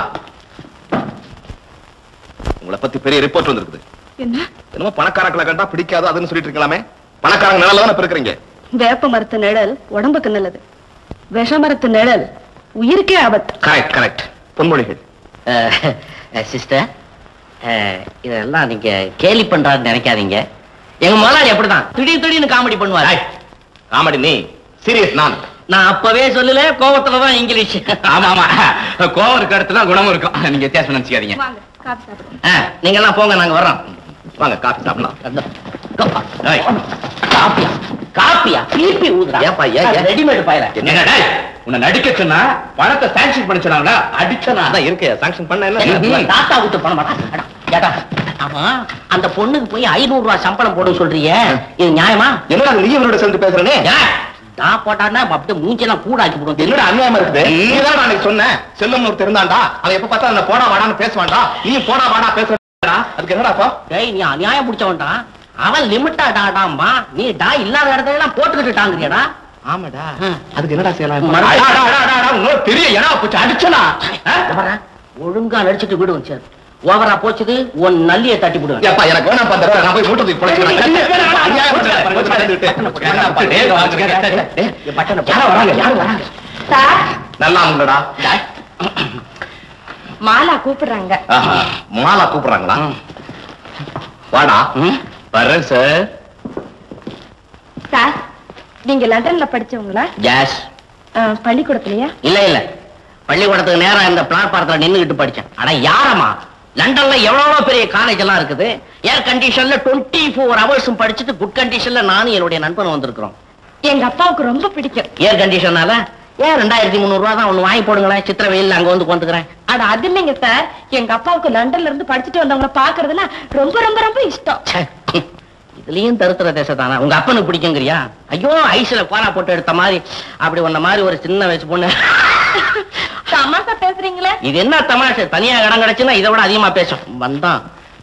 உங்களை பத்தி பெரிய ரிப்போர்ட் வந்திருக்குது. என்ன? என்னமோ பணக்காரங்களை கண்டா பிடிக்காது அதுன்னு சொல்லிட்டு இருக்கலாமே. பணக்காரங்க நிழல்ல தானே பிறக்குறீங்க. வேப்ப மரத்து நிழல் உடம்புக்கு நல்லது, விஷ மரத்து நிழல் உயிருக்கே ஆபத்து. Correct correct. பொன்மொழிகள். சிஸ்டர், இதெல்லாம் நீங்க கேலி பண்றாருன்னு நினைக்காதீங்க. எங்க முதலாளி அப்படிதான் திடீர் திடீர்னு காமெடி பண்ணுவாரு. காமெடி நீ, சீரியஸ் நான். நான் அப்பவே சொல்லல, கோவத்துலதான் இங்கிலீஷ். ஆமா ஆமா, கோவம் இருக்க இடத்துல குணமும் இருக்கும். நீங்க வித்தியாசம் நினைச்சுக்காதீங்க. வாங்க, காபி சாப்பிடுங்க. நீங்க எல்லாம் போங்க, நாங்க வர்றோம். வாங்க காபி சாப்பிடலாம். காப்பியா காப்பியா பிபி ஊதுறா. ஏப்பா, ஏன், ஏன்? ரெடிமேட் பாயல. என்னடா டேய், உன்னை நடிக்க சொன்னா பணத்தை சாங்ஷன் பண்ண சொன்னாங்களா? அடிச்சனா? அதான் இருக்கு, சாங்ஷன் பண்ண என்ன? தாத்தா விட்டு பண்ண மாட்டான். கேட்டா ஆமா, அந்த பொண்ணுக்கு போய் ஐநூறு ரூபாய் சம்பளம் போட சொல்றீங்க, இது நியாயமா? என்னடா நீ இவரோட சேர்ந்து பேசுறனே? நான் போட்டான்னா அப்படியே மூஞ்செல்லாம் கூடாக்கி போடும். என்னடா அநியாயமா இருக்குது? நீதான் அன்னைக்கு சொன்ன செல்லம் ஒருத்தர் இருந்தான்டா, அவன் எப்ப பார்த்தா அந்த போடா வாடான்னு பேசுவான்டா. நீ போடா வாடா பேசுறா, அதுக்கு என்னடாப்பா? டேய், நீ அநியாயம் பிடிச்சவன்டா. அவன் லிமிட்டா டாடாம்பா, நீ டா இல்லாத இடத்துல எல்லாம் போட்டுக்கிட்டு டாங்கறியடா. ஆமாடா, அதுக்கு என்னடா செய்யலாம்? இன்னொரு பெரிய இடம் போச்சு, அடிச்சனா? ஒழுங்கா நடிச்சுட்டு விடுவோம் சார். ஓவரா போச்சுது உன் நல்லியை தட்டி விடுவேன். ஏப்பா, எனக்கு வேணாம் பா, நான் போய் மூட்டை தூக்கி பொழைச்சுக்கிறேன். நல்லா உங்களடா. மாலா கூப்பிடுறாங்க. மாலா கூப்பிடுறாங்களா? வாடா. வர்றேன் சார். சார், நீங்க லண்டன்ல படிச்சவங்களா? ஜாஸ். பள்ளிக்கூடத்துலயா? இல்ல இல்ல, பள்ளிக்கூடத்துக்கு நேரம் இந்த பிளாட்பாரத்துல நின்னுகிட்டு படிச்சேன். ஆனா யாரமா, லண்டன்ல எவ்வளவு பெரிய காலேஜ் எல்லாம் இருக்குது. ஏர் கண்டிஷன்ல டுவெண்ட்டி ஃபோர் ஹவர்ஸும் படிச்சுட்டு குட் கண்டிஷன்ல நானும் என்னுடைய நண்பன் வந்திருக்கிறோம். எங்க அப்பாவுக்கு ரொம்ப பிடிக்கும். ஏர் கண்டிஷனால ஏன் ரெண்டாயிரத்தி முந்நூறு ரூபா தான் ஒண்ணு வாங்கி போடுங்களேன், சித்திர வெயில் அங்க வந்து கொண்டுக்கிறேன். ஆனா அது இல்லைங்க சார், எங்க அப்பாவுக்கு லண்டன்ல இருந்து படிச்சுட்டு வந்தவங்கள பாக்குறதுன்னா ரொம்ப ரொம்ப ரொம்ப இஷ்டம். இதுலயும் தருத்திர தேசத்தானா உங்க அப்பனுக்கு பிடிக்குங்கிறியா? ஐயோ, ஐஸ்ல கோலா போட்டு எடுத்த மாதிரி அப்படி ஒன்ன மாதிரி ஒரு சின்ன வயசு பொண்ணு. தமாஷா பேசுறீங்களே? இது என்ன தமாஷை? தனியா இடம் கிடைச்சுன்னா இதை விட அதிகமா பேசும். வந்தான்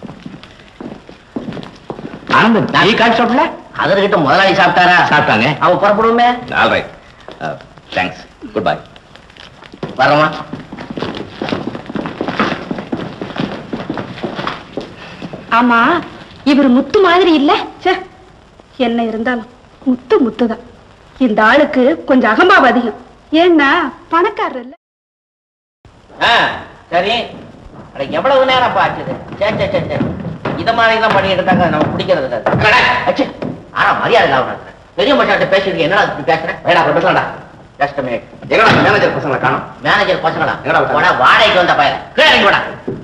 ஆனந்தன், நீ கால் சாப்பிடல? அதற்கிட்ட முதலாளி சாப்பிட்டாரா? சாப்பிட்டாங்க. அவ புறப்படுவோமே. All right, thanks, good bye. வரமா? ஆமா, இவர் முத்து மாதிரி இல்ல? என்ன இருந்தாலும் முத்து முத்துதான். இந்த ஆளுக்கு கொஞ்சம் அகம்பாவம் அதிகம். ஏன்னா பணக்காரர் இல்ல. சரி, எவ்வளவு நேரம் பாச்சுது? சரி சரி சரி சரி, இத மாதிரிதான் பண்ணிட்டு இருந்தாங்க. நம்ம பிடிக்கிறது ஆனா மரியாதை இல்லாம பெரிய மச்சாட்ட பேசிட்டு என்னடா பேசுறேன்? வேடா பேசலாம்டா. ஜஸ்ட் a minute. எங்கடா மேனேஜர் பசங்களை காணோம்? மேனேஜர் பசங்களா? எங்கடா போடா, வாடகைக்கு வந்த பையன். கீழே போடா.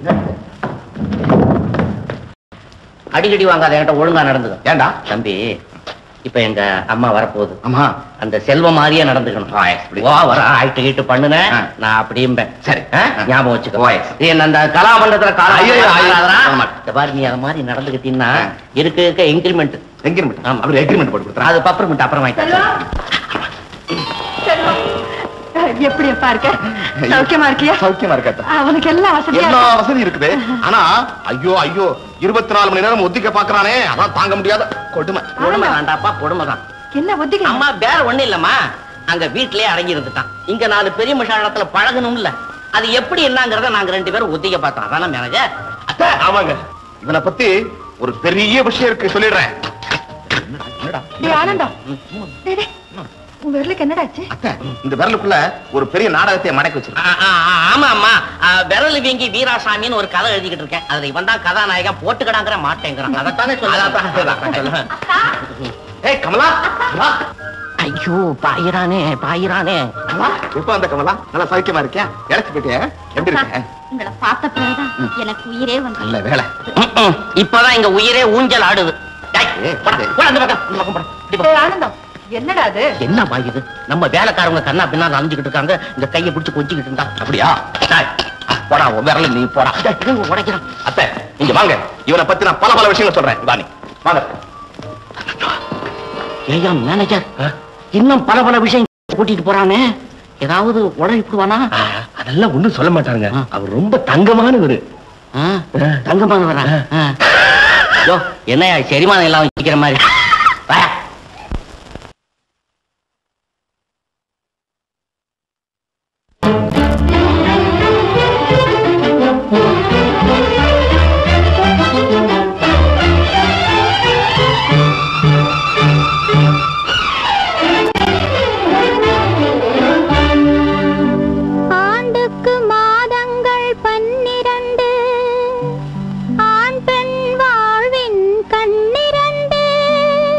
அடிக்கடி வாங்காத, என்கிட்ட ஒழுங்கா நடந்துக்க. ஏண்டா தம்பி, இப்ப எங்க அம்மா வரப்போகுது. ஆமா, அந்த செல்வம் மாதிரியே நடந்துக்கணும். வா வர ஆயிட்டு கீட்டு பண்ணுன நான் அப்படியும்பேன். சரி, ஞாபகம் வச்சுக்கோ. என்ன அந்த கலாமண்டலத்துல காலம் பாரு, நீ அது மாதிரி நடந்துக்கிட்டீங்கன்னா இருக்க இருக்க இன்கிரிமெண்ட் எங்கிரிமெண்ட் அவர் எக்ரிமெண்ட் போட்டு கொடுத்தா அது பப்பர்மெண்ட் அப்புறம் வாங்கிட்டேன். எப்படி அப்பா இருக்க? சௌக்கியமா இருக்கியா? சௌக்கியமா இருக்கா? அவனுக்கு எல்லா வசதியும் எல்லா வசதியும் இருக்குது. ஆனா ஐயோ ஐயோ இருபத்தி நாலு மணி நேரம் ஒத்திக்க பாக்குறானே, அதான் தாங்க முடியாத கொடுமை. கொடுமை வேண்டாப்பா, கொடுமைதான். என்ன ஒத்திக்க? அம்மா வேற ஒண்ணு இல்லம்மா, அங்க வீட்லயே அடங்கி இருந்துட்டான். இங்க நாலு பெரிய மசாலத்துல பழகணும்ல, அது எப்படி என்னங்கறத நாங்க ரெண்டு பேரும் ஒத்திக்க பார்த்தோம். அதான மேனேஜர்? அத்தை, ஆமாங்க. இவனை பத்தி ஒரு பெரிய விஷயம் இருக்கு, சொல்லிடுறேன். ஆனந்தம், உங்க விரலுக்கு என்னடாச்சு? அத்தை, இந்த விரலுக்குள்ள ஒரு பெரிய நாடகத்தை மடக்கி வச்சிருக்கேன். ஆமா ஆமா, விரல் வீங்கி வீராசாமின்னு ஒரு கதை எழுதிக்கிட்டு இருக்கேன். அதுல இவன் தான் கதாநாயகன், போட்டுக்கடாங்கிற மாட்டேங்கிறான். அதைத்தானே சொல்ல. ஏய் கமலா, ஐயோ பாயிரானே பாயிரானே. எப்ப வந்த கமலா? நல்லா சௌக்கியமா இருக்கியா? இழைச்சு போயிட்டியா? எப்படி இருக்க? உங்களை பார்த்த பிறகுதான் எனக்கு உயிரே வந்து. நல்ல வேலை. இப்பதான் எங்க உயிரே ஊஞ்சல் ஆடுது. ஆனந்தம், என்னடா அது? என்ன பாயுது? நம்ம வேலைக்காரங்க கண்ணா பின்னா அணிஞ்சுக்கிட்டு இருக்காங்க, இந்த கையை பிடிச்சு கொஞ்சிக்கிட்டு இருந்தா. அப்படியா? போடா விரல நீ போடா. உடைக்கிறான். அத்தை நீங்க வாங்க, இவனை பத்தி நான் பல பல விஷயங்கள் சொல்றேன். வாணி வாங்க. ஏயா மேனேஜர், இன்னும் பல பல விஷயம் கூட்டிட்டு போறானே, ஏதாவது உடனே அதெல்லாம் ஒண்ணும் சொல்ல மாட்டாருங்க. அவர் ரொம்ப தங்கமானவரு. தங்கமானவரா? என்னையா செரிமானம் எல்லாம் வச்சுக்கிற மாதிரி? ஆண் பெண் வாழ்வின் கண்ணிரண்டு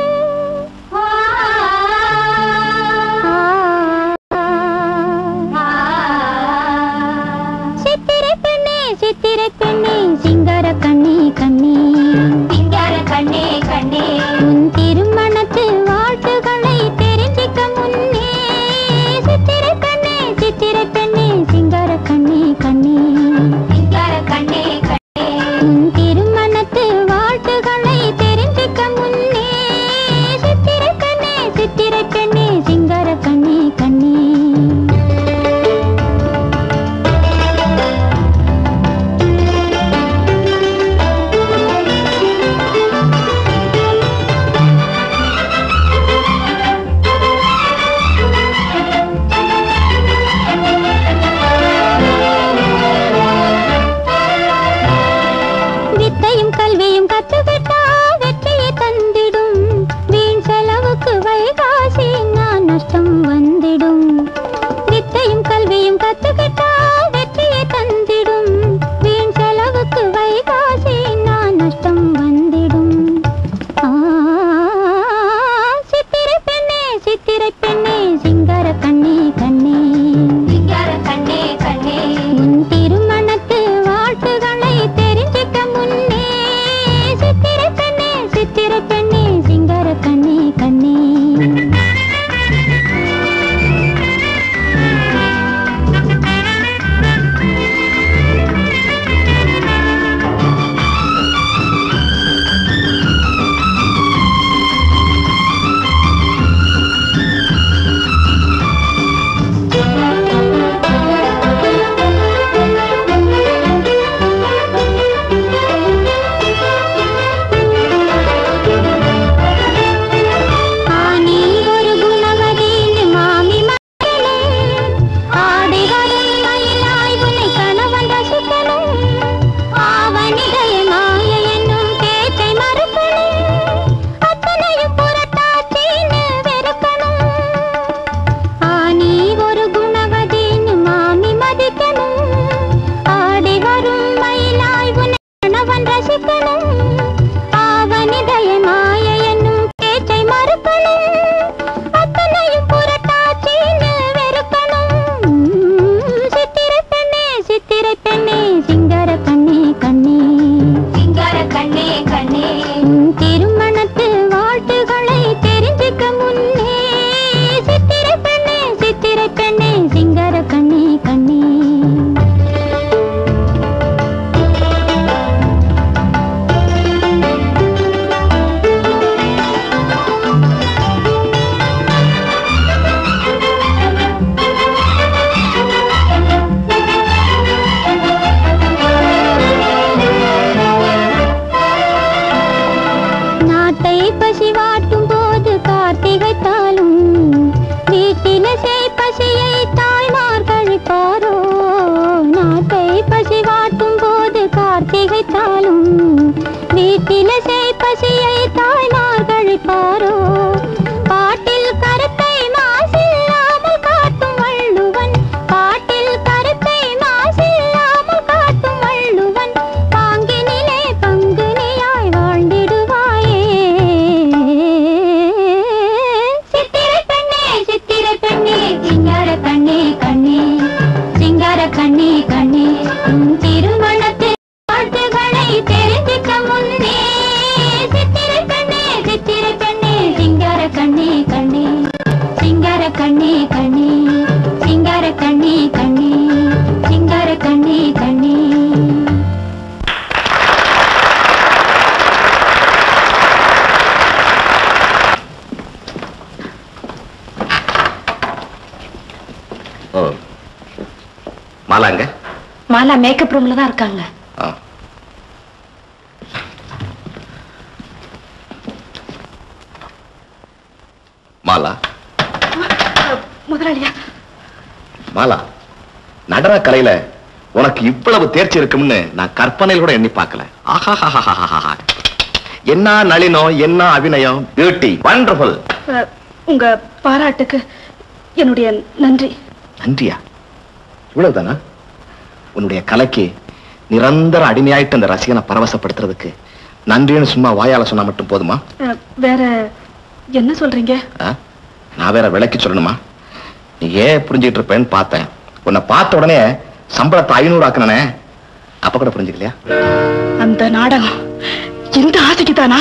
ஓ மாலாங்க? மாலா மேக்கப் ரூம்ல தான் இருக்காங்க. மாலா முதலாளியா? மாலா, நடன கலையில உனக்கு இவ்வளவு தேர்ச்சி இருக்கும்னு நான் கற்பனையில் கூட எண்ணி பார்க்கல. ஆஹா, என்ன நளினம், என்ன அபிநயம், பியூட்டி, வண்டர்ஃபுல். உங்க பாராட்டுக்கு என்னுடைய நன்றி. நன்றியா? இவ்வளவுதானா? உன்னுடைய கலைக்கு நிரந்தர அடிமையாயிட்டு அந்த ரசிகனை பரவசப்படுத்துறதுக்கு நன்றின்னு சும்மா வாயால சொன்னா மட்டும் போதுமா? வேற என்ன சொல்றீங்க? நான் வேற விளக்கி சொல்லணுமா? நீ ஏன் புரிஞ்சுட்டு இருப்பேன்னு பார்த்தேன். உன்னை பார்த்த உடனே சம்பளத்தை ஐநூறு ஆக்கினே, அப்ப கூட புரிஞ்சுக்கலையா? அந்த நாடகம் இந்த ஆசைக்கு தானா?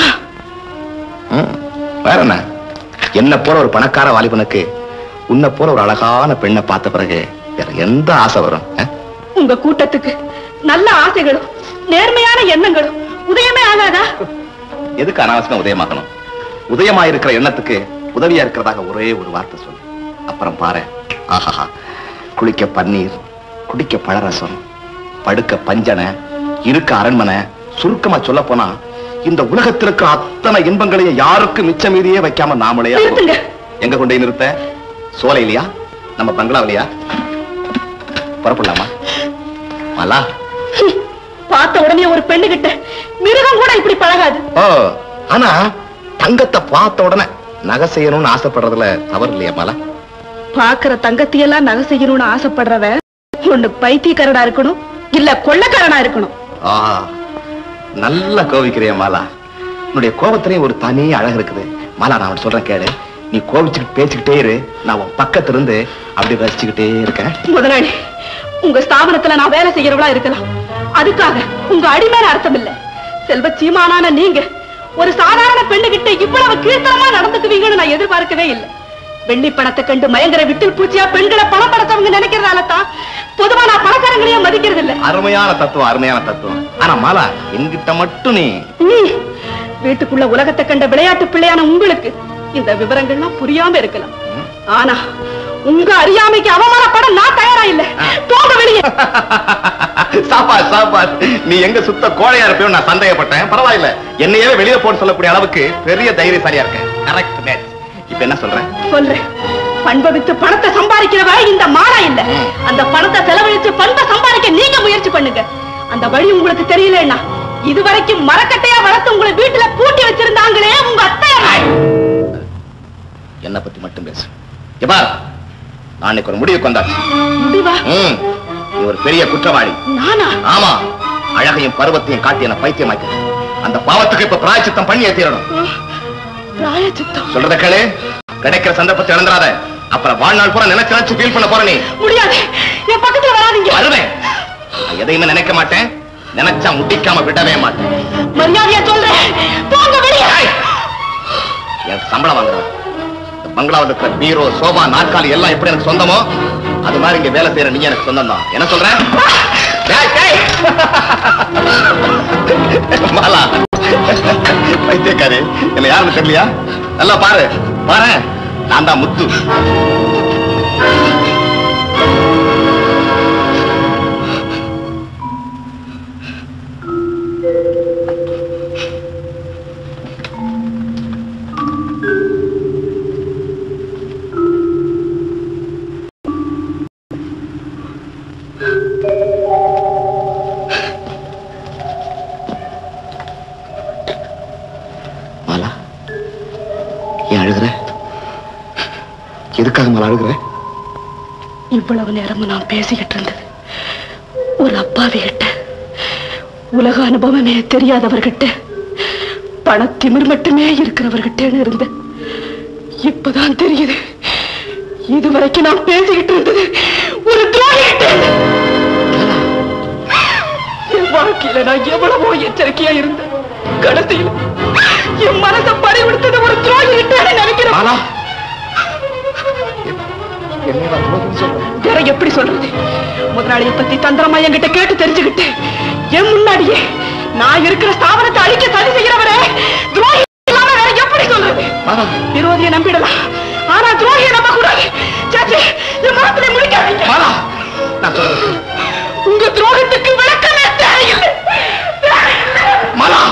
வேற என்ன? என்ன போல ஒரு பணக்கார வாலிபனுக்கு உன்னை போல ஒரு அழகான பெண்ணை பார்த்த பிறகு வேற எந்த ஆசை வரும்? உங்க கூட்டத்துக்கு நல்ல ஆசைகளும் நேர்மையான எண்ணங்களும் உதயமே ஆகாதா? எதுக்கு அனாவசியமா உதயமாகணும்? உதயமாயிருக்கிற எண்ணத்துக்கு உதவியா இருக்கிறதாக ஒரே ஒரு வார்த்தை சொல்லு. அப்புறம் பாரு, ஆஹா, குளிக்க பன்னீர், குடிக்க பழரசம், படுக்க பஞ்சனை, இருக்க அரண்மனை, சுருக்கமா சொல்ல போனா இந்த உலகத்தில் இருக்கிற அத்தனை இன்பங்களையும் யாருக்கும் மிச்ச மீதியே வைக்காம நாமளே எங்க கொண்டே நிறுத்த? சோலையிலையா? நம்ம பங்களாவிலையா? புறப்படலாமா? மாலா, பார்த்த உடனே ஒரு பெண்ணு கிட்ட மிருகம் கூட இப்படி பழகாது. ஓ, ஆனா தங்கத்தை பார்த்த உடனே நகை செய்யணும்னு ஆசைப்படுறதுல தவறு இல்லையா மாலா? பாக்குற தங்கத்தையெல்லாம் நகை செய்யணும்னு ஆசைப்படுறவ ஒண்ணு பைத்தியக்காரனா இருக்கணும், இல்ல கொள்ளக்காரனா இருக்கணும். ஆ, நல்லா கோவிக்கிறிய மாலா. உன்னுடைய கோபத்திலேயே ஒரு தனி அழகு இருக்குது மாலா. நான் சொல்றேன் கேளு. நீ கோவிச்சுக்கிட்டு பேசிக்கிட்டே இரு, நான் உன் பக்கத்துல இருந்து அப்படி ரசிச்சுக்கிட்டே இருக்கேன். முதலாளி, உங்க ஸ்தாபனத்துல நான் வேலை செய்யறவளா இருக்கலாம், அதுக்காக உங்க அடிமையான அர்த்தம் இல்ல. செல்வ சீமானான நீங்க ஒரு சாதாரண பெண்ணுகிட்ட இவ்வளவு கீழ்த்தரமா நடந்துக்குவீங்கன்னு நான் எதிர்பார்க்கவே இல்லை. வெள்ளி பணத்தை கண்டு மயங்கர விட்டில் பூச்சியா பெண்களை பணம் படைச்சவங்க நினைக்கிறதால தான் பொதுவா நான் பணக்காரங்களையே மதிக்கிறது இல்ல. அருமையான தத்துவம், அருமையான தத்துவம். ஆனா மாலா, என்கிட்ட மட்டும் நீ நீ வீட்டுக்குள்ள உலகத்தை கண்ட விளையாட்டு பிள்ளையான உங்களுக்கு இந்த விவரங்கள்லாம் புரியாம இருக்கலாம். ஆனா உங்க அறியாமைக்கு அவமானப்பட நான் தயாரா இல்ல. போங்க வெளியே. சாப்பா சாப்பா, நீ எங்க சுத்த கோழையா இருப்பேன்னு நான் சந்தேகப்பட்டேன். பரவாயில்ல, என்னையே வெளியே போட்டு சொல்லக்கூடிய அளவுக்கு பெரிய தைரியசாலியா இருக்கேன். Correct match. இப்ப என்ன சொல்றேன்? சொல்றேன். பண்பை வித்து பணத்தை சம்பாதிக்கிறவ இந்த மாலா இல்ல. அந்த பணத்தை செலவழிச்சு பண்பை சம்பாதிக்க நீங்க முயற்சி பண்ணுங்க. அந்த வழி உங்களுக்கு தெரியலன்னா இதுவரைக்கும் மரக்கட்டையா வளர்த்து உங்களை வீட்டுல பூட்டி வச்சிருந்தாங்களே உங்க அத்தையார். என்ன பத்தி மட்டும் பேசு. எப்பா, நான் ஒரு முடிவுக்கு வந்தாச்சு. முடிவா? நீ ஒரு பெரிய குற்றவாளி. நானா? ஆமா. அழகையும் பருவத்தையும் காட்டி என்ன பைத்தியமாக்கி அந்த பாவத்துக்கு இப்ப பிராயச்சித்தம் பண்ணி ஏத்திரணும். பிராயச்சித்தம்? சொல்றத கேளு. கிடைக்கிற சந்தர்ப்பத்தை இழந்துடாத. அப்புறம் வாழ்நாள் பூரா நினைச்சு நினைச்சு ஃபீல் பண்ண போற. நீ முடியாது. என் பக்கத்துல வராதீங்க. வருவேன். எதையுமே நினைக்க மாட்டேன். நினைச்சா முடிக்காம விடவே மாட்டேன். மரியாதையா சொல்றேன். போங்க வெளியே. என் சம்பளம் வாங்குறேன். பங்களாவில் இருக்கிற பீரோ, சோபா, நாற்காலி எல்லாம் எப்படி எனக்கு சொந்தமோ அது மாதிரி இங்க வேலை செய்யற நீ எனக்கு சொந்தம் தான். என்ன சொல்ற? மாலா, பைத்தியக்காரி, என்ன யாருன்னு தெரியலையா? நல்லா பாரு பாரு, நான் தான் முத்து. எதுக்காக மாலா அழுகிற? இவ்வளவு நேரமும் நான் பேசிக்கிட்டு இருந்தது ஒரு அப்பாவி கிட்ட, உலக அனுபவமே தெரியாதவர்கிட்ட, பணத்திமிர் மட்டுமே இருக்கிறவர்கிட்ட இருந்த. இப்பதான் தெரியுது, இதுவரைக்கும் நான் பேசிக்கிட்டு இருந்தது ஒரு துரோகிகிட்ட. என் வாழ்க்கையில நான் எவ்வளவோ எச்சரிக்கையா இருந்தேன். கடைசியில் என் மனசை பறிவிடுத்தது ஒரு துரோகிகிட்ட நினைக்கிறேன். வேற எப்படி சொல்றது? முதலாளியை பத்தி தந்திரமா என்கிட்ட கேட்டு தெரிஞ்சுக்கிட்டு என் முன்னாடியே நான் இருக்கிற ஸ்தாபனத்தை அழிக்க சதி செய்கிறவரே துரோகி இல்லாம வேற எப்படி சொல்றது? விரோதியை நம்பிடலாம், ஆனா துரோகியை நம்ப கூடாது. சேச்சே, என் மனத்திலே முடிக்காதீங்க. நான் சொல்றேன். உங்க துரோகத்துக்கு விளக்கமே தேவையில்லை. மாலா,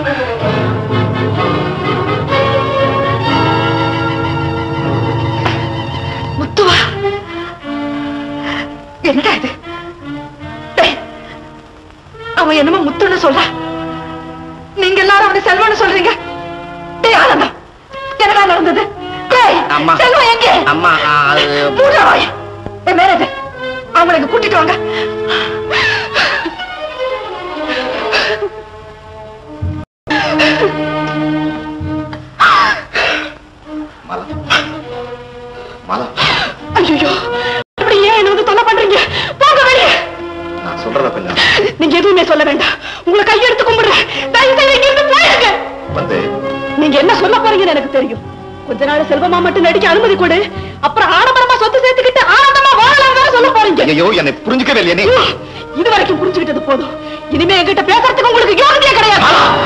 முத்துவா, என்னடா இது? டேய், அவன் என்னமோ முத்துன்னு சொல்ற, நீங்க எல்லாரும் அவனை செல்வன்னு சொல்றீங்க. டேய் ஆனந்தம், என்னடா நடந்தது? டேய், அம்மா. செல்வம் எங்கே? அம்மா, அது மூடுடா வாயை. டேய் மேனேஜர், அவங்களை இங்க கூட்டிட்டு வாங்க. மாலா, மாலா, ஐயோ, இப்படி ஏன் என்ன வந்து தொல்லை பண்றீங்க? போங்க வெளியே. நான் சொல்றத கொஞ்சம் நீங்க எதுவுமே சொல்ல வேண்டாம். உங்களை கையெடுத்து கும்பிடுறேன். தயவு செய்து இங்க இருந்து போயிருங்க. வந்து நீங்க என்ன சொல்ல போறீங்கன்னு எனக்கு தெரியும். கொஞ்ச நாள் செல்வமா மட்டும் நடிக்க அனுமதி கொடு, அப்புறம் ஆடம்பரமா சொத்து சேர்த்துக்கிட்டு ஆனந்தமா வாழலாம் சொல்ல போறீங்க. ஐயோ, என்னை புரிஞ்சுக்கவே இல்லையே நீ. இது வரைக்கும் புரிஞ்சுக்கிட்டது போதும். இனிமே என்கிட்ட பேசுறதுக்கு உங்களுக்கு யோகியமே கிடையாது.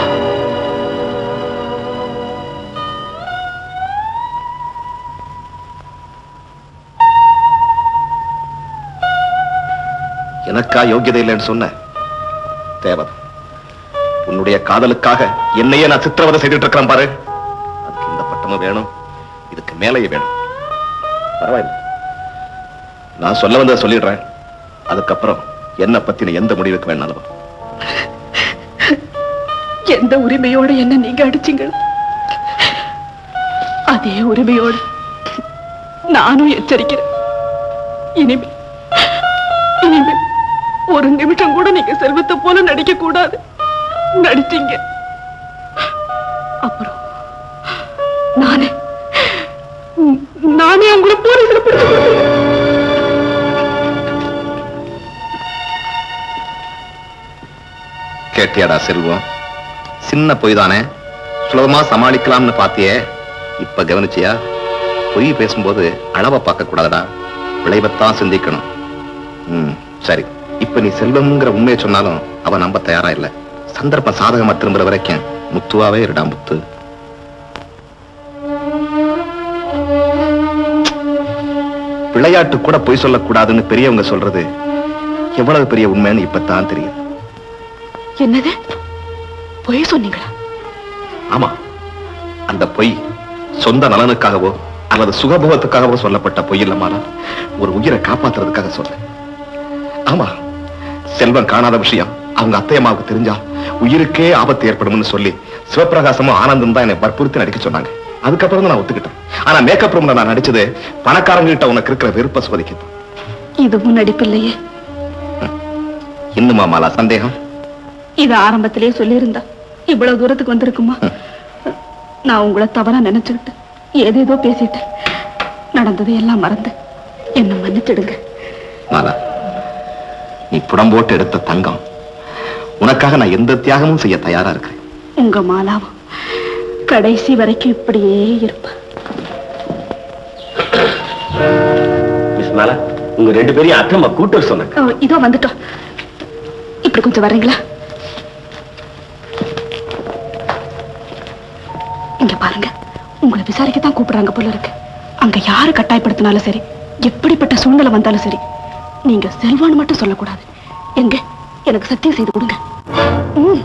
எனக்கா யோகியதை இல்லைன்னு சொன்ன தேவதை, உன்னுடைய காதலுக்காக என்னையே நான் சித்திரவதை செய்துட்டு இருக்கிறேன் பாரு. அதுக்கு இந்த பட்டமும் வேணும், இதுக்கு மேலேயே வேணும். பரவாயில்ல, நான் சொல்ல வந்ததை சொல்லிடுறேன். அதுக்கப்புறம் என்ன பத்தின எந்த முடிவுக்கு வேணாலும். எந்த உரிமையோட என்ன நீங்க அடிச்சீங்க, அதே உரிமையோடு நானும் எச்சரிக்கிறேன். இனிமே இனிமே ஒரு நிமிஷம் கூட நீங்க செல்வத்தை போல நடிக்க கூடாது. நடிச்சீங்க, அப்புறம் நானே நானே உங்களை போலீஸ்ல பிடிச்சு கொடுத்துருவேன். கேட்டியாடா செல்வம்? சின்ன பொய் தானே, சுலபமா சமாளிக்கலாம்னு பாத்தியே. இப்ப கவனிச்சியா? பொய் பேசும்போது அளவை பார்க்க கூடாதுடா, விளைவைத்தான் சிந்திக்கணும். ம், சரி. இப்ப நீ செல்வம்ங்கிற உண்மையை சொன்னாலும் அவன் நம்ப தயாரா இல்ல. சந்தர்ப்பம் சாதகமா திரும்புற வரைக்கும் முத்துவாவே இருடா முத்து. விளையாட்டு கூட பொய் சொல்லக்கூடாதுன்னு பெரியவங்க சொல்றது எவ்வளவு பெரிய உண்மைன்னு இப்பதான் தெரியுது. என்னது பொய் சொன்னீங்களா? ஆமா, அந்த பொய் சொந்த நலனுக்காகவோ அல்லது சுகபோகத்துக்காகவோ சொல்லப்பட்ட பொய் இல்லமானா ஒரு உயிரை காப்பாத்துறதுக்காக சொல்ல. ஆமா, செல்வம் காணாத விஷயம் அவங்க அத்தையம்மாவுக்கு தெரிஞ்சா உயிருக்கே ஆபத்து ஏற்படும் சொல்லி சிவபிரகாசமும் ஆனந்தம் தான் என்னை வற்புறுத்தி நடிக்க சொன்னாங்க. அதுக்கப்புறம் தான் நான் ஒத்துக்கிட்டேன். ஆனா மேக்கப் ரூம்ல நான் நடிச்சது பணக்காரங்க கிட்ட உனக்கு இருக்கிற விருப்ப சோதிக்குது. இதுவும் நடிப்பில்லையே. இன்னுமா மாலா சந்தேகம்? இது ஆரம்பத்திலேயே சொல்லியிருந்தா இவ்வளவு தூரத்துக்கு வந்திருக்குமா? நான் உங்களை தவறா நினைச்சுக்கிட்டு ஏதேதோ பேசிட்டேன். நடந்தது எல்லாம் மறந்து என்ன மன்னிச்சிடுங்க. மாலா, நீ புடம்போட்டு எடுத்த தங்கம், உனக்காக நான் எந்த தியாகமும் செய்ய தயாரா இருக்கிறேன். உங்க மாலாவும் கடைசி வரைக்கும் இப்படியே இருப்ப. மிஸ் மாலா, உங்க ரெண்டு பேரையும் அத்தம்மா கூட்டு சொன்னாங்க. இதோ வந்துட்டோம். இப்படி கொஞ்சம் வர்றீங்களா? இங்க பாருங்க, உங்களை விசாரிக்கத்தான் கூப்பிடுறாங்க போல இருக்கு. அங்க யாரு கட்டாயப்படுத்தினாலும் சரி, எப்படிப்பட்ட சூழ்நிலை வந்தாலும் சரி, நீங்க செல்வான்னு மட்டும் சொல்லக்கூடாது. எங்க எனக்கு சத்தியம் செய்து கொடுங்க. ம்.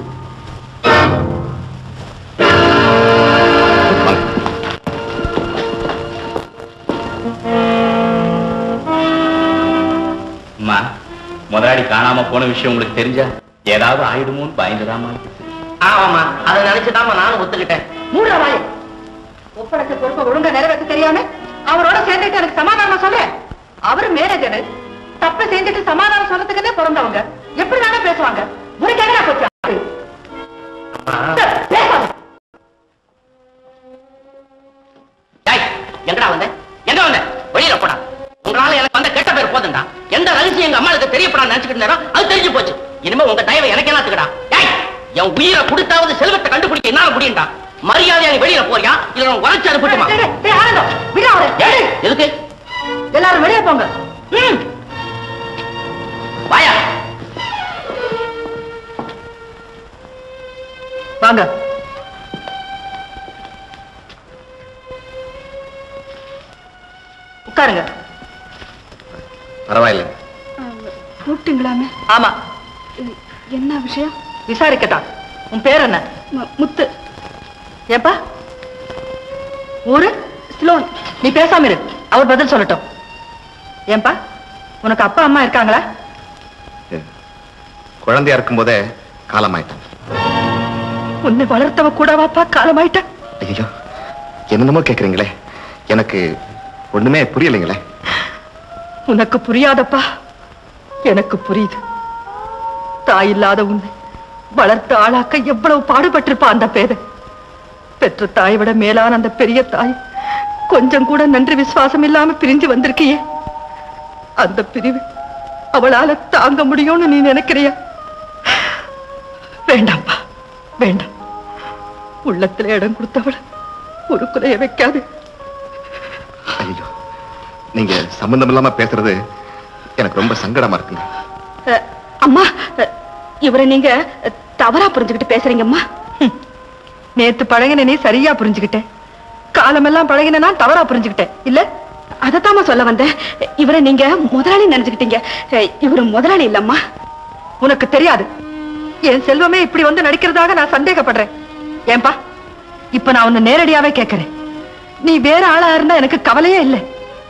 அம்மா, முதலாளி காணாம போன விஷயம் உங்களுக்கு தெரிஞ்சா ஏதாவது ஆயிடுமோன்னு பயந்துதாமா? ஆமாமா, அதை நினைச்சுதாமா நானும் ஒத்துக்கிட்டேன். மூடுற வாயை. ஒப்படைச்ச பொறுப்பை ஒழுங்கா நிறைவேற்ற தெரியாம அவரோட சேர்ந்துட்டு எனக்கு சமாதானம் சொல்றேன். அவரு மேனேஜரு, தப்ப செஞ்சுட்டு சமாதானம் சொல்றதுக்குன்னே பிறந்தவங்க. எப்படி வேணா பேசுவாங்க. உனக்கு என்ன போச்சு? பேசாத. எங்கடா வந்த? எங்க வந்த? வெளியில போடா. உங்களால எனக்கு வந்த கெட்ட பேர் போதுண்டா. எந்த ரகசியம் எங்க அம்மாளுக்கு தெரியப்படா நினைச்சுக்கிட்டு நேரம் அது தெரிஞ்சு போச்சு. இனிமே உங்க தயவை எனக்கு என்னத்துக்குடா? என் உயிரை கொடுத்தாவது செல்வத்தை கண்டுபிடிக்க என்னால முடியும்டா. மரியாதையா வெளியில போறியா இல்ல நான் உரைச்சு அனுப்பிட்டுமா? எதுக்கு? எல்லாரும் வெளியே போங்க. வாயா. வாங்க. உட்காருங்க. பரவாயில்லை. கூப்பிட்டீங்களாமே? ஆமா. என்ன விஷயம்? விசாரிக்கத்தான். உன் பேர் என்ன? முத்து. ஏப்பா ஊரு? ஸ்லோன். நீ பேசாம இரு, அவர் பதில் சொல்லட்டும். ஏன்பா உனக்கு அப்பா அம்மா இருக்காங்களா? குழந்தையா இருக்கும் போதே காலமாயிட்டான். உன்னை வளர்த்தவ கூடவாப்பா காலமாயிட்ட? ஐயோ, என்னமோ கேக்குறீங்களே, எனக்கு ஒண்ணுமே புரியலைங்களே. உனக்கு புரியாதப்பா, எனக்கு புரியுது. தாய் இல்லாத உன்னை வளர்த்து ஆளாக்க எவ்வளவு பாடுபட்டிருப்பா அந்த பேதை. பெற்ற தாயை விட மேலான அந்த பெரிய தாய் கொஞ்சம் கூட நன்றி விசுவாசம் இல்லாம பிரிஞ்சு வந்திருக்கியே. அந்த பிரிவு அவளால தாங்க முடியும்னு நீ நினைக்கிறியா? வேண்டாம்ப்பா, வேண்டாம். உள்ளத்துல இடம் கொடுத்தவள ஒரு குலைய வைக்காது. ஐயோ, நீங்க சம்பந்தம் இல்லாம பேசுறது எனக்கு ரொம்ப சங்கடமா இருக்குங்க. அம்மா, இவரை நீங்க தவறா புரிஞ்சுக்கிட்டு பேசுறீங்கம்மா. நேத்து பழகின நீ சரியா புரிஞ்சுக்கிட்டேன், காலமெல்லாம் பழகின நான் தவறா புரிஞ்சுக்கிட்டேன் இல்ல? அதத்தாம சொல்ல வந்தேன். இவரை நீங்க முதலாளி நினைச்சுக்கிட்டீங்க. இவரு முதலாளி இல்லம்மா. உனக்கு தெரியாது. என் செல்வமே இப்படி வந்து நடிக்கிறதாக நான் சந்தேகப்படுறேன். ஏன்பா இப்ப நான் உன்னை நேரடியாவே கேட்கிறேன். நீ வேற ஆளா இருந்தா எனக்கு கவலையே இல்லை.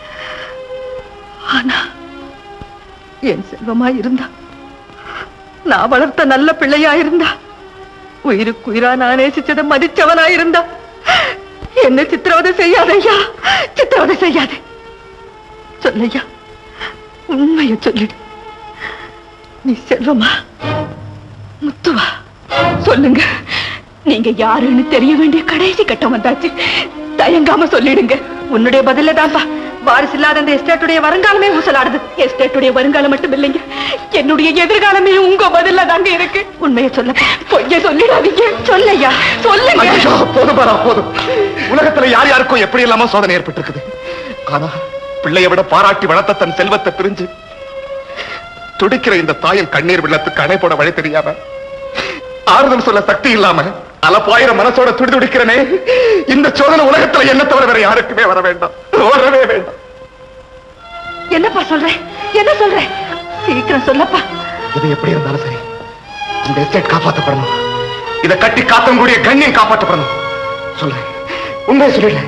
ஆனா என் செல்வமா இருந்தா, நான் வளர்த்த நல்ல பிள்ளையா இருந்தா, உயிருக்குயிரா நான் நேசிச்சதை மதிச்சவனா இருந்தா, என்ன சித்திரவதை செய்யாதையா, சித்திரவதை செய்யாதே. சொல்லையா, உண்மைய சொல்லிடு. நீ செல்வமா முத்துவா? சொல்லுங்க, நீங்க யாருன்னு தெரிய வேண்டிய கடைசி கட்டம் வந்தாச்சு. தயங்காம சொல்லிடுங்க. உன்னுடைய பதில தான்ப்பா வாரிசு இல்லாத அந்த எஸ்டேட்டுடைய வருங்காலமே ஊசலாடுது. எஸ்டேட்டுடைய வருங்காலம் மட்டும் இல்லைங்க, என்னுடைய எதிர்காலமே உங்க பதில தாங்க இருக்கு. உண்மையை சொல்ல, பொய்ய சொல்லிடாதீங்க. சொல்லையா, சொல்லுங்க. போதும் பாரா, போதும். உலகத்துல யார் யாருக்கும் எப்படி இல்லாம சோதனை ஏற்பட்டிருக்குது. ஆனா பிள்ளைய விட பாராட்டி வளர்த்த தன் செல்வத்தை பிரிஞ்சு துடிக்கிற இந்த தாயில் கண்ணீர் வெள்ளத்துக்கு அணை போட வழி தெரியாம, ஆறுதல் சொல்ல சக்தி இல்லாம அலப்பாயிரம் மனசோட துடி துடிக்கிறனே, இந்த சோதனை உலகத்துல என்ன தவிர வேற யாருக்குமே வர வேண்டாம், வரவே வேண்டாம். என்னப்பா சொல்றேன், என்ன சொல்றேன்? சீக்கிரம் சொல்லப்பா. இது எப்படி இருந்தாலும் சரி, இந்த எஸ்டேட் காப்பாற்றப்படணும். இதை கட்டி காத்தக்கூடிய கண்ணியம் காப்பாற்றப்படணும். சொல்றேன், உண்மையை சொல்லிடுறேன்.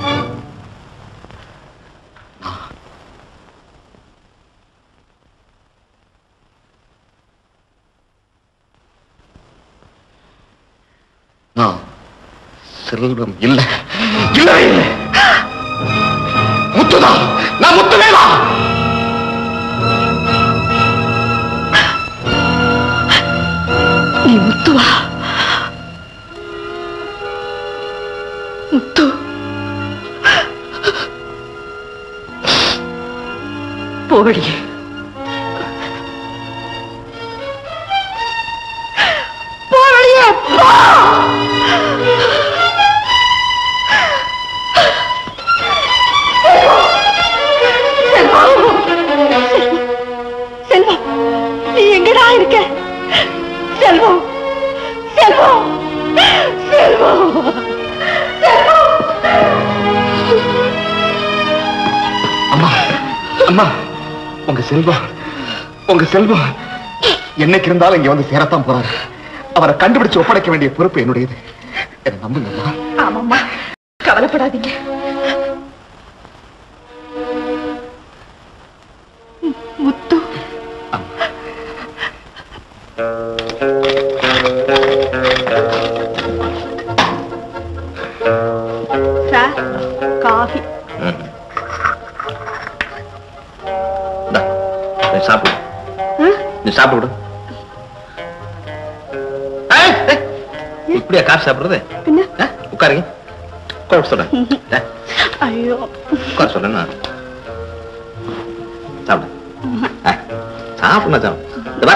செல்வம் இல்ல, இல்லவே இல்லை. முத்துதான், நான் முத்துவேவா? நீ முத்துவா? முத்து போடி, போடியே போ. செல்வம், நீ எங்கடா இருக்க? செல்வம், செல்வம், செல்வம், செல்வம். அம்மா, அம்மா, உங்க செல்வம், உங்க செல்வம் என்னைக்கு இருந்தாலும் இங்க வந்து சேரத்தான் போறாரு. அவரை கண்டுபிடிச்சு ஒப்படைக்க வேண்டிய பொறுப்பு என்னுடையது. என்ன நம்புங்கம்மா. ஆமாம்மா, கவலைப்படாதீங்க. Muthu, sir, coffee. சாப்பிடு, நீ சாப்பிடு. இப்படியா காசு சாப்பிடுறது? உட்காருங்க, உட்கார சொல்றேன். ஐயோ, உட்கார சொல்றேன்னா சாப்பிடு. சாப்பிடுங்க, சாப்பிடு.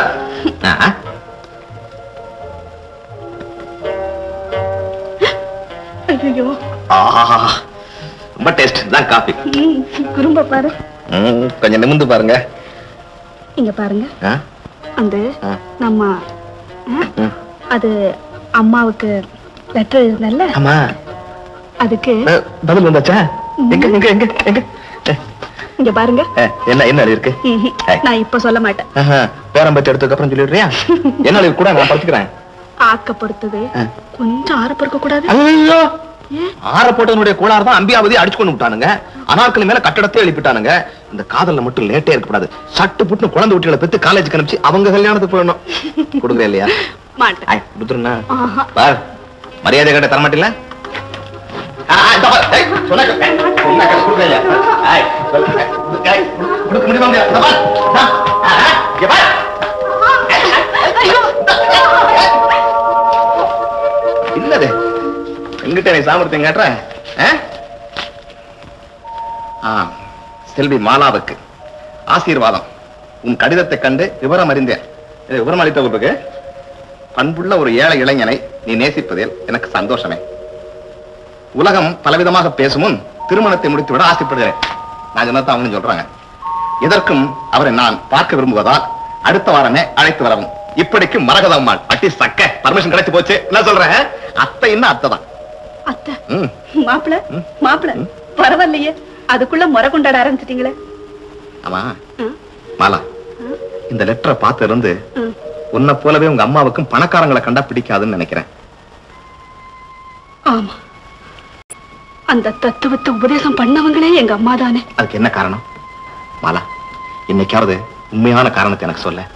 ஐயோ, ரொம்ப டேஸ்ட் தான் காஃபி. குறும்ப பாரு, கொஞ்சம் நிமிந்து பாருங்க. இங்க பாருங்க, அந்த நம்ம அது அம்மாவுக்கு லெட்டர் எழுதுனல்ல, ஆமா, அதுக்கு பதில் வந்தாச்சா? எங்க எங்க எங்க எங்க இங்க பாருங்க. என்ன என்ன இருக்கு? நான் இப்ப சொல்ல மாட்டேன். பேரம் பற்றி எடுத்ததுக்கு அப்புறம் சொல்லிடுறியா? என்ன கூட நான் படிச்சுக்கிறேன். ஆக்க பொறுத்தது கொஞ்சம் ஆற பொறுக்க கூடாது. ஐயோ, ஆற போட்டதனுடைய கோளாறு தான் அம்பியாவதி அடிச்சு கொண்டு விட்டானுங்க. அனார்கலி மேல கட்டடத்தை எழுப்பிட்டானுங்க. இந்த காதல்ல மட்டும் லேட்டே இருக்கக்கூடாது. சட்டு புட்டு குழந்தை குட்டிகளை பெற்று காலேஜுக்கு அனுப்பிச்சு அவங்க கல்யாணத்துக்கு போயிடணும். கொடுக்குறேன் இல்லையா? மாட்டேன். கொடுத்துருண்ணா பார், மரியாதை கேட்ட தரமாட்டில்ல? இல்லது எங்கிட்ட நீ சாமர்த்தியம் காட்டுற? செல்வி மாலாவுக்கு ஆசீர்வாதம். உன் கடிதத்தை கண்டு விவரம் அறிந்தேன். விவரம் அளித்த உங்களுக்கு பண்புள்ள ஒரு ஏழை இளைஞனை நீ நேசிப்பதில் எனக்கு சந்தோஷமே. உலகம் பலவிதமாக பேசும் முன் திருமணத்தை முடித்துவிட ஆசைப்படுகிறேன். நான் சொன்னதான் அவங்க சொல்றாங்க. இதற்கும் அவரை நான் பார்க்க விரும்புவதால் அடுத்த வாரமே அழைத்து வரவும். இப்படிக்கு மரகதம்மாள் அட்டி சக்க பர்மிஷன் கிடைச்சு போச்சு. என்ன சொல்றேன்? அத்தை என்ன அத்தை தான். அத்தை மாப்பிள மாப்பிள பரவாயில்லையே, அதுக்குள்ள முறை கொண்டாட ஆரம்பிச்சிட்டீங்களே. ஆமா மாலா, இந்த லெட்டரை பார்த்து இருந்து உன்னை போலவே உங்க அம்மாவுக்கும் பணக்காரங்களை கண்டா பிடிக்காதுன்னு நினைக்கிறேன். ஆமா, அந்த தத்துவத்தை உபதேசம் பண்ணவங்களே எங்க அம்மா தானே. அதுக்கு என்ன காரணம் மாலா? இன்னைக்காவது உண்மையான காரணத்தை எனக்கு சொல்ல.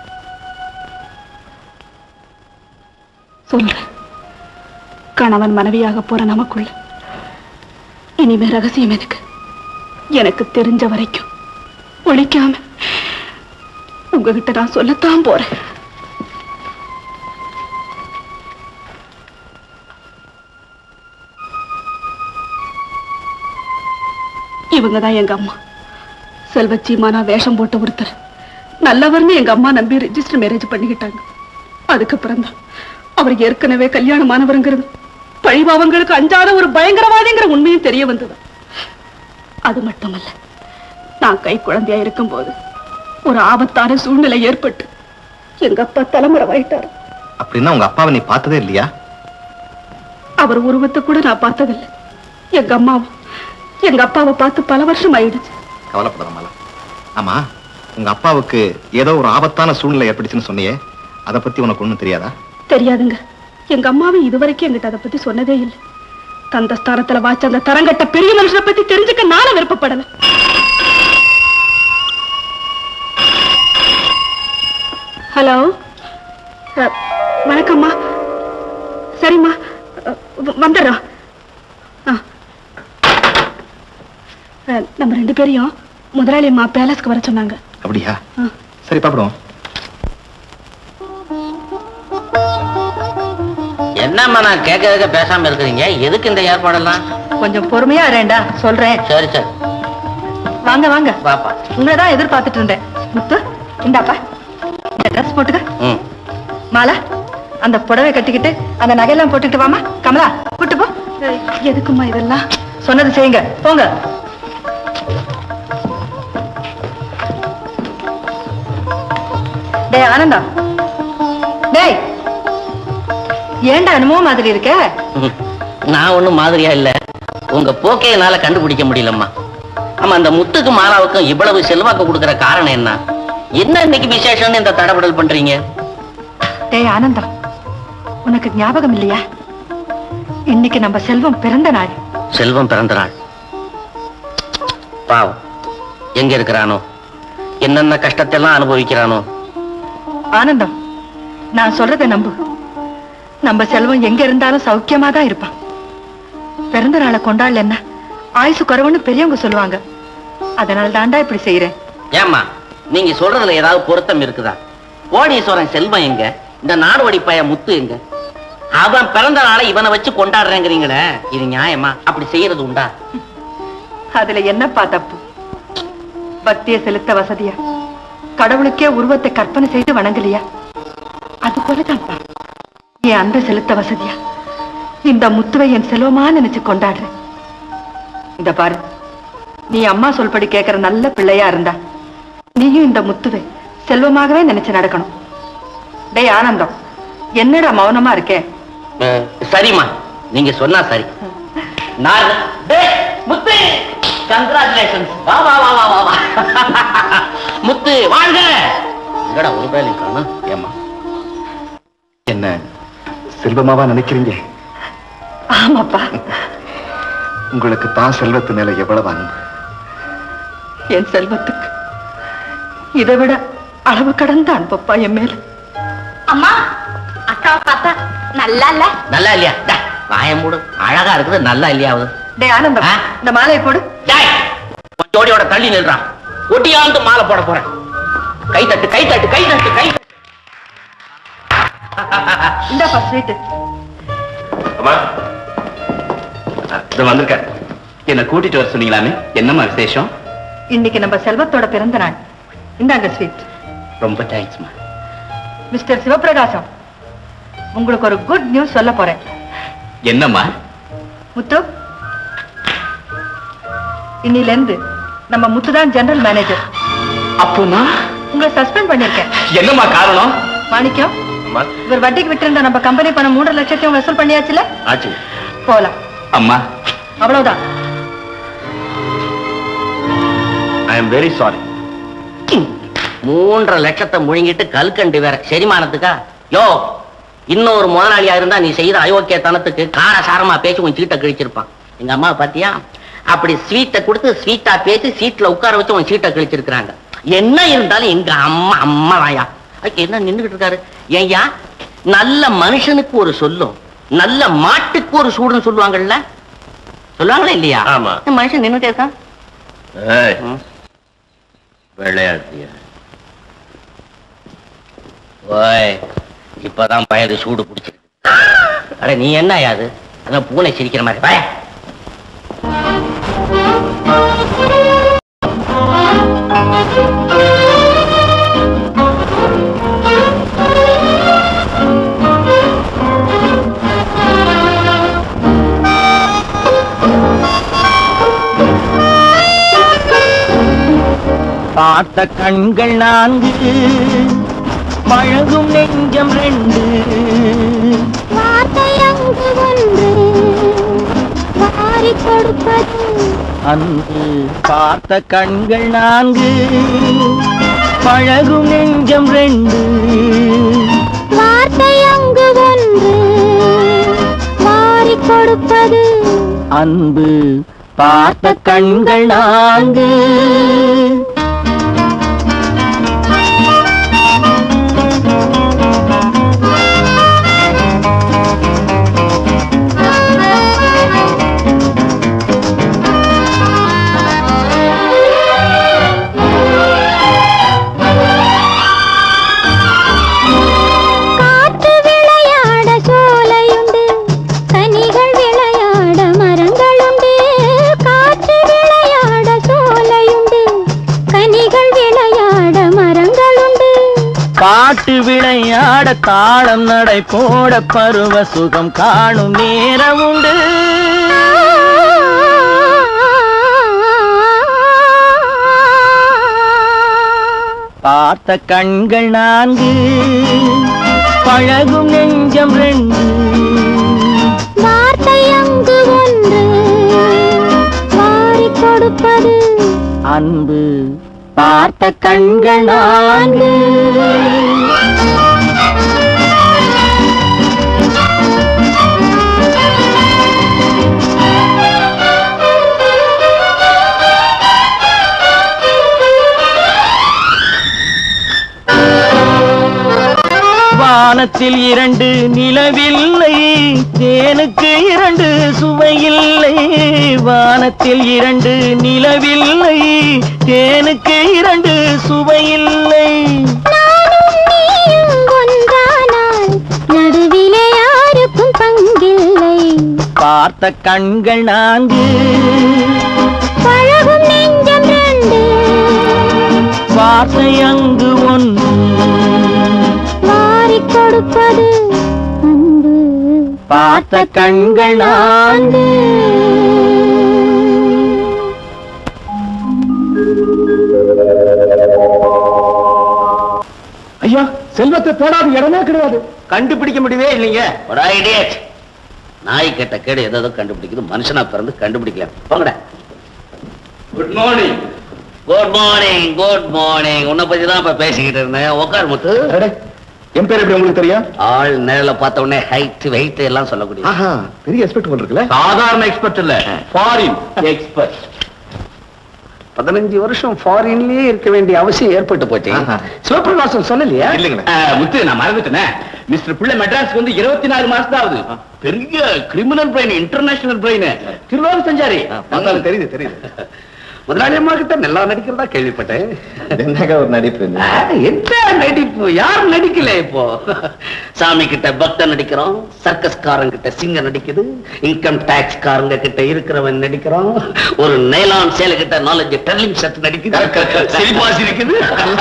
சொல்றேன். கணவன் மனைவியாக போற நமக்குள்ள இனிமே ரகசியம் எனக்கு எனக்கு தெரிஞ்ச வரைக்கும் ஒழிக்காம உங்ககிட்ட நான் சொல்லத்தான் போறேன். இவங்கதான் எங்க அம்மா. செல்வச்சிமானா வேஷம் போட்டு ஒருத்தர் நல்லவர்னு எங்க அம்மா நம்பி ரெஜிஸ்டர் மேரேஜ் பண்ணிக்கிட்டாங்க. அதுக்கப்புறம் தான் அவர் ஏற்கனவே கல்யாணமானவருங்கிறது பழிபாவங்களுக்கு அஞ்சாத ஒரு பயங்கரவாதிங்கிற உண்மையும் தெரிய வந்தது. அது மட்டுமல்ல, நான் கை குழந்தையா இருக்கும் போது ஒரு ஆபத்தான சூழ்நிலை ஏற்பட்டு எங்க அப்பா தலைமுறை வாயிட்டாரு. அப்படின்னா உங்க அப்பாவை நீ பார்த்ததே இல்லையா? அவர் உருவத்தை கூட நான் பார்த்ததில்லை. எங்க அம்மாவும் எங்க அப்பாவை பார்த்து பல வருஷம் ஆயிடுச்சு. கவலைப்படாத. ஆமா, உங்க அப்பாவுக்கு ஏதோ ஒரு ஆபத்தான சூழ்நிலை ஏற்படுச்சுன்னு சொன்னியே, அதை பத்தி உனக்கு ஒண்ணும் தெரியாதா? தெரியாதுங்க. எங்க அம்மாவை இதுவரைக்கும் எங்கிட்ட அதை பத்தி சொன்னதே இல்லை. தந்த ஸ்தானத்துல வாச்ச அந்த தரங்கட்ட பெரிய மனுஷனை பத்தி தெரிஞ்சுக்க நானும் விருப்பப்படல. ஹலோ, வணக்கம்மா. சரிம்மா, வந்துடுறோம். நம்ம ரெண்டு பேரையும் முதலாளி அம்மா பேலஸ்க்கு வர சொன்னாங்க. அப்படியா? சரி, பாப்போம். என்னம்மா நான் கேட்க கேட்க பேசாம இருக்கிறீங்க? எதுக்கு இந்த ஏற்பாடெல்லாம்? கொஞ்சம் பொறுமையா இருடா, சொல்றேன். சரி சரி, வாங்க வாங்க. பாப்பா, உங்களதான் எதிர்பார்த்துட்டு இருந்தேன். முத்து, இந்தாப்பா ட்ரெஸ் போட்டுக்க. மாலா, அந்த புடவை கட்டிக்கிட்டு அந்த நகையெல்லாம் போட்டுக்கிட்டு வாமா. கமலா, கூட்டு போ. எதுக்குமா இதெல்லாம்? சொன்னது செய்யுங்க, போங்க. டேய் ஆனந்தா, டேய் ஏண்டா என்னமோ மாதிரி இருக்க? நான் ஒண்ணும் மாதிரியா இல்ல, உங்க போக்கே என்னால கண்டுபிடிக்க முடியலம்மா. ஆமா, அந்த முத்துக்கு மாலாவுக்கும் இவ்வளவு செல்வாக்கு கொடுக்கிற காரணம் என்ன? என்ன இன்னைக்கு விசேஷம்னு இந்த தடபடல் பண்றீங்க? டேய் ஆனந்தா, உனக்கு ஞாபகம் இல்லையா? இன்னைக்கு நம்ம செல்வம் பிறந்த நாள். செல்வம் பிறந்த நாள்? பாவம், எங்க இருக்கிறானோ, என்னென்ன கஷ்டத்தை எல்லாம் அனுபவிக்கிறானோ. ஆனந்தம், நான் சொல்றதை நம்பு. நம்ம செல்வம் எங்க இருந்தாலும் சௌக்கியமா தான் இருப்பான். பிறந்த நாளை கொண்டாடல என்ன ஆயுசு குறைவுன்னு பெரியவங்க சொல்லுவாங்க. அதனால தாண்டா இப்படி செய்யறேன். ஏம்மா, நீங்க சொல்றதுல ஏதாவது பொருத்தம் இருக்குதா? கோடீஸ்வரன் செல்வம் எங்க? இந்த நாடோடி பைய முத்து எங்க? அவன் பிறந்த நாளை இவனை வச்சு கொண்டாடுறேங்கிறீங்களே, இது நியாயமா? அப்படி செய்யறது உண்டா? அதுல என்னப்பா தப்பு? பக்தியை செலுத்த வசதியா, கடவுளுக்கே உருவத்தை கற்பனை செய்து வணங்கலையா? அது போலதான்ப்பா என் அன்பை செலுத்த வசதியா இந்த முத்துவை என் செல்வமா நினைச்சு கொண்டாடுறேன். இந்த பாரு, நீ அம்மா சொல்படி கேட்கிற நல்ல பிள்ளையா இருந்தா நீயும் இந்த முத்துவை செல்வமாகவே நினைச்சு நடக்கணும். டேய் ஆனந்தம், என்னடா மௌனமா இருக்கேன்? சரிம்மா, நீங்க சொன்னா சரி. நான் முத்து கங்க்ராச்சுலேஷன்ஸ். வா வா வா வா வா முத்து வாழ்க. எங்கடா ஒரு பேர் காணும்? ஏமா என்ன செல்வமாவா நினைக்கிறீங்க? ஆமாப்பா. உங்களுக்கு தான் செல்வத்து மேல எவ்வளவு அன்பு. என் செல்வத்துக்கு இதை விட அளவு கடந்த அன்பப்பா என் மேல. அம்மா அக்காவை பார்த்தா நல்லா இல்ல? நல்லா இல்லையா? வாய மூடு. அழகா இருக்குது. நல்லா இல்லையாவது? டே ஆனந்தம், இந்த மாலையை போடு. ஜோடியோட தள்ளி நில்றான். ஒட்டியாந்து மாலை போட போறேன். கை தட்டு கை தட்டு கை தட்டு கை தட்டு. இந்தாப்பா ஸ்வீட். வந்திருக்க. என்ன கூட்டிட்டு வர சொன்னீங்களாமே, என்னம்மா விசேஷம்? இன்னைக்கு நம்ம செல்வத்தோட பிறந்த நாள். இந்தாங்க ஸ்வீட். ரொம்ப தேங்க்ஸ்மா. மிஸ்டர் சிவபிரகாசம், உங்களுக்கு ஒரு குட் நியூஸ் சொல்ல போறேன். என்னம்மா? முத்து, இன்னில இருந்து நம்ம முத்துதான் ஜெனரல் மேனேஜர். அப்போ நான் உங்களை சஸ்பெண்ட் பண்ணிருக்கேன். என்னம்மா காரணம்? மாணிக்கம், இவர் வட்டிக்கு விட்டு நம்ம கம்பெனி பணம் மூன்று லட்சத்தையும் வசூல் பண்ணியாச்சுல. ஆச்சு. போலாம். அம்மா அவ்வளவுதான். I am very sorry. மூன்றரை லட்சத்தை முழுங்கிட்டு கல்கண்டு வேற செரிமானத்துக்கா? யோ, இன்னொரு முதலாளியா இருந்தா நீ செய்த அயோக்கிய தனத்துக்கு காரசாரமா பேசி உன் சீட்டை கிழிச்சிருப்பான். எங்க அம்மா பாத்தியா, அப்படி ஸ்வீட்டை கொடுத்து ஸ்வீட்டா பேசி சீட்ல உட்கார வச்சு உன் சீட்டை கிழிச்சிருக்கிறாங்க. என்ன இருந்தாலும் எங்க அம்மா அம்மா வாயா என்ன நின்றுகிட்டு இருக்காரு? ஏயா, நல்ல மனுஷனுக்கு ஒரு சொல்லும், நல்ல மாட்டுக்கு ஒரு சூடுன்னு சொல்லுவாங்கல்ல, சொல்லுவாங்களா இல்லையா? ஆமா. மனுஷன் நின்றுட்டே இருக்கான். விளையாடுறியா? ஓய், இப்பதான் பயது சூடு பிடிச்சிருக்கு. அட நீ என்ன யாது பூனை சிரிக்கிற மாதிரி பய. பார்த்த கண்கள் நான்கு, பழகும் நெஞ்சம் ரெண்டு, வார்த்தை அங்கு ஒன்று, வாரி கொடுப்பது அன்பு. பார்த்த கண்கள் நான்கு, பழகும் நெஞ்சம் ரெண்டு, வார்த்தை அங்கு ஒன்று, வாரி கொடுப்பது அன்பு. பார்த்த கண்கள் நான்கு. பாட்டு விளையாட தாளம் நடை போட பருவ சுகம் காணும் நேரம் உண்டு. பார்த்த கண்கள் நான்கு, பழகும் நெஞ்சம் ரெண்டு, வார்த்தை அங்கு ஒன்று, வாரி கொடுப்பது அன்பு. பார்த்த கண்கள் நான்கு. வானத்தில் இரண்டு நிலவில்லை, தேனுக்கு இரண்டு சுவையில்லை. வானத்தில் இரண்டு நிலவில்லை, தேனுக்கு இரண்டு சுவையில்லை. நானும் நீயும் ஒன்றானால் நடுவிலே யாருக்கும் பங்கில்லை. பார்த்த கண்கள் நான்கு, பழகும் நெஞ்சம் ரெண்டு, வார்த்தை அங்கு ஒன்று, வாரி கொடுப்பது அன்பு. பார்த்த கண்கள் நான்கு. ஐயா, செல்வத்தை போடாத இடமே கிடையாது. கண்டுபிடிக்க முடியவே இல்லைங்க. ஒரு ஐடியட். நாய் கேட்ட கேடு ஏதோ கண்டுபிடிக்குது, மனுஷனா பிறந்து கண்டுபிடிக்கல. போங்கடா. Good morning. Good morning good morning. உன்னை பத்தி தான் இப்ப பேசிக்கிட்டு இருந்தேன். உட்கார் முத்து. என் பேர் எப்படி உங்களுக்கு தெரியும்? ஆள் நேரில பார்த்த உடனே ஹைட் வெயிட் எல்லாம் சொல்லக்கூடிய பெரிய எக்ஸ்பெக்ட் பண்றீங்களா? சாதாரண எக்ஸ்பர்ட் இல்ல, ஃபாரின் எக்ஸ்பர்ட். பதினஞ்சு வருஷம் ஃபாரின்லயே இருக்க வேண்டிய அவசியம் ஏற்பட்டு போச்சு. சிவபிரகாசம் சொல்லலையா? இல்லைங்களா? முத்து, நான் மறந்துட்டேனே. மிஸ்டர் பிள்ளை மெட்ராஸ்க்கு வந்து இருபத்தி நாலு மாசம் தான் ஆகுது. பெரிய criminal brain, international brain, Thiruvarur சஞ்சாரி. தெரியுது தெரியுது. முதலாளி அம்மா கிட்ட நல்லா நடிக்கிறதா கேள்விப்பட்டேன். என்னங்க ஒரு நடிப்பு? என்ன நடிப்பு? யார் நடிக்கல இப்போ? சாமி கிட்ட பக்த நடிக்கிறோம், சர்க்கஸ் காரங்க கிட்ட சிங்க நடிக்குது, இன்கம் டாக்ஸ் காரங்க கிட்ட இருக்கிறவன் நடிக்கிறான், ஒரு நைலான் சேலை கிட்ட நாலஞ்சு டெர்லிங் ஷர்ட் நடிக்குது, சிரிப்பாசி இருக்குது.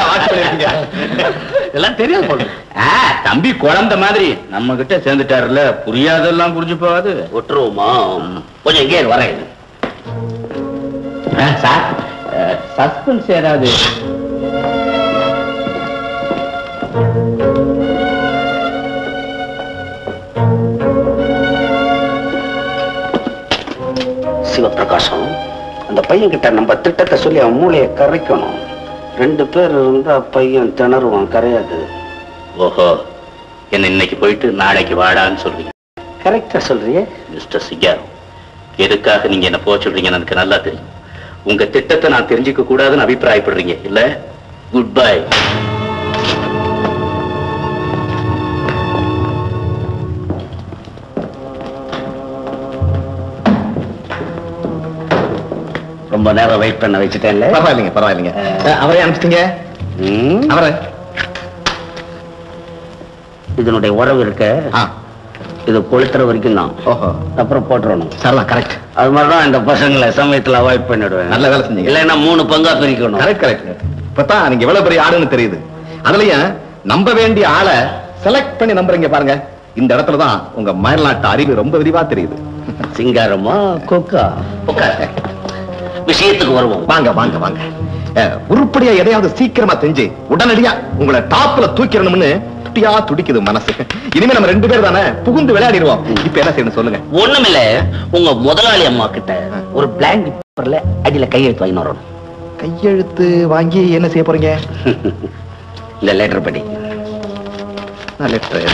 எல்லாம் தெரியாது போல. தம்பி குழந்தை மாதிரி நம்ம கிட்ட சேர்ந்துட்டாருல, புரியாதெல்லாம் புரிஞ்சு போகாது. ஒட்டுருவோமா? கொஞ்சம் எங்கே வரேன் சார். சஸ்பென்ஸ் ஏதாவது? சிவபிரகாசம், அந்த பையன் கிட்ட நம்ம திட்டத்தை சொல்லி அவன் மூளையை கரைக்கணும். ரெண்டு பேர் இருந்தா பையன் திணறுவான், கரையாது. ஓஹோ, என்ன இன்னைக்கு போயிட்டு நாளைக்கு வாடான்னு சொல்றீங்க? கரெக்டா சொல்றியே மிஸ்டர் சிங்காரம். எதுக்காக நீங்க என்ன போக சொல்றீங்கன்னு எனக்கு நல்லா தெரியும். உங்க திட்டத்தை நான் தெரிஞ்சுக்க கூடாதுன்னு அபிப்பிராயப்படுறீங்க இல்ல? Good bye. ரொம்ப நேரம் வெயிட் பண்ண வச்சுட்டேன். பரவாயில்லைங்க பரவாயில்லைங்க. அவரே அனுப்பிச்சிட்டீங்க? அவரை இதனுடைய உறவு இருக்க இது கொளுத்துற வரைக்கும் தான். அப்புறம் போட்டுறணும். சரிதான், கரெக்ட். அது மாதிரிதான் இந்த பசங்களை சமயத்துல அவாய்ட் பண்ணிடுவேன். நல்ல வேலை செஞ்சீங்க. இல்லைன்னா மூணு பங்கா பிரிக்கணும். Correct correct. இப்பதான் நீங்க எவ்வளவு பெரிய ஆளுன்னு தெரியுது. அதுலயும் நம்ப வேண்டிய ஆளை செலக்ட் பண்ணி நம்புறீங்க பாருங்க. இந்த இடத்துலதான் உங்க மயில்நாட்டு அறிவு ரொம்ப விரிவா தெரியுது. சிங்காரமா கொக்கா உட்கார். விஷயத்துக்கு வருவோம். வாங்க வாங்க வாங்க. உருப்படியா எதையாவது சீக்கிரமா செஞ்சு உடனடியா உங்களை டாப்ல தூக்கிடணும்னு துடியா துடிக்குது மனசு. இனிமே நம்ம ரெண்டு பேர் தானே புகுந்து விளையாடிடுவோம். இப்ப என்ன செய்யணும் சொல்லுங்க. ஒண்ணுமில்ல, உங்க முதலாளி அம்மா கிட்ட ஒரு பிளாங்க் பேப்பர்ல அடியில கையெழுத்து வாங்கி வரணும். கையெழுத்து வாங்கி என்ன செய்ய போறீங்க? இந்த லெட்டர் படி. லெட்டர்.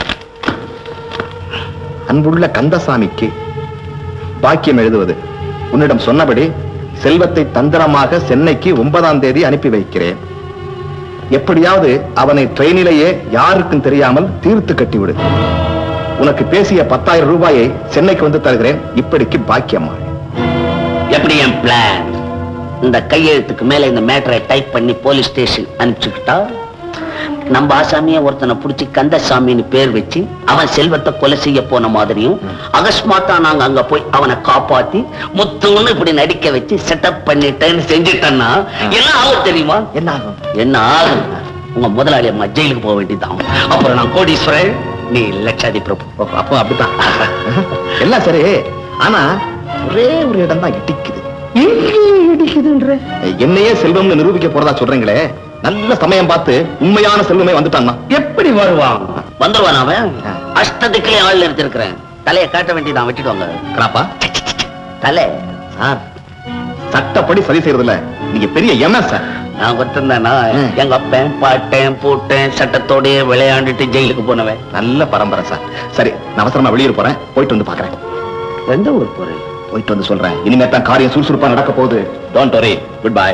அன்புள்ள கந்தசாமிக்கு பாக்கியம் எழுதுவது. உன்னிடம் சொன்னபடி செல்வத்தை தந்திரமாக சென்னைக்கு ஒன்பதாம் தேதி அனுப்பி வைக்கிறேன். எப்படியாவது அவனை ட்ரெயினிலேயே யாருக்கும் தெரியாமல் தீர்த்து கட்டிவிடு. உனக்கு பேசிய பத்தாயிரம் ரூபாயை சென்னைக்கு வந்து தருகிறேன். இப்படிக்கு பாக்கியம்மா. எப்படி என் பிளான்? இந்த கையெழுத்துக்கு மேல இந்த மேட்டரை டைப் பண்ணி போலீஸ் ஸ்டேஷன் அனுப்பிச்சுக்கிட்டா நம்ம ஆசாமிய ஒருத்தனை புடிச்சு கந்தசாமின்னு பேர் வச்சு அவன் செல்வத்தை கொலை செய்ய போன மாதிரியும் அகஸ்மாத்தா நாங்க அங்க போய் அவனை காப்பாத்தி முத்துன்னு இப்படி நடிக்க வச்சு செட்டப் பண்ணிட்டேன்னு செஞ்சுட்டேன்னா என்ன ஆகும் தெரியுமா? என்ன ஆகும்? என்ன ஆகும்? உங்க முதலாளி அம்மா ஜெயிலுக்கு போக வேண்டியதான். அப்புறம் நான் கோடீஸ்வரன், நீ லட்சாதி பிரபு. அப்போ அப்படித்தான் எல்லாம் சரி. ஆனா ஒரே ஒரு இடம் தான் இடிக்குது. இடிக்குதுன்ற என்னையே செல்வம்னு நிரூபிக்க போறதா சொல்றீங்களே, நல்ல சமயம் பார்த்து உண்மையான செல்வமே வந்துட்டான்னா எப்படி வருவான்? வந்துருவான். அவன் அஷ்டத்துக்குள்ளே ஆள் நிறுத்திருக்கிறேன். தலையை காட்ட வேண்டியதான். வெட்டிடுவாங்க. கிராப்பா தலை சார், சட்டப்படி சரி செய்யறதுல நீங்க பெரிய எம்எஸ் சார். நான் ஒருத்தந்தானா? எங்க அப்பன் பாட்டேன் பூட்டேன் சட்டத்தோடய விளையாண்டுட்டு ஜெயிலுக்கு போனவன். நல்ல பரம்பரை சார். சரி, நான் அவசரமா வெளியூர் போறேன். போயிட்டு வந்து பாக்குறேன். எந்த ஊர் போறேன்? போயிட்டு வந்து சொல்றேன். இனிமே தான் காரியம் சுறுசுறுப்பா நடக்க போகுது. Don't worry. Good bye.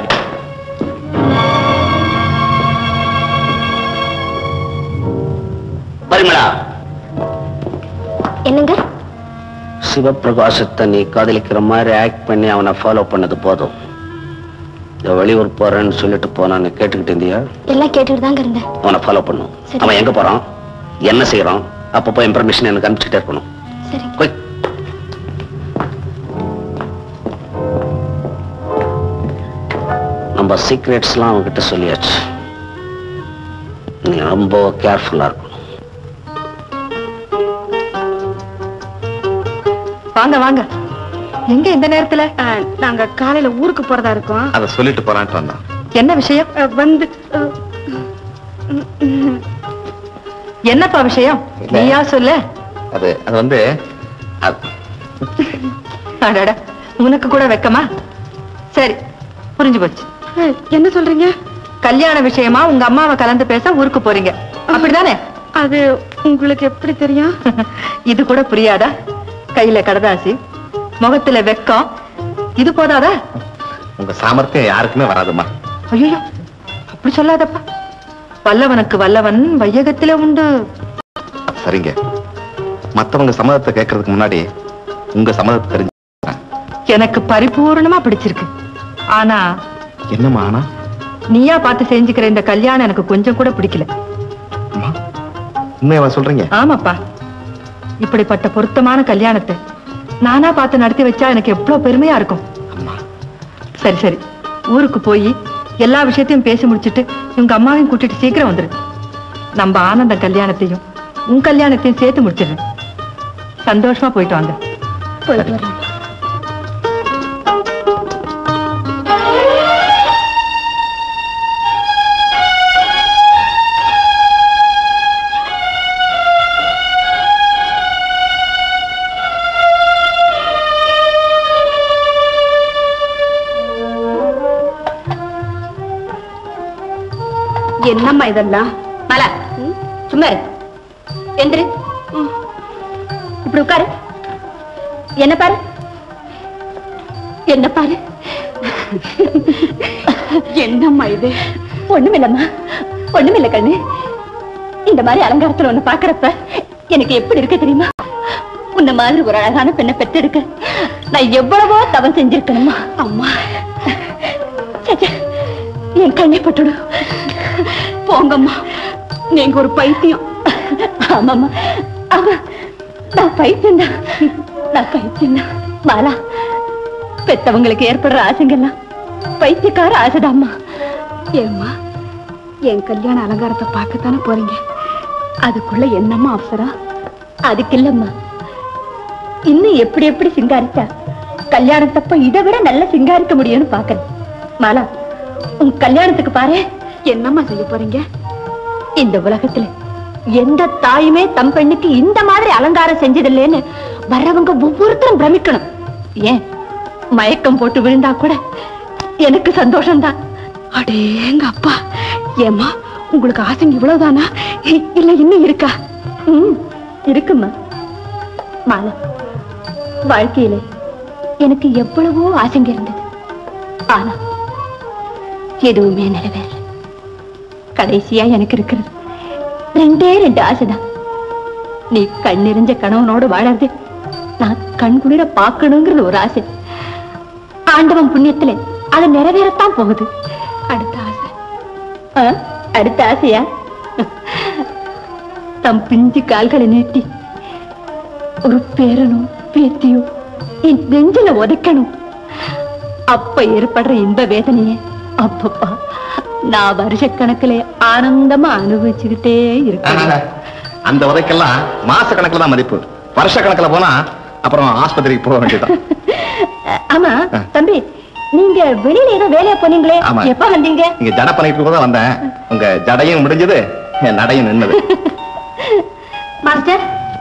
Parimala. என்னங்க? சிவபிரகாசத்தை நீ காதலிக்கிற மாதிரி ஆக்ட் பண்ணி அவனை ஃபாலோ பண்ணது போதும். வெளியூர் போறேன்னு சொல்லிட்டு போனான்னு கேட்டுக்கிட்டு இருந்தியா? எல்லாம் கேட்டுட்டு தாங்க இருந்தேன். அவனை ஃபாலோ பண்ணும். அவன் எங்க போறான், என்ன செய்யறான், அப்பப்போ இன்ஃபர்மேஷன் எனக்கு அனுப்பிச்சுட்டே இருக்கணும். சரி. நம்ம சீக்ரெட்ஸ் எல்லாம் அவன்கிட்ட சொல்லியாச்சு. நீ ரொம்ப கேர்ஃபுல்லா இருக்கணும். வாங்க வாங்க. எங்க இந்த நேரத்துல? நாங்க காலையில ஊருக்கு போறதா இருக்கோம். அத சொல்லிட்டு போறான்ட்டு வந்தான். என்ன விஷயம்? வந்து என்னப்பா விஷயம்? நீயா சொல்ல. அது அது வந்து அடடா, உனக்கு கூட வெக்கமா? சரி, ஒரு புரிஞ்சு போச்சு. என்ன சொல்றீங்க? கல்யாண விஷயமா உங்க அம்மாவை கலந்து பேச ஊருக்கு போறீங்க, அப்படிதானே? அது உங்களுக்கு எப்படி தெரியும்? இது கூட புரியாதா? கையில கடதாசி, முகத்துல வெக்கம், இது போதாதா? உங்க சாமர்த்தியம் யாருக்குமே வராதுமா. ஐயோ, அப்படி சொல்லாதப்பா. வல்லவனுக்கு வல்லவன் வையகத்திலே உண்டு. சரிங்க, மத்தவங்க சம்மதத்தை கேட்கறதுக்கு முன்னாடி உங்க சம்மதத்தை தெரிஞ்சு. எனக்கு பரிபூர்ணமா பிடிச்சிருக்கு. ஆனா என்னம்மா? ஆனா நீயா பார்த்து செஞ்சுக்கிற இந்த கல்யாணம் எனக்கு கொஞ்சம் கூட பிடிக்கல. உண்மையாவா சொல்றீங்க? ஆமாப்பா, இப்படிப்பட்ட பொருத்தமான கல்யாணத்தை நானா பார்த்து நடத்தி வச்சா எனக்கு எவ்வளவு பெருமையா இருக்கும். சரி சரி, ஊருக்கு போய் எல்லா விஷயத்தையும் பேசி முடிச்சிட்டு உங்க அம்மாவையும் கூட்டிட்டு சீக்கிரம் வந்துரு. நம்ம ஆனந்த கல்யாணத்தையும் உன் கல்யாணத்தையும் சேர்த்து முடிச்சிடுறேன். சந்தோஷமா போயிட்டு வாங்க. போயிட்டு வரேன். என்னம்மா இதெல்லாம்? மலா, சும்மா இரு. எந்திரு, இப்படி உட்காரு. என்ன பாரு, என்ன பாரு. என்னம்மா இது? ஒண்ணுமில்லம்மா, ஒண்ணுமில்ல கண்ணு. இந்த மாதிரி அலங்காரத்துல ஒண்ணு பாக்குறப்ப எனக்கு எப்படி இருக்கு தெரியுமா? உன்ன மாதிரி ஒரு அழகான பெண்ணை பெற்றெடுக்க நான் எவ்வளவோ தவம் செஞ்சிருக்கணுமா அம்மா. என் கண்ணை பட்டுடு. போங்கம்மா, நீங்க ஒரு பைத்தியம். ஆமாம்மா, ஆமா, நான் பைத்தியம் தான், நான் பைத்தியம் தான். மாலா, பெத்தவங்களுக்கு ஏற்படுற ஆசைங்கெல்லாம் பைத்தியக்கார ஆசைதாம்மா. ஏம்மா, என் கல்யாண அலங்காரத்தை பார்க்கத்தானே போறீங்க, அதுக்குள்ள என்னம்மா அவசரம்? அதுக்கு இல்லம்மா, இன்னும் எப்படி எப்படி சிங்காரிச்சா கல்யாணத்தப்ப இதை விட நல்லா சிங்காரிக்க முடியும்னு பாக்குறேன். மாலா, உன் கல்யாணத்துக்கு பாரு. என்னம்மா செய்ய போறீங்க? இந்த உலகத்துல எந்த தாயுமே தம் பெண்ணுக்கு இந்த மாதிரி அலங்காரம் செஞ்சதில்லைன்னு வர்றவங்க ஒவ்வொருத்தரும் பிரமிக்கணும். ஏன், மயக்கம் போட்டு விழுந்தா கூட எனக்கு சந்தோஷம்தான். அடேங்க அப்பா. ஏம்மா, உங்களுக்கு ஆசைங்க இவ்வளவுதானா, இல்ல இன்னும் இருக்கா? ம், இருக்குமா. மாலா, வாழ்க்கையில எனக்கு எவ்வளவோ ஆசைங்க இருந்தது. ஆனா எதுவுமே நிறைவேறல. கடைசியா எனக்கு இருக்கிறது ரெண்டே ரெண்டு ஆசைதான். நீ கண்ணிறிஞ்ச கணவனோடு வாழறது நான் கண்குளிர பார்க்கணுங்கிறது ஒரு ஆசை. ஆண்டவன் புண்ணியத்துல அது நிறைவேறத்தான் போகுது. அடுத்த ஆசை? அடுத்த ஆசையா? தம் பிஞ்சு கால்களை நீட்டி ஒரு பேரனும் பேத்தியும் என் நெஞ்சில உதைக்கணும். அப்ப ஏற்படுற இந்த வேதனையை அப்பப்பா நான் வருஷ கணக்குல ஆனந்தமா அனுபவிச்சுக்கிட்டே இருக்கேன். அந்த உதைக்கெல்லாம் மாச கணக்குல தான் மதிப்பு. வருஷ கணக்குல போனா அப்புறம் ஆஸ்பத்திரிக்கு போக வேண்டியதான். ஆமா தம்பி, நீங்க வெளியில ஏதோ வேலையா போனீங்களே, எப்ப வந்தீங்க? நீங்க ஜட பண்ணிட்டு போதான் வந்தேன். உங்க ஜடையும் முடிஞ்சது, நடையும் நின்னது. மாஸ்டர்,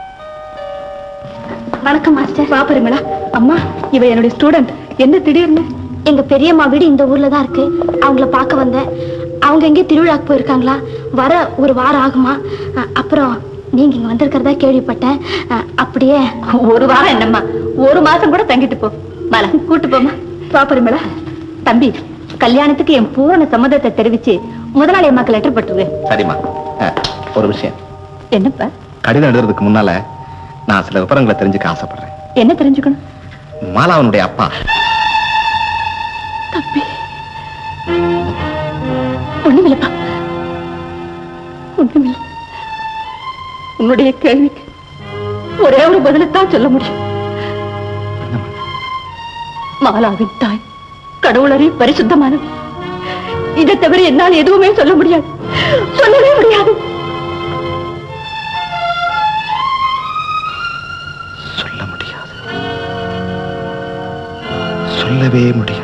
வணக்கம் மாஸ்டர். பாப்பரிங்களா? அம்மா, இவ என்னுடைய ஸ்டூடெண்ட். என்ன திடீர்னு? எங்க பெரியம்மா வீடு இந்த ஊர்ல தான் இருக்கு, அவங்கள பார்க்க வந்தேன். அவங்க எங்கே திருவிழாக்கு போயிருக்காங்களா, வர ஒரு வாரம் ஆகுமா. அப்புறம் நீங்க இங்க வந்திருக்கிறதா கேள்விப்பட்டேன். அப்படியே ஒரு வாரம் என்னம்மா, ஒரு மாசம் கூட தங்கிட்டு போ. மலை கூட்டு போமா. பாப்பரிங்களா? தம்பி, கல்யாணத்துக்கு என் பூரண சம்மதத்தை தெரிவிச்சு முதலாளி அம்மாக்கு லெட்டர் பட்டுருவேன். சரிம்மா, ஒரு விஷயம். என்னப்பா? கடிதம் எழுதுறதுக்கு முன்னால நான் சில விவரங்களை தெரிஞ்சுக்க ஆசைப்படுறேன். என்ன தெரிஞ்சுக்கணும்? மாலாவனுடைய அப்பா. தம்பி, ஒண்ணுமில்லப்பா, ஒண்ணுமில்ல. உன்னுடைய கேள்விக்கு ஒரே ஒரு பதிலைத்தான் சொல்ல முடியும். மாலாவின் தாய் கடவுளரை பரிசுத்தமானது. இதை தவிர என்னால் எதுவுமே சொல்ல முடியாது, சொல்லவே முடியாது. சொல்ல முடியாது, சொல்லவே முடியாது.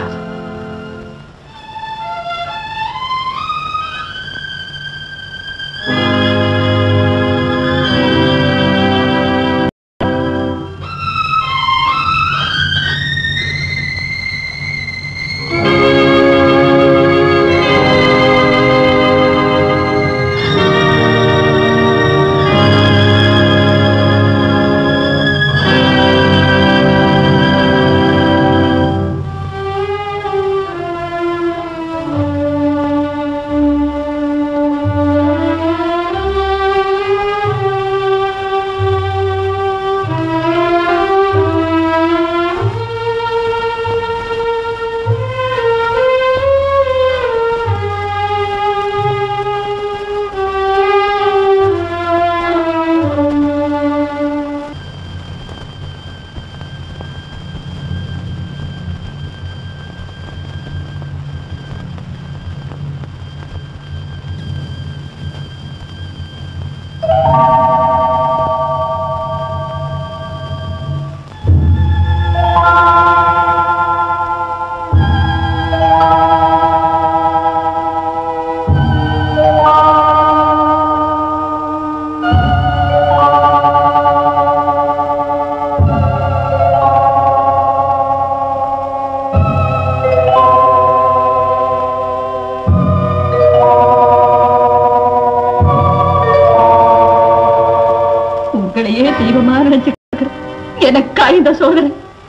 எனக்கா இந்த சோதனை?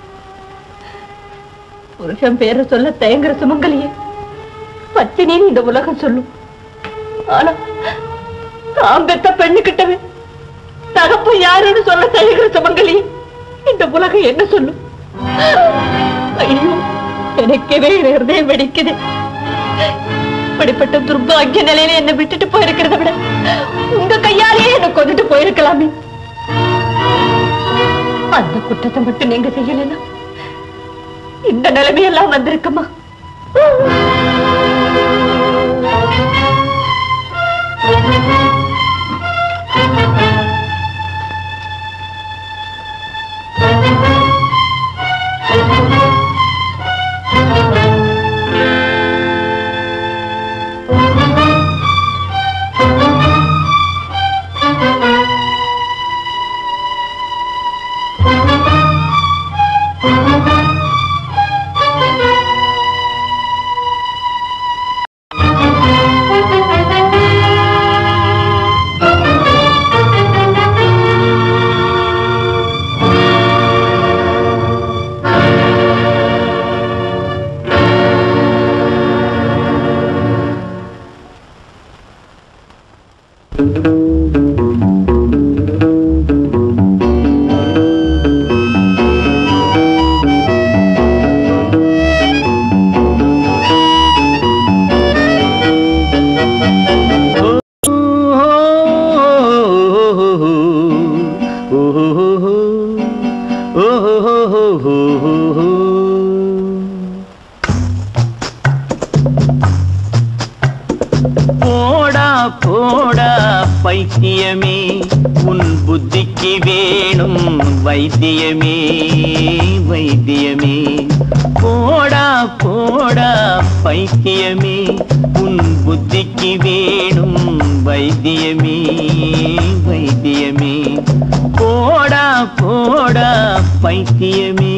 புருஷன் பேரை சொல்ல தயங்குற சுமங்கலியே பத்தினி இந்த உலகம் சொல்லும். ஆனா நான் பெத்த பெண்ணு கிட்டவே தகப்பு யாருன்னு சொல்ல தயங்குற சுமங்கலியே இந்த உலகம் என்ன சொல்லும்? ஐயோ, எனக்கவே ஹிருதயம் வெடிக்குது. இப்படிப்பட்ட துர்பாகிய நிலையில என்ன விட்டுட்டு போயிருக்கிறத விட உங்க கையாலேயே என்ன கொண்டுட்டு போயிருக்கலாமே. அந்த குற்றத்தை மட்டும் நீங்க செய்யலன்னா இந்த நிலைமையெல்லாம் வந்திருக்குமா? வைத்தியமே உன் புத்திக்கு வேணும் வைத்தியமே வைத்தியமே போடா போடா பைத்தியமே உன் புத்திக்கு வேணும் வைத்தியமே வைத்தியமே போடா போடா பைத்தியமே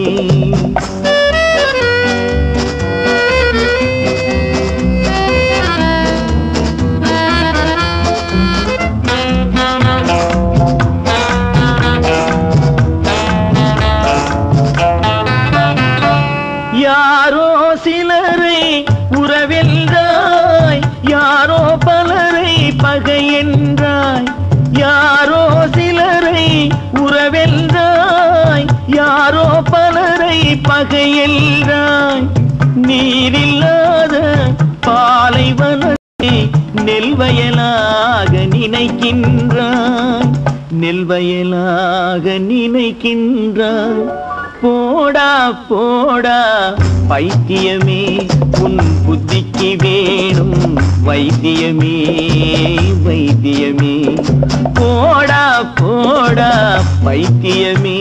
யாரோ சிலரை உறவென்றாய் யாரோ பலரை பகை என்றாய் யாரோ சிலரை உறவென்றாய் யாரோ பலரை பகை என்றாய் நீரில்லாத பாலைவனத்தை நெல்வயலாக நினைக்கின்றாய் நெல்வயலாக நினைக்கின்றாய் போடா போடா பைத்தியமே உன் புத்திக்கு வேணும் வைத்தியமே வைத்தியமே போடா போடா பைத்தியமே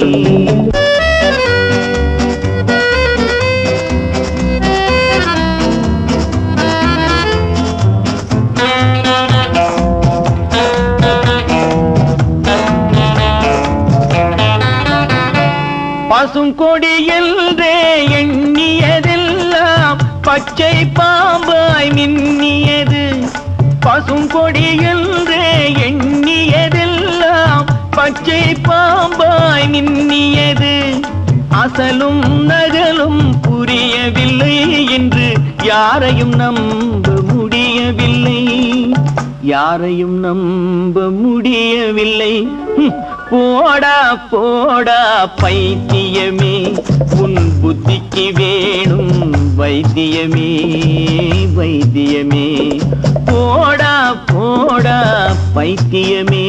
பசுங்கொடி என்றே எண்ணியதெல்லாம் பச்சை பாம்பாய் மின்னியது பசுங்கொடி என்றே எண்ணியதெல்லாம் பச்சை பாம்பாய் மின்னியது அசலும் நகலும் புரியவில்லை என்று யாரையும் நம்ப முடியவில்லை யாரையும் நம்ப முடியவில்லை போடா போடா பைத்தியமே உன் புத்திக்கு வேணும் வைத்தியமே வைத்தியமே போடா போடா பைத்தியமே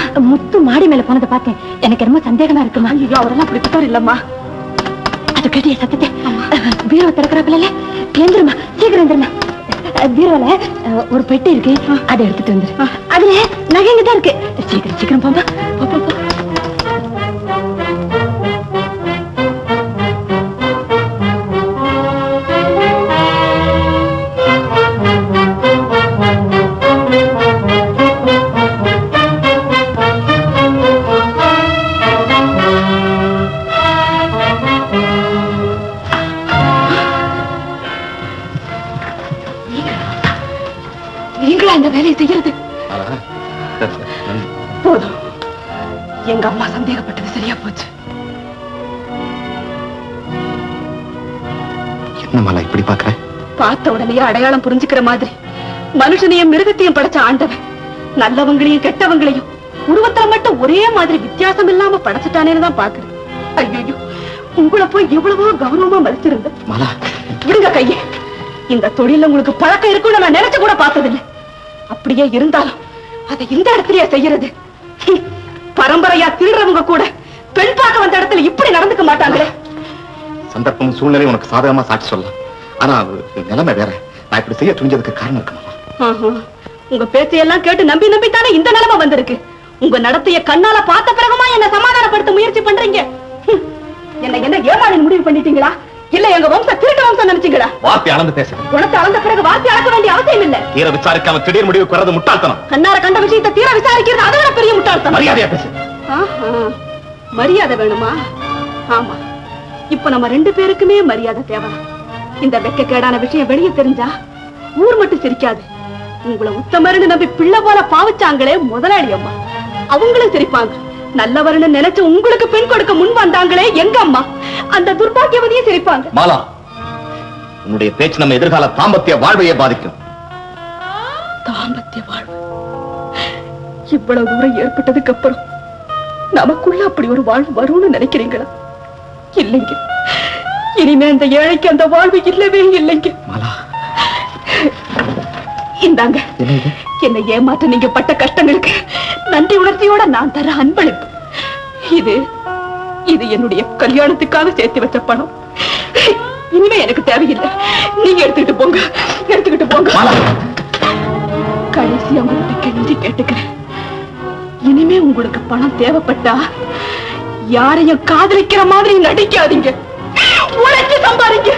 முத்து மாடி மேல போனதை பார்த்தேன். எனக்கு ரொம்ப சந்தேகமா இருக்குமா. ஐயோ, அவரெல்லாம் அப்படி விட்டார் இல்லம்மா. அது கேட்டிய சத்தத்தை பீரோ திறக்கிறப்பல எந்திரமா, சீக்கிரம் எந்திரமா. பீரோல ஒரு பெட்டி இருக்கு, அதை எடுத்துட்டு வந்துரு. அதுல நகைங்க தான் இருக்கு. சீக்கிரம் சீக்கிரம் போமா. இந்த வேலையை செய்யறது போதும். எங்க அம்மா சந்தேகப்பட்டது சரியா போச்சு. என்ன மாலா இப்படி பாக்குற? பார்த்த உடனே அடையாளம் புரிஞ்சுக்கிற மாதிரி மனுஷனையும் மிருகத்தையும் படைச்ச ஆண்டவன் நல்லவங்களையும் கெட்டவங்களையும் உருவத்துல மட்டும் ஒரே மாதிரி வித்தியாசம் இல்லாம படைச்சிட்டானேன்னு தான் பாக்குறேன். ஐயோ, உங்களை போய் எவ்வளவோ கௌரவமா மதிச்சிருந்தேன். மாலா விடுங்க கையே. இந்த தொழில உங்களுக்கு பழக்கம் இருக்குன்னு நான் நினைச்சு கூட பார்த்ததில்லை. அப்படியே இருந்தாலும் அதை இந்த இடத்துலயே செய்யறது. பரம்பரையா திருடுறவங்க கூட பெண் பார்க்க வந்த இடத்துல இப்படி நடந்துக்க மாட்டாங்களே. சந்தர்ப்பம் சூழ்நிலை உனக்கு சாதகமா சாட்சி சொல்லலாம். ஆனா நிலைமை வேற. நான் இப்படி செய்ய துணிஞ்சதுக்கு காரணம் இருக்குமா? உங்க பேச்சையெல்லாம் கேட்டு நம்பி நம்பி தானே இந்த நிலைமை வந்திருக்கு. உங்க நடத்தைய கண்ணால பார்த்த பிறகுமா என்ன சமாதானப்படுத்த முயற்சி பண்றீங்க? என்ன என்ன ஏமாளின் முடிவு பண்ணிட்டீங்களா? இல்ல எங்க வம்சம் திருட்டு வம்சம் நினைச்சீங்களா? வார்த்தை அளந்து பேச. குணத்தை அளந்த பிறகு வார்த்தை அளக்க வேண்டிய அவசியம் இல்ல. தீர விசாரிக்காம திடீர் முடிவுக்கு வர்றது முட்டாள்தனம். கண்ணார கண்ட விஷயத்தை தீர விசாரிக்கிறது அதை விட பெரிய முட்டாள்தனம். மரியாதையா பேசு. மரியாதை வேணுமா? ஆமா, இப்ப நம்ம ரெண்டு பேருக்குமே மரியாதை தேவை. இந்த வெக்கக்கேடான விஷயம் வெளியே தெரிஞ்சா ஊர் மட்டும் சிரிக்காது. உங்களை உத்தமருன்னு நம்பி பிள்ளை போல பாவிச்சாங்களே முதலாளி அம்மா, அவங்களும் சிரிப்பாங்க. நல்லவர்னு நினைச்சு உங்களுக்கு பெண் கொடுக்க முன் வந்தாங்களே எங்க அம்மா, அந்த துர்பாக்கியவதியை சிரிப்பாங்க. மாலா, உன்னுடைய பேச்சு நம்ம எதிர்கால தாம்பத்திய வாழ்வையே பாதிக்கும். தாம்பத்திய வாழ்வு இவ்வளவு தூரம் ஏற்பட்டதுக்கு அப்புறம் நமக்குள்ள அப்படி ஒரு வாழ்வு வரும்னு நினைக்கிறீங்களா? இல்லைங்க. இனிமே அந்த ஏழைக்கு அந்த வாழ்வு இல்லவே இல்லைங்க. மாலா, இந்தாங்க, என்னை ஏமாற்ற நீங்க பட்ட கஷ்டங்களுக்கு நன்றி உணர்ச்சியோட நான் தர அன்பளிப்பு. இது இது என்னுடைய கல்யாணத்துக்காக சேர்த்து வச்ச பணம். இனிமே எனக்கு தேவையில்லை. நீங்க எடுத்துக்கிட்டு போங்க, எடுத்துக்கிட்டு போங்க. கடைசியா உங்கள்கிட்ட கெஞ்சி கேட்டுக்கிறேன். இனிமே உங்களுக்கு பணம் தேவைப்பட்டா யாரையும் காதலிக்கிற மாதிரி நடிக்காதீங்க. உழைச்சு சம்பாதிங்க.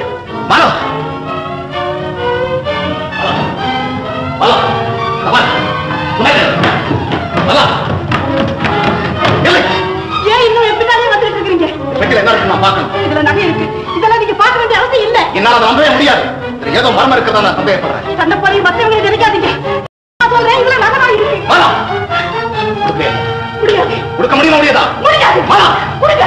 ஏன் இன்னும் எப்படினாலே வந்துட்டு இருக்கீங்க? இதுல நகை இருக்கு. இதெல்லாம் நீங்க பார்க்க வேண்டிய அவசியம் இல்ல. என்னால நம்பவே முடியாது. ஏதோ மர்மம் இருக்கிறதா நான் சந்தேகப்படுறேன். சண்டை போய் மற்றவங்களை நினைக்காதீங்க. சொல்றேன், இதுல நகை இருக்கு. முடியாது. கொடுக்க முடியுமா? முடியாதா? முடியாது. கொடுங்க.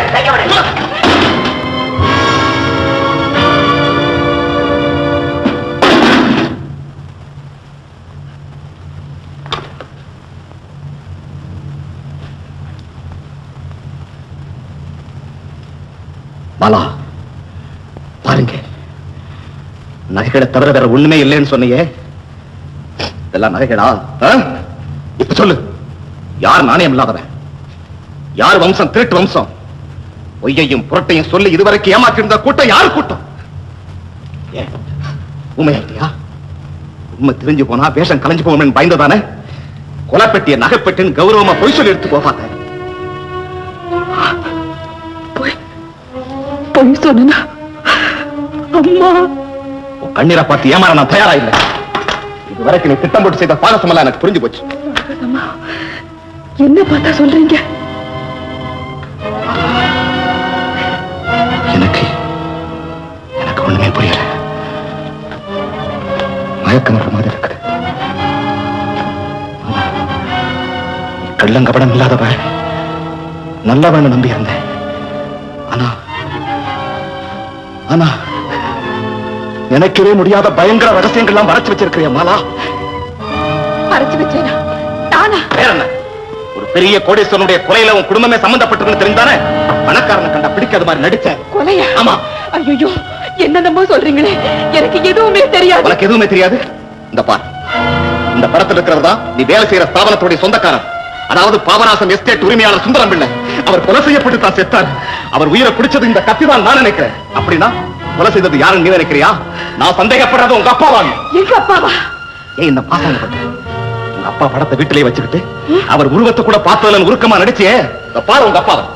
மாலா, பாருங்க, நகைகளை தவிர வேற ஒண்ணுமே இல்லைன்னு சொன்னியே, இதெல்லாம் நகைகளா? இப்ப சொல்லு, யார் நாணயம் இல்லாதவன்? யார் வம்சம் திருட்டு வம்சம்? பொய்யையும் புரட்டையும் சொல்லி இதுவரைக்கும் ஏமாற்றிருந்த கூட்டம் யாரு கூட்டம்? ஏன் உண்மையா? உண்மை தெரிஞ்சு போனா வேஷம் கலைஞ்சு போவோம் பயந்துதானே கொலைப்பெட்டிய நகைப்பெட்டின்னு கௌரவமா பொய் சொல்லி எடுத்து போகாத. பொய் சொன்னா அம்மா, உன் கண்ணீரை பார்த்து ஏமாற நான் தயாரா இல்லை. இதுவரைக்கும் நீ திட்டம் போட்டு செய்த பாரசம் எல்லாம் எனக்கு புரிஞ்சு போச்சு. என்ன பார்த்தா சொல்றீங்க? எனக்கு எனக்கு ஒண்ணுமே புரியல. மயக்கம் வர மாதிரி இருக்குது. கள்ளங்கபடம் இல்லாதவ, நல்லவன்னு நம்பி இருந்தேன். ஆனா ஆனா நினைக்கவே முடியாத பயங்கர ரகசியங்கள்லாம் மறைச்சு வச்சிருக்கிறிய மாலா. மறைச்சு வச்சேனா? நானா? வேற என்ன? ஒரு பெரிய கோடீஸ்வரனுடைய கொலையில உன் குடும்பமே சம்பந்தப்பட்டிருக்குன்னு தெரிந்தானே பணக்காரனை கண்டா பிடிக்காத மாதிரி நடிச்ச. கொலையா? ஆமா. ஐயோ, என்னென்னமோ சொல்றீங்களே, எனக்கு எதுவுமே தெரியாது. உனக்கு எதுவுமே தெரியாது? இந்த பார், இந்த படத்தில் இருக்கிறதா நீ வேலை செய்யற ஸ்தாபனத்துடைய சொந்தக்காரன். அதாவது பாபநாசம் எஸ்டேட் உரிமையாளர் சுந்தரம் பிள்ளை அவர் கொலை செய்யப்பட்டு தான் செத்தார். அவர் உயிரை பிடிச்சது இந்த கத்தி தான் நான் நினைக்கிறேன். அப்படின்னா கொலை செய்தது யாருன்னு நீ நினைக்கிறியா? நான் சந்தேகப்படுறது உங்க அப்பாவான். எங்க அப்பாவா? ஏன் இந்த பாசம் உங்க அப்பா படத்தை வீட்டிலேயே வச்சுக்கிட்டு அவர் உருவத்தை கூட பார்த்ததுல உருக்கமா நடிச்சே பாரு உங்க அப்பாவை.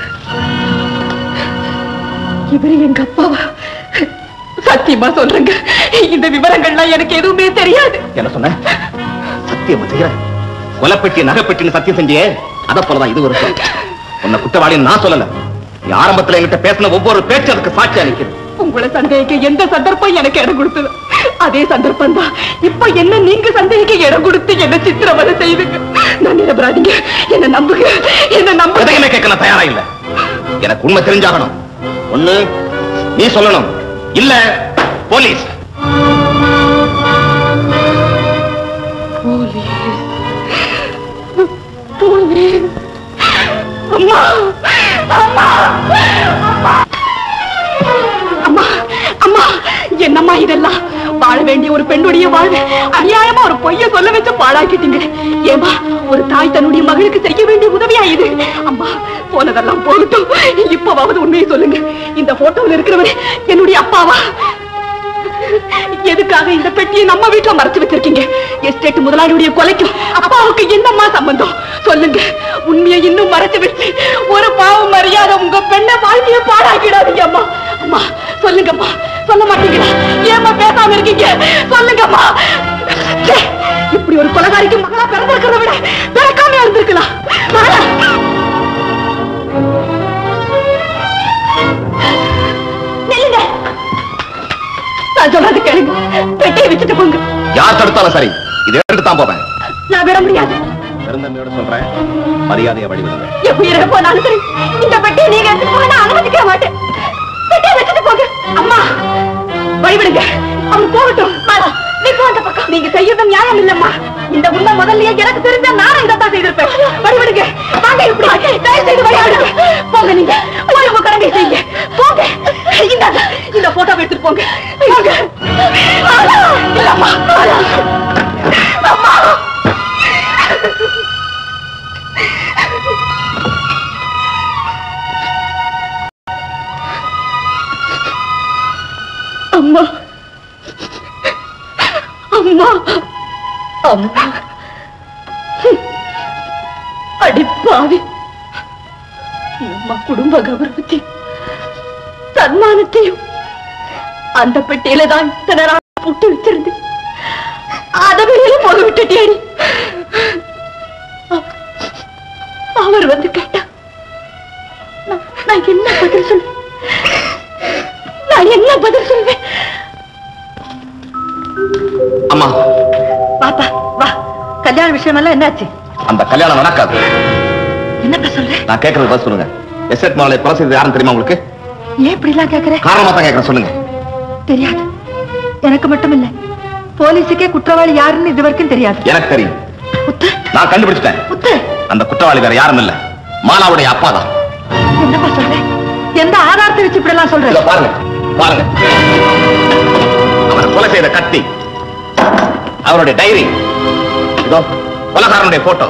இவரு எங்க அப்பாவா? சத்தியமா சொல்றேங்க, இந்த விவரங்கள்லாம் எனக்கு எதுவுமே தெரியாது. என்ன சொன்ன? சத்தியம் செய்யற கொலைப்பெட்டி நகைப்பெட்டின்னு சத்தியம் செஞ்சியே, அத போலதான் இது ஒரு சொல். உன்னை குற்றவாளின்னு நான் சொல்லல. நீ ஆரம்பத்துல என்கிட்ட பேசின ஒவ்வொரு பேச்சு அதுக்கு சாட்சியா நிக்குது. உங்களை சந்தேகிக்க எந்த சந்தர்ப்பம் எனக்கு இடம் கொடுத்தது அதே சந்தர்ப்பம் தான் இப்ப என்ன நீங்க சந்தேகிக்க இடம் கொடுத்து என்ன சித்திரவதை செய்துங்க. நான் நிரபராதிங்க, என்ன நம்புங்க, என்ன நம்ப. எதையுமே கேட்க நான் தயாரா இல்ல. எனக்கு உண்மை தெரிஞ்சாகணும். ஒண்ணு நீ சொல்லணும், இல்ல போலீஸ். அம்மா அம்மா அம்மா அம்மா என்னம்மா இதெல்லாம்? வாழ வேண்டிய ஒரு பெண்ணுடைய வாழ்வு அநியாயமா ஒரு பொய்ய சொல்ல வச்சு பாழாக்கிட்டீங்க. ஏமா ஒரு தாய் தன்னுடைய மகளுக்கு செய்ய வேண்டிய உதவியா இது? அம்மா போனதெல்லாம் போகட்டும், இப்பவாவது உண்மையை சொல்லுங்க. இந்த போட்டோவில் இருக்கிறவரு என்னுடைய அப்பாவா? எதுக்காக இந்த பெட்டியை நம்ம வீட்டுல மறைச்சு வச்சிருக்கீங்க? எஸ்டேட் முதலாளியுடைய கொலைக்கும் அப்பாவுக்கு என்னம்மா சம்பந்தம்? சொல்லுங்க. உண்மையை இன்னும் மறைச்சு வச்சு ஒரு பாவம் மரியாதை உங்க பெண்ணை வாழ்க்கையை பாழாக்கிடாதீங்க அம்மா. அம்மா சொல்லுங்கம்மா. சொல்ல மாட்டீங்களா? ஏமா பேசாம இருக்கீங்க? சொல்லுங்கம்மா. இப்படி ஒரு கொலைகாரிக்கு மகளா பிறந்திருக்கிறத விட பிறக்காம இருந்திருக்கலாம். நான் சொல்றது கேளுங்க, பெட்டியை வச்சுட்டு போங்க. யார் தடுத்தாலும் சரி, இதை எடுத்து தான் போவேன். நான் விட முடியாது. பெருந்தன்மையோட சொல்றேன், மரியாதையை வழிவிடுங்க. எப்படி இருக்க போனாலும் சரி, இந்த பெட்டியை நீங்க எடுத்துட்டு போக நான் அனுமதிக்க மாட்டேன். பெட்டியை வச்சுட்டு போங்க. அம்மா வழிவிடுங்க, அவன் போகட்டும். நீ போ அந்த பக்கம். நீங்க செய்யறது நியாயம் இல்லம்மா. இந்த உண்மை முதல்லயே எனக்கு தெரிஞ்சா நானும் இதைத்தான் செய்திருப்பேன். வழிவிடுங்க. வாங்க, இப்படி தயவு செய்து வழிவிடுங்க. போங்க, நீங்க உங்க கடமை செய்யுங்க. போங்க. இந்த இந்த போட்டோ எடுத்துட்டு போங்க. போங்க. இல்லம்மா, அம்மா. அம்மா அம்மா அம்மா அடிப்பாவி, நம்ம குடும்ப கௌரவத்தையும் சன்மானத்தையும் அந்த பெட்டியில தான் இத்தனை நாள் புட்டு வச்சிருந்து அதை வெளியில போக விட்டுட்டேடி. அவர் வந்து கேட்டா நான் என்ன பதில் சொல்வேன்? நான் என்ன பதில் சொல்வேன்? அம்மா பாப்பா வா. கல்யாண விஷயம் எல்லாம் என்னாச்சு? அந்த கல்யாணம் நடக்காது. என்னப்பா சொல்ற? நான் கேட்கறது பதில் சொல்லுங்க. எஸ்டேட் மாலை கொலை செய்தது யாருன்னு தெரியுமா உங்களுக்கு? ஏன் இப்படி எல்லாம் கேக்குற? காரணமா தான் கேட்கறேன், சொல்லுங்க. தெரியாது. எனக்கு மட்டும் இல்ல, போலீஸுக்கே குற்றவாளி யாருன்னு இது வரைக்கும் தெரியாது. எனக்கு தெரியும். முத்து, நான் கண்டுபிடிச்சிட்டேன். முத்து, அந்த குற்றவாளி வேற யாரும் இல்ல, மாலாவுடைய அப்பா தான். என்னப்பா சொல்ற? எந்த ஆதாரத்தை வச்சு இப்படி எல்லாம் சொல்ற? இதோ பாருங்க, பாருங்க. அவரை கொலை செய்த கத்தி, அவருடைய டைரி, இதோ கொலைகாரனுடைய போட்டோ.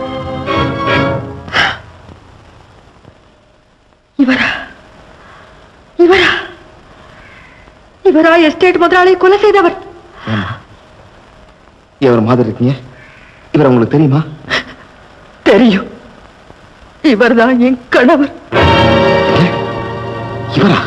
இவரா இவரா இவரா எஸ்டேட் முதலாளி கொலை செய்தவர்? இவர் மாதிரி இருக்கீங்க. இவர் உங்களுக்கு தெரியுமா? தெரியும். இவர்தான் என் கணவர். இவரா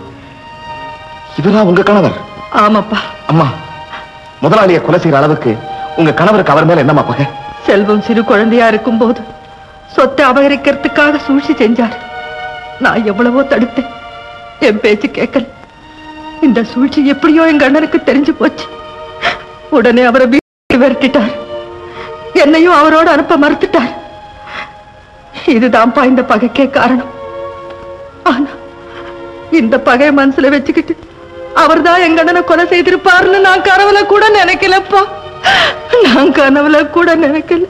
இவரா உங்க கணவர்? ஆமாப்பா. அம்மா, முதலாளியை கொலை செய்யற அளவுக்கு உங்க கணவருக்கு அவர் மேல என்னமா பகை? செல்வம் சிறு குழந்தையா இருக்கும் போது சொத்தை அபகரிக்கிறதுக்காக சூழ்ச்சி செஞ்சார். நான் எவ்வளவோ தடுத்தேன், என் பேச்சு கேட்கல. இந்த சூழ்ச்சி எப்படியோ எங்க அண்ணனுக்கு தெரிஞ்சு போச்சு. உடனே அவரை வீட்டை விரட்டிட்டார். என்னையும் அவரோட அனுப்ப மறுத்துட்டார். இதுதான்ப்பா இந்த பகைக்கே காரணம். ஆனா இந்த பகையை மனசுல வச்சுக்கிட்டு அவர்தான் எங்க அண்ணனை கொலை செய்திருப்பாருன்னு நான் கனவுல கூட நினைக்கலப்பா. நான் கனவுல கூட நினைக்கல.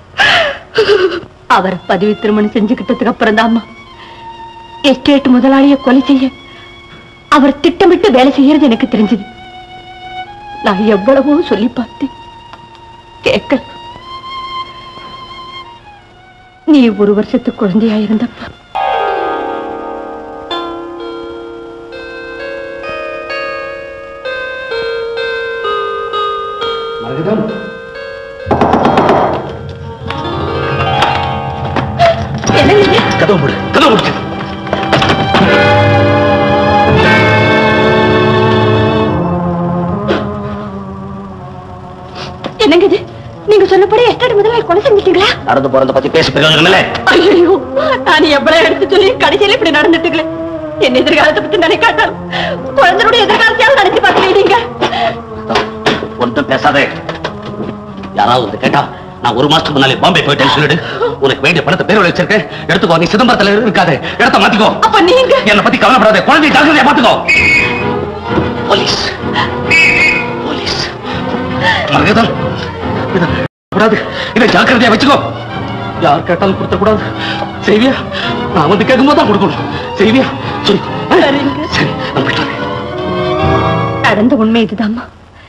அவர் பதவி திருமணம் செஞ்சுக்கிட்டதுக்கு அப்புறம் தான் எஸ்டேட் முதலாளியை கொலை செய்ய அவர் திட்டமிட்டு வேலை செய்யறது எனக்கு தெரிஞ்சது. நான் எவ்வளவோ சொல்லி பார்த்தேன், கேட்கல. நீ ஒரு வருஷத்துக்கு குழந்தையா இருந்தப்ப கதவு மூடு, கதவு மூடு. என்னங்க இது? நீங்க சொன்னபடி எஸ்டேட் முதலாளி கொலை செஞ்சிட்டீங்களா? நடந்து போறத பத்தி பேச பிரயோஜனம் இல்ல. ஐயோ, நான் எவ்வளவு எடுத்து சொல்லி கடைசியில இப்படி நடந்துட்டுங்களே. என் எதிர்காலத்தை பத்தி நினைக்காட்டாலும் குழந்தையுடைய எதிர்காலத்தையாவது நினைச்சு பார்க்கலீங்க. ஒன்றும் பேசாதே. யாராவது வந்து கேட்டா நான் ஒரு மாசத்துக்கு முன்னாலே பாம்பே போயிட்டேன்னு சொல்லிடு. உனக்கு வேண்டிய பணத்தை பேர் வச்சிருக்கேன், எடுத்துக்கோ. நீ சிதம்பரத்துல இருக்காதே, இடத்த மாத்திக்கோ. அப்ப நீங்க என்னை பத்தி கவலைப்படாதே, குழந்தை ஜாக்கிரதையா பாத்துக்கோ. போலீஸ் போலீஸ் மரகதம், இதை இதை ஜாக்கிரதையா வச்சுக்கோ. யார் கேட்டாலும் கொடுத்த கூடாது. செய்வியா? நான் வந்து கேட்கும் போது தான் கொடுக்கணும். செய்வியா? சரி சரி, நான் போயிட்டு வரேன். நடந்த உண்மை இதுதாம்மா.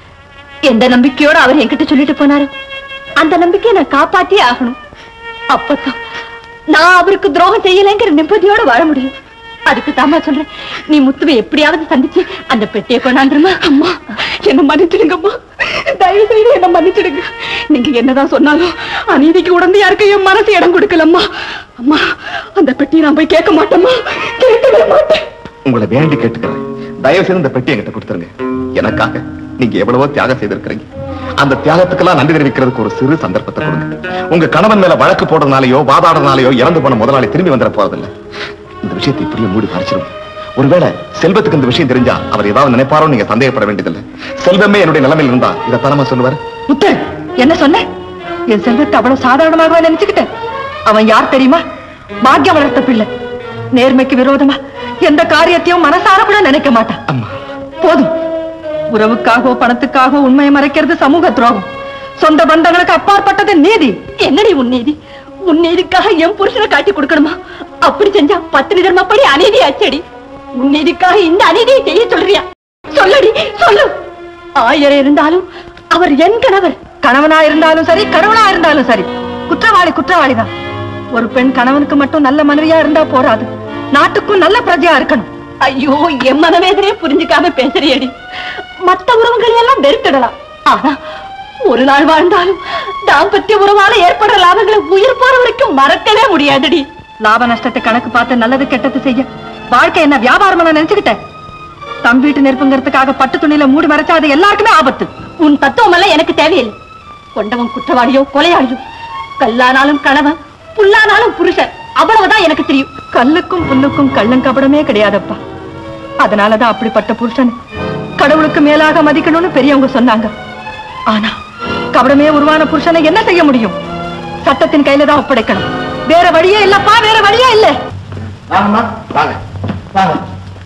எந்த நம்பிக்கையோட அவர் என்கிட்ட சொல்லிட்டு போனாரு, அந்த நம்பிக்கையை நான் காப்பாத்தியே ஆகணும். அப்பதான் நான் அவருக்கு துரோகம் செய்யலைங்கிற நிம்மதியோட வாழ முடியும். அதுக்கு தாமா சொல்றேன், நீ முத்துவை எப்படியாவது சந்திச்சு அந்த பெட்டியை கொண்டாந்துருமா. அம்மா, என்ன மன்னிச்சிடுங்கம்மா, தயவு செய்து என்ன மன்னிச்சிடுங்க. நீங்க என்னதான் சொன்னாலும் அநீதிக்கு உடந்து யாருக்கு என் மனசு இடம் கொடுக்கலம்மா. அம்மா, அந்த பெட்டியை நான் போய் கேட்க மாட்டேம்மா, கேட்கவே மாட்டேன். உங்களை வேண்டி கேட்டுக்கிறேன், தயவு செய்து இந்த பெட்டி என்கிட்ட கொடுத்துருங்க. எனக்காக நீங்க எவ்வளவோ தியாகம் செய்திருக்கிறீங்க. அந்த தியாகத்துக்கெல்லாம் நன்றி தெரிவிக்கிறதுக்கு ஒரு சிறு சந்தர்ப்பத்தை கொடுங்க. உங்க கணவன் மேல வழக்கு போடுறதுனாலயோ வாதாடுறதுனாலயோ இறந்து போன முதலாளி திரும்பி வந்துட போறதில்லை. இந்த விஷயத்தை இப்படியே மூடி மறைச்சிடும். ஒருவேளை செல்வத்துக்கு இந்த விஷயம் தெரிஞ்சா அவர் ஏதாவது நினைப்பாரோ நீங்க சந்தேகப்பட வேண்டியதில்லை. செல்வமே என்னுடைய நிலைமையில் இருந்தா இதை தரமா சொல்லுவாரு. முத்து, என்ன சொன்ன? என் செல்வத்தை அவ்வளவு சாதாரணமாக நினைச்சுக்கிட்டேன். அவன் யார் தெரியுமா? பாக்கியம் வளர்த்த பிள்ளை. நேர்மைக்கு விரோதமா எந்த காரியத்தையும் மனசார கூட நினைக்க மாட்டான். போதும். உறவுக்காகவோ பணத்துக்காகவோ உண்மையை மறைக்கிறது சமூக துரோகம். சொந்த பந்தங்களுக்கு அப்பாற்பட்டது நீதி. என்னடி உன் நீதி? உன் நீதிக்காக என் புருஷனை காட்டி கொடுக்கணுமா? அப்படி செஞ்சா பத்தினி தர்மப்படி அநீதி ஆச்சடி. உன் நீதிக்காக இந்த அநீதியை செய்ய சொல்றியா? சொல்லடி, சொல்லு. ஆயிரம் இருந்தாலும் அவர் என் கணவர். கணவனா இருந்தாலும் சரி, கடவுளா இருந்தாலும் சரி, குற்றவாளி குற்றவாளிதான். ஒரு பெண் கணவனுக்கு மட்டும் நல்ல மனைவியா இருந்தா போராது, நாட்டுக்கும் நல்ல பிரஜையா இருக்கணும். ஐயோ, என் மனவேதனையே புரிஞ்சுக்காம பேசுறியடி. மத்த உறவுகளை எல்லாம் வெறுத்திடலாம், ஆனா ஒரு நாள் வாழ்ந்தாலும் தாம்பத்திய உறவால ஏற்படுற லாபங்களை உயிர் போற வரைக்கும் மறக்கவே முடியாதுடி. லாப நஷ்டத்தை கணக்கு பார்த்து நல்லது கெட்டது செய்ய வாழ்க்கை என்ன வியாபாரம் நினைச்சுக்கிட்டேன். தம் வீட்டு நெருப்புங்கிறதுக்காக பட்டு துணியில மூடி மறைச்சா அது எல்லாருக்குமே ஆபத்து. உன் தத்துவம் எல்லாம் எனக்கு தேவையில்லை. கொண்டவன் குற்றவாளியோ கொலையாளியோ, கல்லானாலும் கணவன், புல்லானாலும் புருஷன், அவ்வளவுதான் எனக்கு தெரியும். கல்லுக்கும் புல்லுக்கும் கள்ளங்கபடமே கிடையாதப்பா. அதனாலதான் அப்படிப்பட்ட புருஷன் கடவுளுக்கு மேலாக மதிக்கணும்னு பெரியவங்க சொன்னாங்க. ஆனா கபடமே உருவான புருஷனை என்ன செய்ய முடியும்? சட்டத்தின் கையில தான் ஒப்படைக்கணும். வேற வழியே இல்லப்பா, வேற வழியே இல்ல. வாங்கம்மா, வாங்க வாங்க.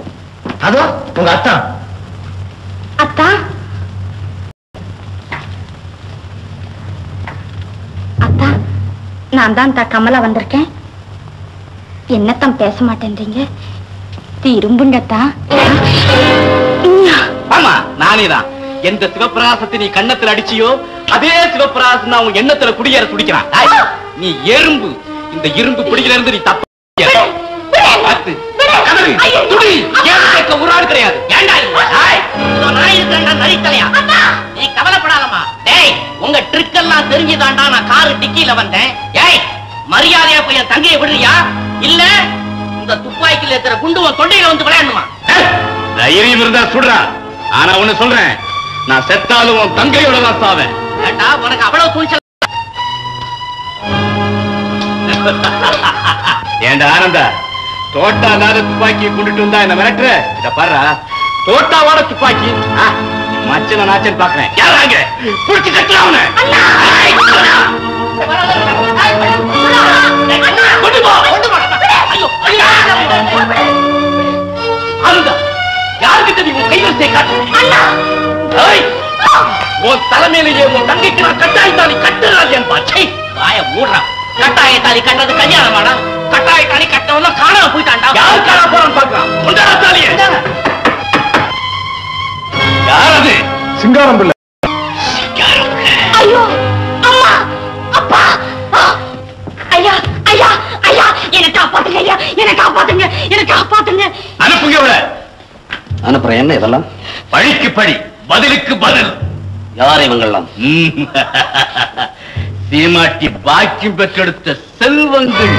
அதோ உங்க அத்தா. அத்தா, அத்தா, நான் தான் தா கமலா வந்திருக்கேன். என்னத்தான் பேச மாட்டேன்றீங்க? திரும்புங்கத்தா. ஆமா, நானேதான். எந்த சிவப்பிரகாசத்தை நீ கண்ணத்துல அடிச்சியோ அதே சிவப்பிரகாசம் தான் உன் எண்ணத்துல குடியேற துடிக்கிறான். நீ எறும்பு, இந்த இரும்பு பிடிக்கிற இருந்து நீ தப்பு. ஒரு ஆள் கிடையாது. நீ கவலைப்படாதம்மா. டேய், உங்க ட்ரிக் எல்லாம் தெரிஞ்சுதாண்டா நான் காரு டிக்கில வந்தேன். ஏய், மரியாதையா போய் என் தங்கையை விடுறியா? இல்ல இந்த துப்பாக்கில இருக்கிற குண்டு உன் தொண்டையில வந்து விளையாடணுமா? தைரியம் இருந்தா சுடுறா. ஆனா ஒண்ணு சொல்றேன், நான் செத்தாலும் உன் தங்கையோட தான் சாவேன். ஏண்டா, உனக்கு அவ்வளவு துணிச்சல்? ஏண்டா ஆனந்தா, தோட்டா இல்லாத துப்பாக்கியை கொண்டுட்டு வந்தா என்ன மிரட்டுற? இத பாரு, தோட்டாவோட துப்பாக்கி. மச்சன நாச்சன் பாக்குறேன். யாராங்க புடிச்சு கட்டலாம் அவனை. கொண்டு போ, கொண்டு போ. ஐயோ, ஆனந்தா, யாருக்கிட்ட நீ உன் கைவரிசையை காட்டு? உன் தலைமையிலேயே உன் தங்கைக்கு நான் கட்டாய தாலி கட்டுறாது என் பாச்சை. வாய மூடுறான். கட்டாய தாலி கட்டுறது கல்யாணமாடா? கட்டாய தாலி கட்டவன காணாம போயிட்டான்டா. யாரு காணாம போறான்னு பாக்கலாம். கொண்டாடா தாலியை. யார் அது? சிங்காரம் பிள்ளை. ஐயோ, அம்மா, அப்பா, ஐயா, ஐயா, அப்புறம் என்ன இதெல்லாம்? பழிக்கு பழி, பதிலுக்கு பதில். யார் இவங்கெல்லாம்? சீமாட்டி பாக்கியம் பெற்றெடுத்த செல்வங்கள்.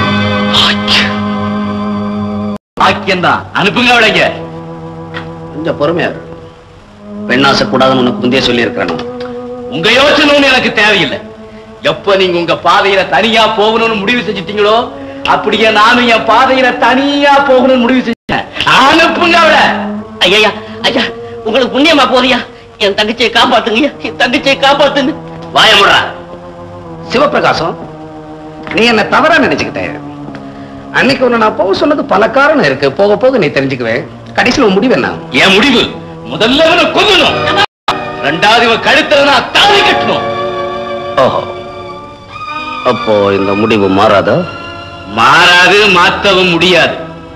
பாக்கியம்தான். அனுப்புங்க அவளைங்க. கொஞ்சம் பொறுமையா பெண்ணாசை கூடாதுன்னு உனக்கு முந்தைய சொல்லி இருக்கிறேன். உங்க யோசனை எனக்கு தேவையில்லை. எப்ப நீங்க உங்க பாதையில தனியா போகணும்னு முடிவு செஞ்சிட்டீங்களோ அப்படியே நானும் என் பாதையில தனியா போகணும்னு முடிவு செஞ்சேன். அனுப்புங்க அவளை. ஐயா ஐயா, உங்களுக்கு புண்ணியமா போறியா? என் தங்கச்சியை காப்பாத்துங்க, என் தங்கச்சியை காப்பாத்துங்க. வாயமுடா சிவபிரகாசம், நீ என்ன தவறா நினைச்சுக்கிட்ட. அன்னைக்கு உன்னை நான் போக சொன்னது பல காரணம் இருக்கு. போக போக நீ தெரிஞ்சுக்குவே. கடைசியில் உன் முடிவு என்ன? என் முடிவு முதல்ல இவனை கொல்லணும், ரெண்டாவது இவன் கழுத்துல நான் தாலி கட்டணும். ஓஹோ, அப்போ இந்த முடிவு மாறாதா? மாறாது, மாற்றவும் முடியாது.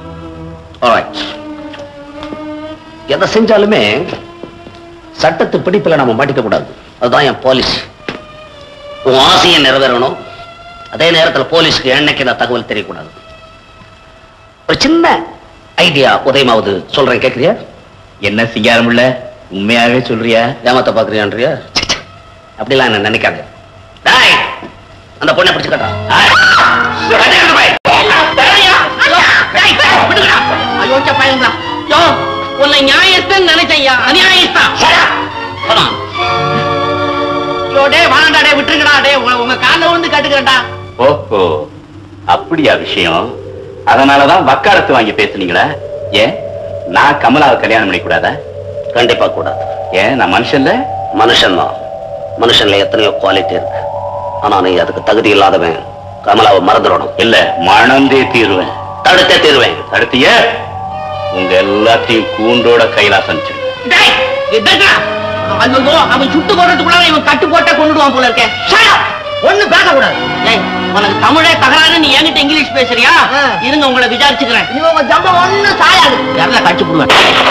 எதை செஞ்சாலுமே சட்டத்து பிடிப்புல நம்ம மாட்டிக்க கூடாது. அதுதான் என் பாலிசி. உன் ஆசையை நிறைவேறணும், அதே நேரத்தில் போலீஸ்க்கு என்னைக்கு இந்த தகவல் தெரியக்கூடாது. ஒரு சின்ன ஐடியா உதயமாவது சொல்றேன், கேட்கறியா? என்ன சிங்காரம் இல்ல, உண்மையாவே சொல்றியா? ஏமாத்த பாக்குறியான்றியா? அப்படிலாம் என்ன நினைக்காத. டேய், அந்த பொண்ணை பிடிச்சு கட்டா. உன்னை நியாயஸ்தான் நினைச்சையா, அநியாயஸ்தான். விட்டுருக்கடா, உங்க கால வந்து கட்டுக்கிறேன்டா. ஓஹோ, அப்படியா விஷயம்? அதனாலதான் வக்காலத்து வாங்கி பேசுனீங்களா? ஏன் நான் கமலாவை கல்யாணம் பண்ணி கூடாதா? கண்டிப்பா கூடாது. ஏன் நான் மனுஷன்ல? மனுஷன் தான். மனுஷன்ல எத்தனையோ குவாலிட்டி இருக்கு. ஆனா நீ அதுக்கு தகுதி இல்லாதவன். கமலாவை மறந்துடணும். இல்ல, மணந்தே தீருவேன். தடுத்தே தீருவேன். தடுத்திய உங்க எல்லாத்தையும் கூண்டோட கைலாசம். அவன் சுட்டு போடுறதுக்குள்ள இவன் கட்டு போட்டா கொண்டுடுவான் போல இருக்கேன். ஒண்ணு பேச கூடாது. உனக்கு தமிழே தகராறு, நீ என்கிட்ட இங்கிலீஷ் பேசுறியா? இருங்க, உங்களை விசாரிச்சுக்கிறேன். இவங்க ஜம்பம் ஒண்ணு சாயாது. யாரெல்லாம் கட்சி போடுவேன்.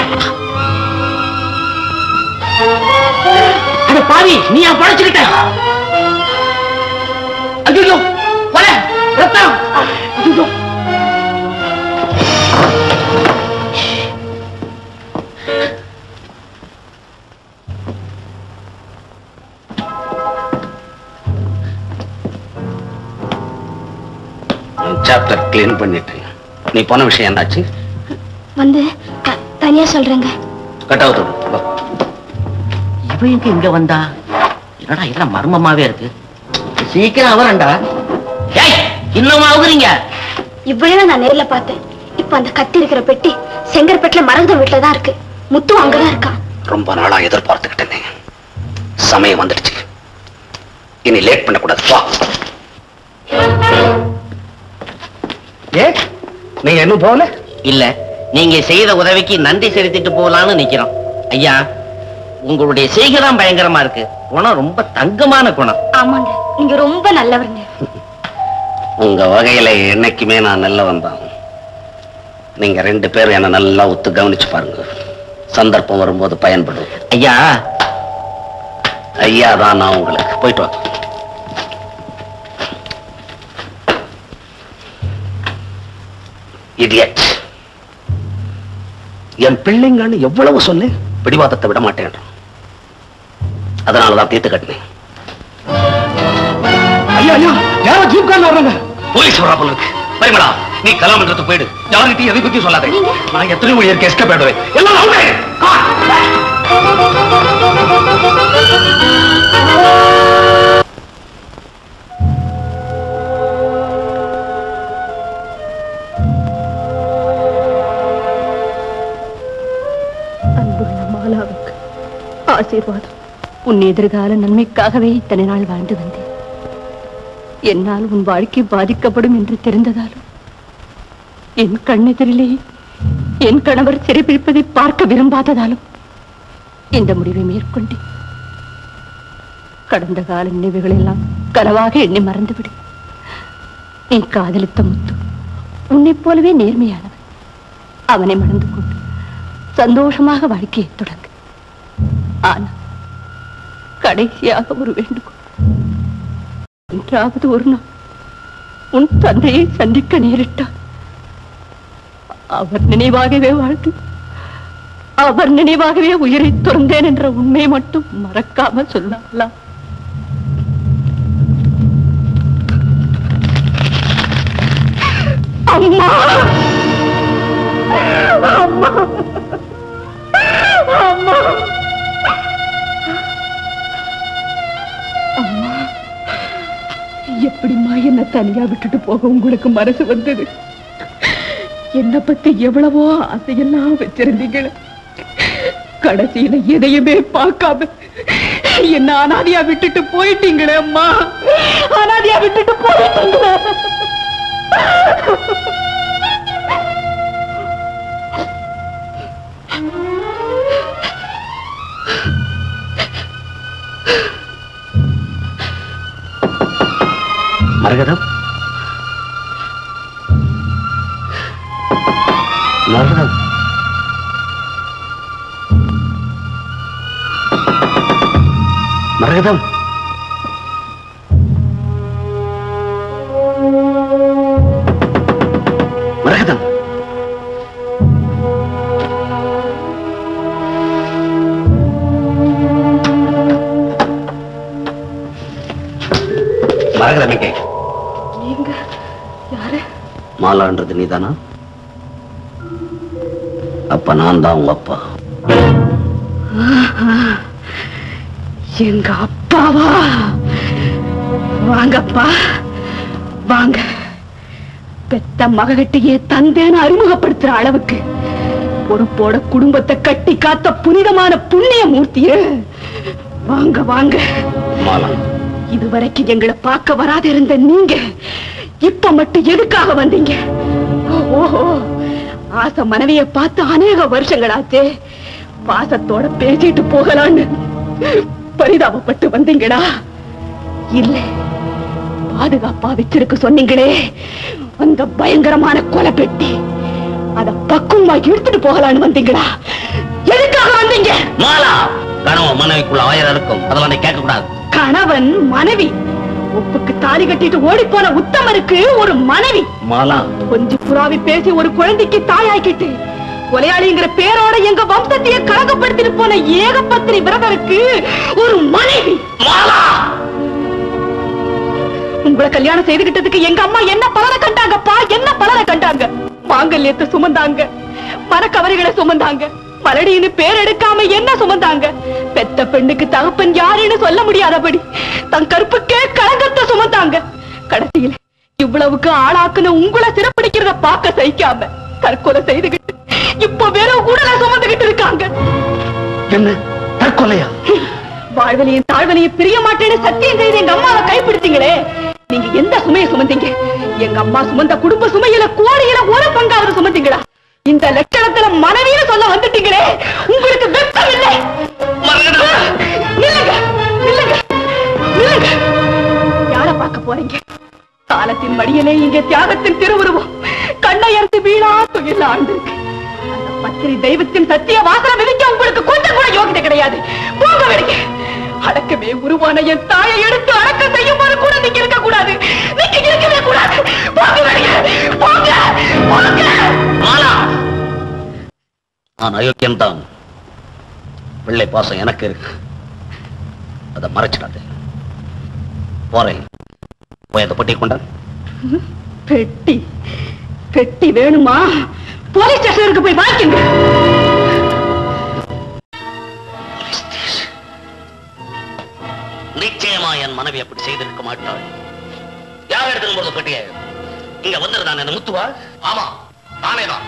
அட பாவி, நீ ஏன் படைச்சுக்கிட்ட? ஐயோ, கொலை, ரத்தம். ஐயோ, சாப்டர் கிளீன் பண்ணிட்டு நீ போன விஷயம் என்னாச்சு? வந்து த- தனியா சொல்றேங்க. கட்டாவத்தோடு இவன் எங்க இங்க வந்தா? என்னடா இதெல்லாம் மர்மமாவே இருக்கு. சீக்கிரம் அவரண்டா. ஏய், இன்னும் ஆகுறீங்க? இவ்வளவு நான் நேர்ல பார்த்தேன். இப்ப அந்த கட்டி இருக்கிற பெட்டி செங்கற்பேட்டில மரகதம் வீட்டுல தான் இருக்கு. முத்து அங்கதான் இருக்கான். ரொம்ப நாளா எதிர்பார்த்துக்கிட்டேன். சமயம் வந்துடுச்சு. இனி லேட் பண்ணக்கூடாது. வா. ஏ, நீங்க இன்னும் போகல? இல்ல, நீங்க செய்த உதவிக்கு நன்றி செலுத்திட்டு போகலான்னு நிக்கிறோம். ஐயா, உங்களுடைய செய்கைதான் பயங்கரமா இருக்கு. குணம் ரொம்ப தங்கமான குணம். ஆமாங்க, நீங்க ரொம்ப நல்லவருங்க. உங்க வகையில என்னைக்குமே நான் நல்லவன் தான். நீங்க ரெண்டு பேரும் என்ன நல்லா ஒத்து கவனிச்சு பாருங்க. சந்தர்ப்பம் வரும்போது பயன்படும். ஐயா, ஐயா தான் நான் உங்களுக்கு. போயிட்டு வாங்க. இடியட். என் பிள்ளைங்கன்னு எவ்வளவு சொல்லு, பிடிவாதத்தை விட மாட்டேன். அதனாலதான் தீர்த்து கட்டினேன். ஐயா ஐயா, யாரோ ஜீப் கார்ல வர்றாங்க. போலீஸ் வரா போல இருக்கு. பரிமளா, நீ கலாமன்றத்துக்கு போயிடு. யார்கிட்டயும் எதை பத்தி சொல்லாதே. நான் எத்தனை மணி இருக்க எஸ்கேப் ஆயிடுவேன். எல்லாம் அவங்க. அன்புள்ள மாலாவுக்கு ஆசீர்வாதம். உன் எதிர்கால நன்மைக்காகவே இத்தனை நாள் வாழ்ந்து வந்தேன். என்னால் உன் வாழ்க்கை பாதிக்கப்படும் என்று தெரிந்ததாலும் என் கண்ணெதிரிலே என் கணவர் சிறைப்பிடிப்பதை பார்க்க விரும்பாததாலும் இந்த முடிவை மேற்கொண்டேன். கடந்த கால நினைவுகள் எல்லாம் கனவாக எண்ணி மறந்துவிடு. நீ காதலித்த முத்து உன்னைப் போலவே நேர்மையானவன். அவனை மணந்து கொண்டு சந்தோஷமாக வாழ்க்கையை தொடங்கு. ஆனா கடைசியாக ஒரு வேண்டுகோள். என்றாவது ஒரு நாள் உன் தந்தையை சந்திக்க நேரிட்டார். அவர் நினைவாகவே வாழ்ந்து அவர் நினைவாகவே உயிரை துறந்தேன் என்ற உண்மை மட்டும் மறக்காம சொல்லலாம். அம்மா அம்மா அம்மா அம்மா, எப்படிம்மா என்ன தனியா விட்டுட்டு போக உங்களுக்கு மனசு வந்தது? என்ன பத்தி எவ்வளவோ ஆசையெல்லாம் வச்சிருந்தீங்களே, கடைசியில எதையுமே பார்க்காம என்ன அனாதியா விட்டுட்டு போயிட்டீங்களே அம்மா, அனாதியா விட்டுட்டு போயிட்டீங்களே. மரகதம், மரகதம், மரகதம், மரகதம், மரகதம் எங்கே? நீங்க யாரு? மாலான்றது நீதானா? அப்ப நான் தான் உங்க அப்பா. எங்க அப்பாவா? வாங்கப்பா வாங்க. பெத்த மகட்டியே தந்தேன்னு அறிமுகப்படுத்துற அளவுக்கு பொறுப்போட குடும்பத்தை கட்டி காத்த புனிதமான புண்ணிய மூர்த்தியே, வாங்க வாங்க. மாலா, இதுவரைக்கும் எங்களை பார்க்க வராது இருந்த நீங்க இப்ப மட்டும் எதுக்காக வந்தீங்க? ஓஹோ, ஆசை மனைவிய பார்த்து அநேக வருஷங்களாச்சே, பாசத்தோட பேசிட்டு போகலான்னு பரிதாபப்பட்டு வந்தீங்களா? இல்ல, பாதுகாப்பா வச்சிருக்க சொன்னீங்களே அந்த பயங்கரமான கொலை பெட்டி, அத பக்குவமா எடுத்துட்டு போகலான்னு வந்தீங்களா? எதுக்காக வந்தீங்க? மாலா, கணவன் மனைவிக்குள்ள ஆயிரம் இருக்கும், அதெல்லாம் நீ கேட்க கூடாது. கணவன் மனைவி, ஒப்புக்கு தாலி கட்டிட்டு ஓடி போன உத்தமருக்கு ஒரு மனைவி. மாலா, கொஞ்சம் புறாவி பேசி ஒரு குழந்தைக்கு தாயாக்கிட்டு கொலையாளிங்கிற பேரோட எங்க வம்சத்தையே கலகப்படுத்திட்டு போன ஏகபத்திரி விரதருக்கு ஒரு மனைவி. மாலா, உங்களை கல்யாணம் செய்துகிட்டதுக்கு எங்க அம்மா என்ன பலரை கண்டாங்கப்பா, என்ன பலரை கண்டாங்க? மாங்கல்யத்தை சுமந்தாங்க, மரக்கவரிகளை சுமந்தாங்க, மலடின்னு பேர் எடுக்காம என்ன சுமந்தாங்க? பெத்த பெண்ணுக்கு தகப்பன் யாருன்னு சொல்ல முடியாதபடி தன் கருப்புக்கே கலங்கத்தை சுமந்தாங்க. கடைசியில் இவ்வளவுக்கு ஆளாக்குன உங்களை சிறப்பிடிக்கிறத பார்க்க சகிக்காம தற்கொலை செய்துகிட்டு இப்ப வெறும் உடலை சுமந்துகிட்டு இருக்காங்க. என்ன தற்கொலையா? வாழ்வனையும் தாழ்வனையும் பிரிய மாட்டேன்னு சத்தியம் செய்து எங்க அம்மாவை கைப்பிடித்தீங்களே, நீங்க எந்த சுமையை சுமந்தீங்க? எங்க அம்மா சுமந்த குடும்ப சுமையில கோடியில ஒரு பங்காவது சுமந்தீங்களா? இந்த லட்சணத்துல மனைவின்னு சொல்ல வந்துட்டீங்களே, உங்களுக்கு வெட்கம் இல்லை? நில்லுங்க, நில்லுங்க, நில்லுங்க. யார பார்க்க போறீங்க? காலத்தின் மடியிலே இங்கே தியாகத்தின் திருவுருவம் கண்ணையர்த்து வீணா துயில் ஆழ்ந்திருக்கு. அந்த பத்திரி தெய்வத்தின் சத்திய வாசனை விதிக்க உங்களுக்கு கொஞ்சம் கூட யோகிதை கிடையாது. போங்க வெளியே. அடக்கமே உருவான என் தாயை எடுத்து அடக்கம் செய்யும் போது கூட நீங்க இருக்க கூடாது, நீங்க இருக்கவே கூடாது. போங்க வெளியே, போங்க, போங்க. நான் அயோக்கியம் தான், பிள்ளை பாசம் எனக்கு இருக்கு, அதை மறைச்சிடாது. போறேன், போய் அந்த பெட்டி கொண்ட. பெட்டி பெட்டி வேணுமா? போலீஸ் ஸ்டேஷனுக்கு போய் வாங்கிங்க. நிச்சயமா என் மனைவி அப்படி செய்திருக்க மாட்டாள். யார் எடுத்துக்கும் போது பெட்டிய இங்க வந்துருதான் என்ன முத்துவா? ஆமா, நானே தான்.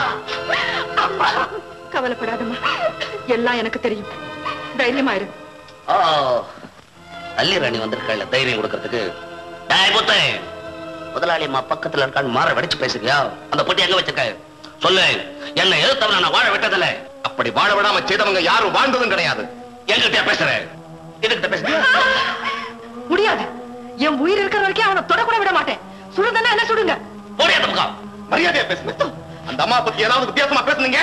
கவலைப்படாதம்மா, எல்லாம் எனக்கு தெரியும், தைரியமா இரு. அல்லி ராணி வந்திருக்கா தைரியம் கொடுக்கறதுக்கு. முதலாளி அம்மா பக்கத்துல இருக்கான்னு மாற வெடிச்சு பேசுறியா? அந்த பொட்டி எங்க வச்சிருக்க சொல்லு. என்ன எதிர்த்தவன நான் வாழ விட்டதில்லை. அப்படி வாழ விடாம செய்தவங்க யாரும் வாழ்ந்ததும் கிடையாது. என்கிட்ட பேசுறேன், இதுகிட்ட பேசுறேன். முடியாது, என் உயிர் இருக்கிற வரைக்கும் அவனை தொடக்கூட விட மாட்டேன். சுடுதன்னா என்ன சுடுங்க. மரியாதையா பேசுங்க. அந்த அம்மா பத்தி ஏதாவது வித்தியாசமா பேசுனீங்க?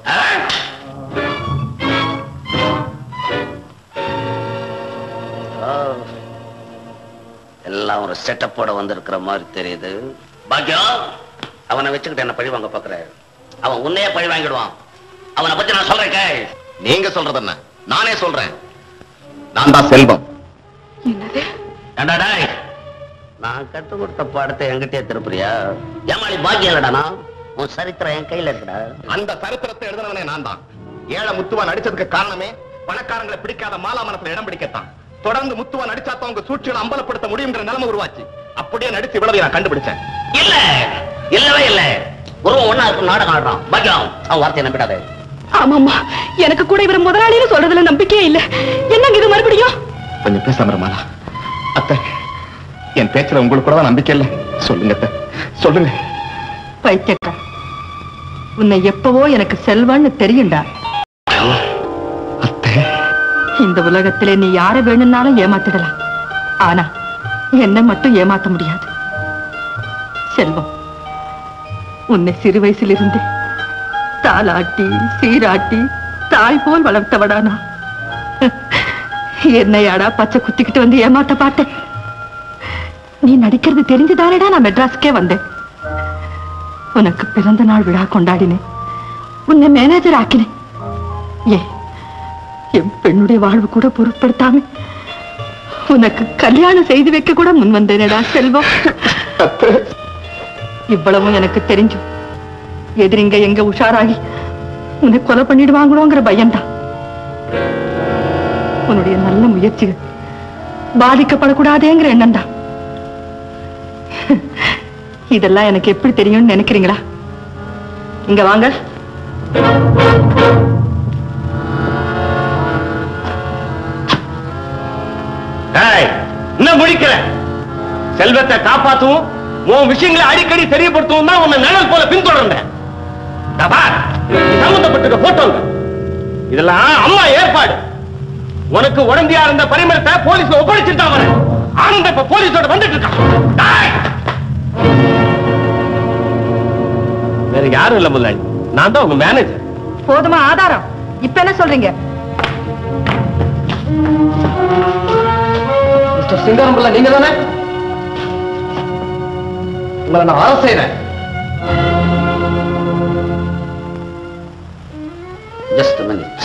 எல்லாம் ஒரு செட்டப்போட வந்திருக்கிற மாதிரி தெரியுது. பாக்கியம், அவனை வச்சுக்கிட்டு என்ன பழி வாங்க பாக்குற. அவன் உன்னையே பழி வாங்கிடுவான். அவனை பத்தி நான் சொல்றேன் கேள். நீங்க சொல்றது என்ன? நானே சொல்றேன். நான் தான் செல்வம். என்னது? ஏண்டா டேய், நான் கத்து கொடுத்த பாடத்தை என்கிட்டயே திருப்புறியா? ஏமாளி பாக்கியம் இல்லடா. உன் சரித்திரம் என் கையில இருக்குடா. அந்த சரித்திரத்தை எழுதுனவனே நான் தான். ஏழை முத்துவா நடிச்சதுக்கு காரணமே பணக்காரங்களை பிடிக்காத மாலாமனத்துல இடம் பிடிக்கத்தான். தொடர்ந்து முத்துவா நடிச்சாத்தான் உங்க சூழ்ச்சியோட அம்பலப்படுத்த முடியுங்கிற நிலைமை உருவாச்சு. அப்படியே நடிச்சு இவ்வளவு நான் கண்டுபிடிச்சேன். இல்ல இல்லவே இல்ல. உருவம் ஒண்ணா இருக்கும், நாடகம் ஆடுறான். பாக்கியம், அவன் வார்த்தையை நம்பிடாதே. ஆமாமா, எனக்கு கூட இவர் முதலாளின்னு சொல்றதுல நம்பிக்கையே இல்ல. என்னங்க இது மறுபடியும்? கொஞ்சம் பேசாம இருமாலா. அத்தை, என் பேச்சுல உங்களுக்கு கூட நம்பிக்கை இல்ல. சொல்லுங்க அத்தை, சொல்லுங்க. பைத்தியக்கா, உன்னை எப்பவோ எனக்கு செல்வன்னு தெரியுண்டா. அத்தை, இந்த உலகத்திலே நீ யாரை வேணும்னாலும் ஏமாத்திடலாம். ஆனா என்ன மட்டும் ஏமாத்த முடியாது. செல்வம், உன்னை சிறு வயசிலிருந்து தாலாட்டி சீராட்டி தாய் போல் வளர்த்தவடானா. என்னையாடா பச்சை குத்திக்கிட்டு வந்து ஏமாத்த பார்த்தேன். நீ நடிக்கிறது தெரிஞ்சுதானடா நான் மெட்ராஸுக்கே வந்தேன். உனக்கு பிறந்த நாள் விழா கொண்டாடினேன். உன்னை மேனேஜர் ஆக்கினேன். ஏ, என் பெண்ணுடைய வாழ்வு கூட பொருட்படுத்தாம உனக்கு கல்யாணம் செய்து வைக்க கூட முன் வந்தேனடா செல்வம். இவ்வளவும் எனக்கு தெரிஞ்சும் எதிரிங்க எங்க உஷாராகி உன்னை கொலை பண்ணிடுவாங்களோங்கிற பயம்தான். உன்னுடைய நல்ல முயற்சிகள் பாதிக்கப்படக்கூடாதேங்கிற எண்ணம் தான். இதெல்லாம் எனக்கு எப்படி தெரியும்னு நினைக்கிறீங்களா? இங்க வாங்க. என்ன முடிக்கிற? செல்வத்தை காப்பாத்தும் உன் விஷயங்களை அடிக்கடி தெரியப்படுத்தும் தான் உன்னை நிழல் போல பின்தொடர்ந்தேன். சம்பந்தப்பட்டிருக்க போட்டோங்க இதெல்லாம் அம்மா ஏற்பாடு. உனக்கு உடம்பியா இருந்த பரிமளத்தை போலீஸ்ல ஒப்படைச்சிருக்கான். அவன் ஆனந்த இப்ப போலீஸோட வந்துட்டு இருக்கான். வேற யாரும் இல்ல முதலாளி, நான் தான் உங்க மேனேஜர். போதுமா ஆதாரம்? இப்ப என்ன சொல்றீங்க? மிஸ்டர் சிங்காரம்பிள்ளை, நீங்க தானே? உங்களை நான் ஆராய்ச்சி செய்றேன். Just a minute.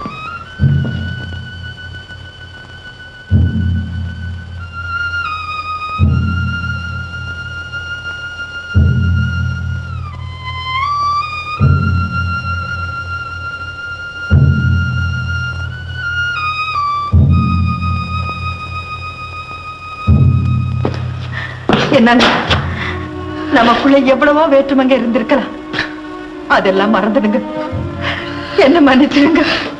என்னங்க, நமக்குள்ள எவ்வளவோ வேற்றுமைங்க இருந்திருக்கலாம். அதெல்லாம் மறந்துடுங்க. என்ன மன்னிச்சிருங்க.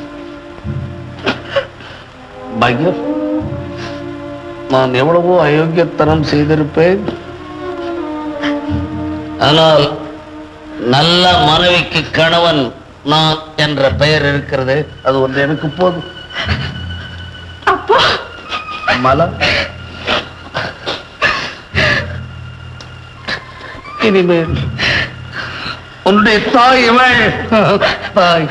பாக்கியம், நான் எவ்வளவோ அயோக்கியத்தனம் செய்திருப்பேன். ஆனால் நல்ல மனைவிக்கு கணவன் நான் என்ற பெயர் இருக்கிறது. அது ஒன்று எனக்கு போதும். அப்பா மலா, இனிமேல் உன்னுடைய தாய் இவள். தாய்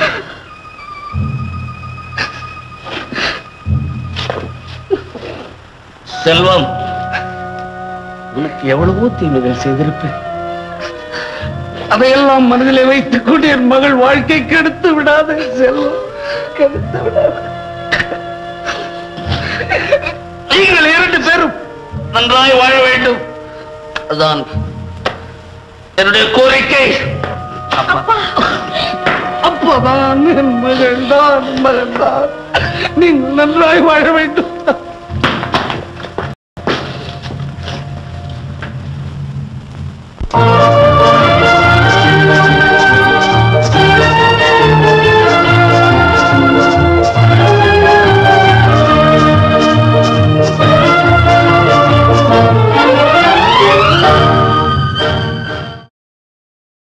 செல்வம், உனக்கு எவ்வளவோ தீமைகள் செய்திருப்பேன். அதையெல்லாம் மனதிலே வைத்துக் கொண்டு என் மகள் வாழ்க்கை கெடுத்து விடாத செல்வம், கெடுத்து விடாத. நீங்கள் இரண்டு பேரும் நன்றாய் வாழ வேண்டும். அதுதான் என்னுடைய கோரிக்கை. அப்பதான் என் மகள் தான் மகன் தான் நீங்கள் நன்றாய் வாழ வேண்டும்.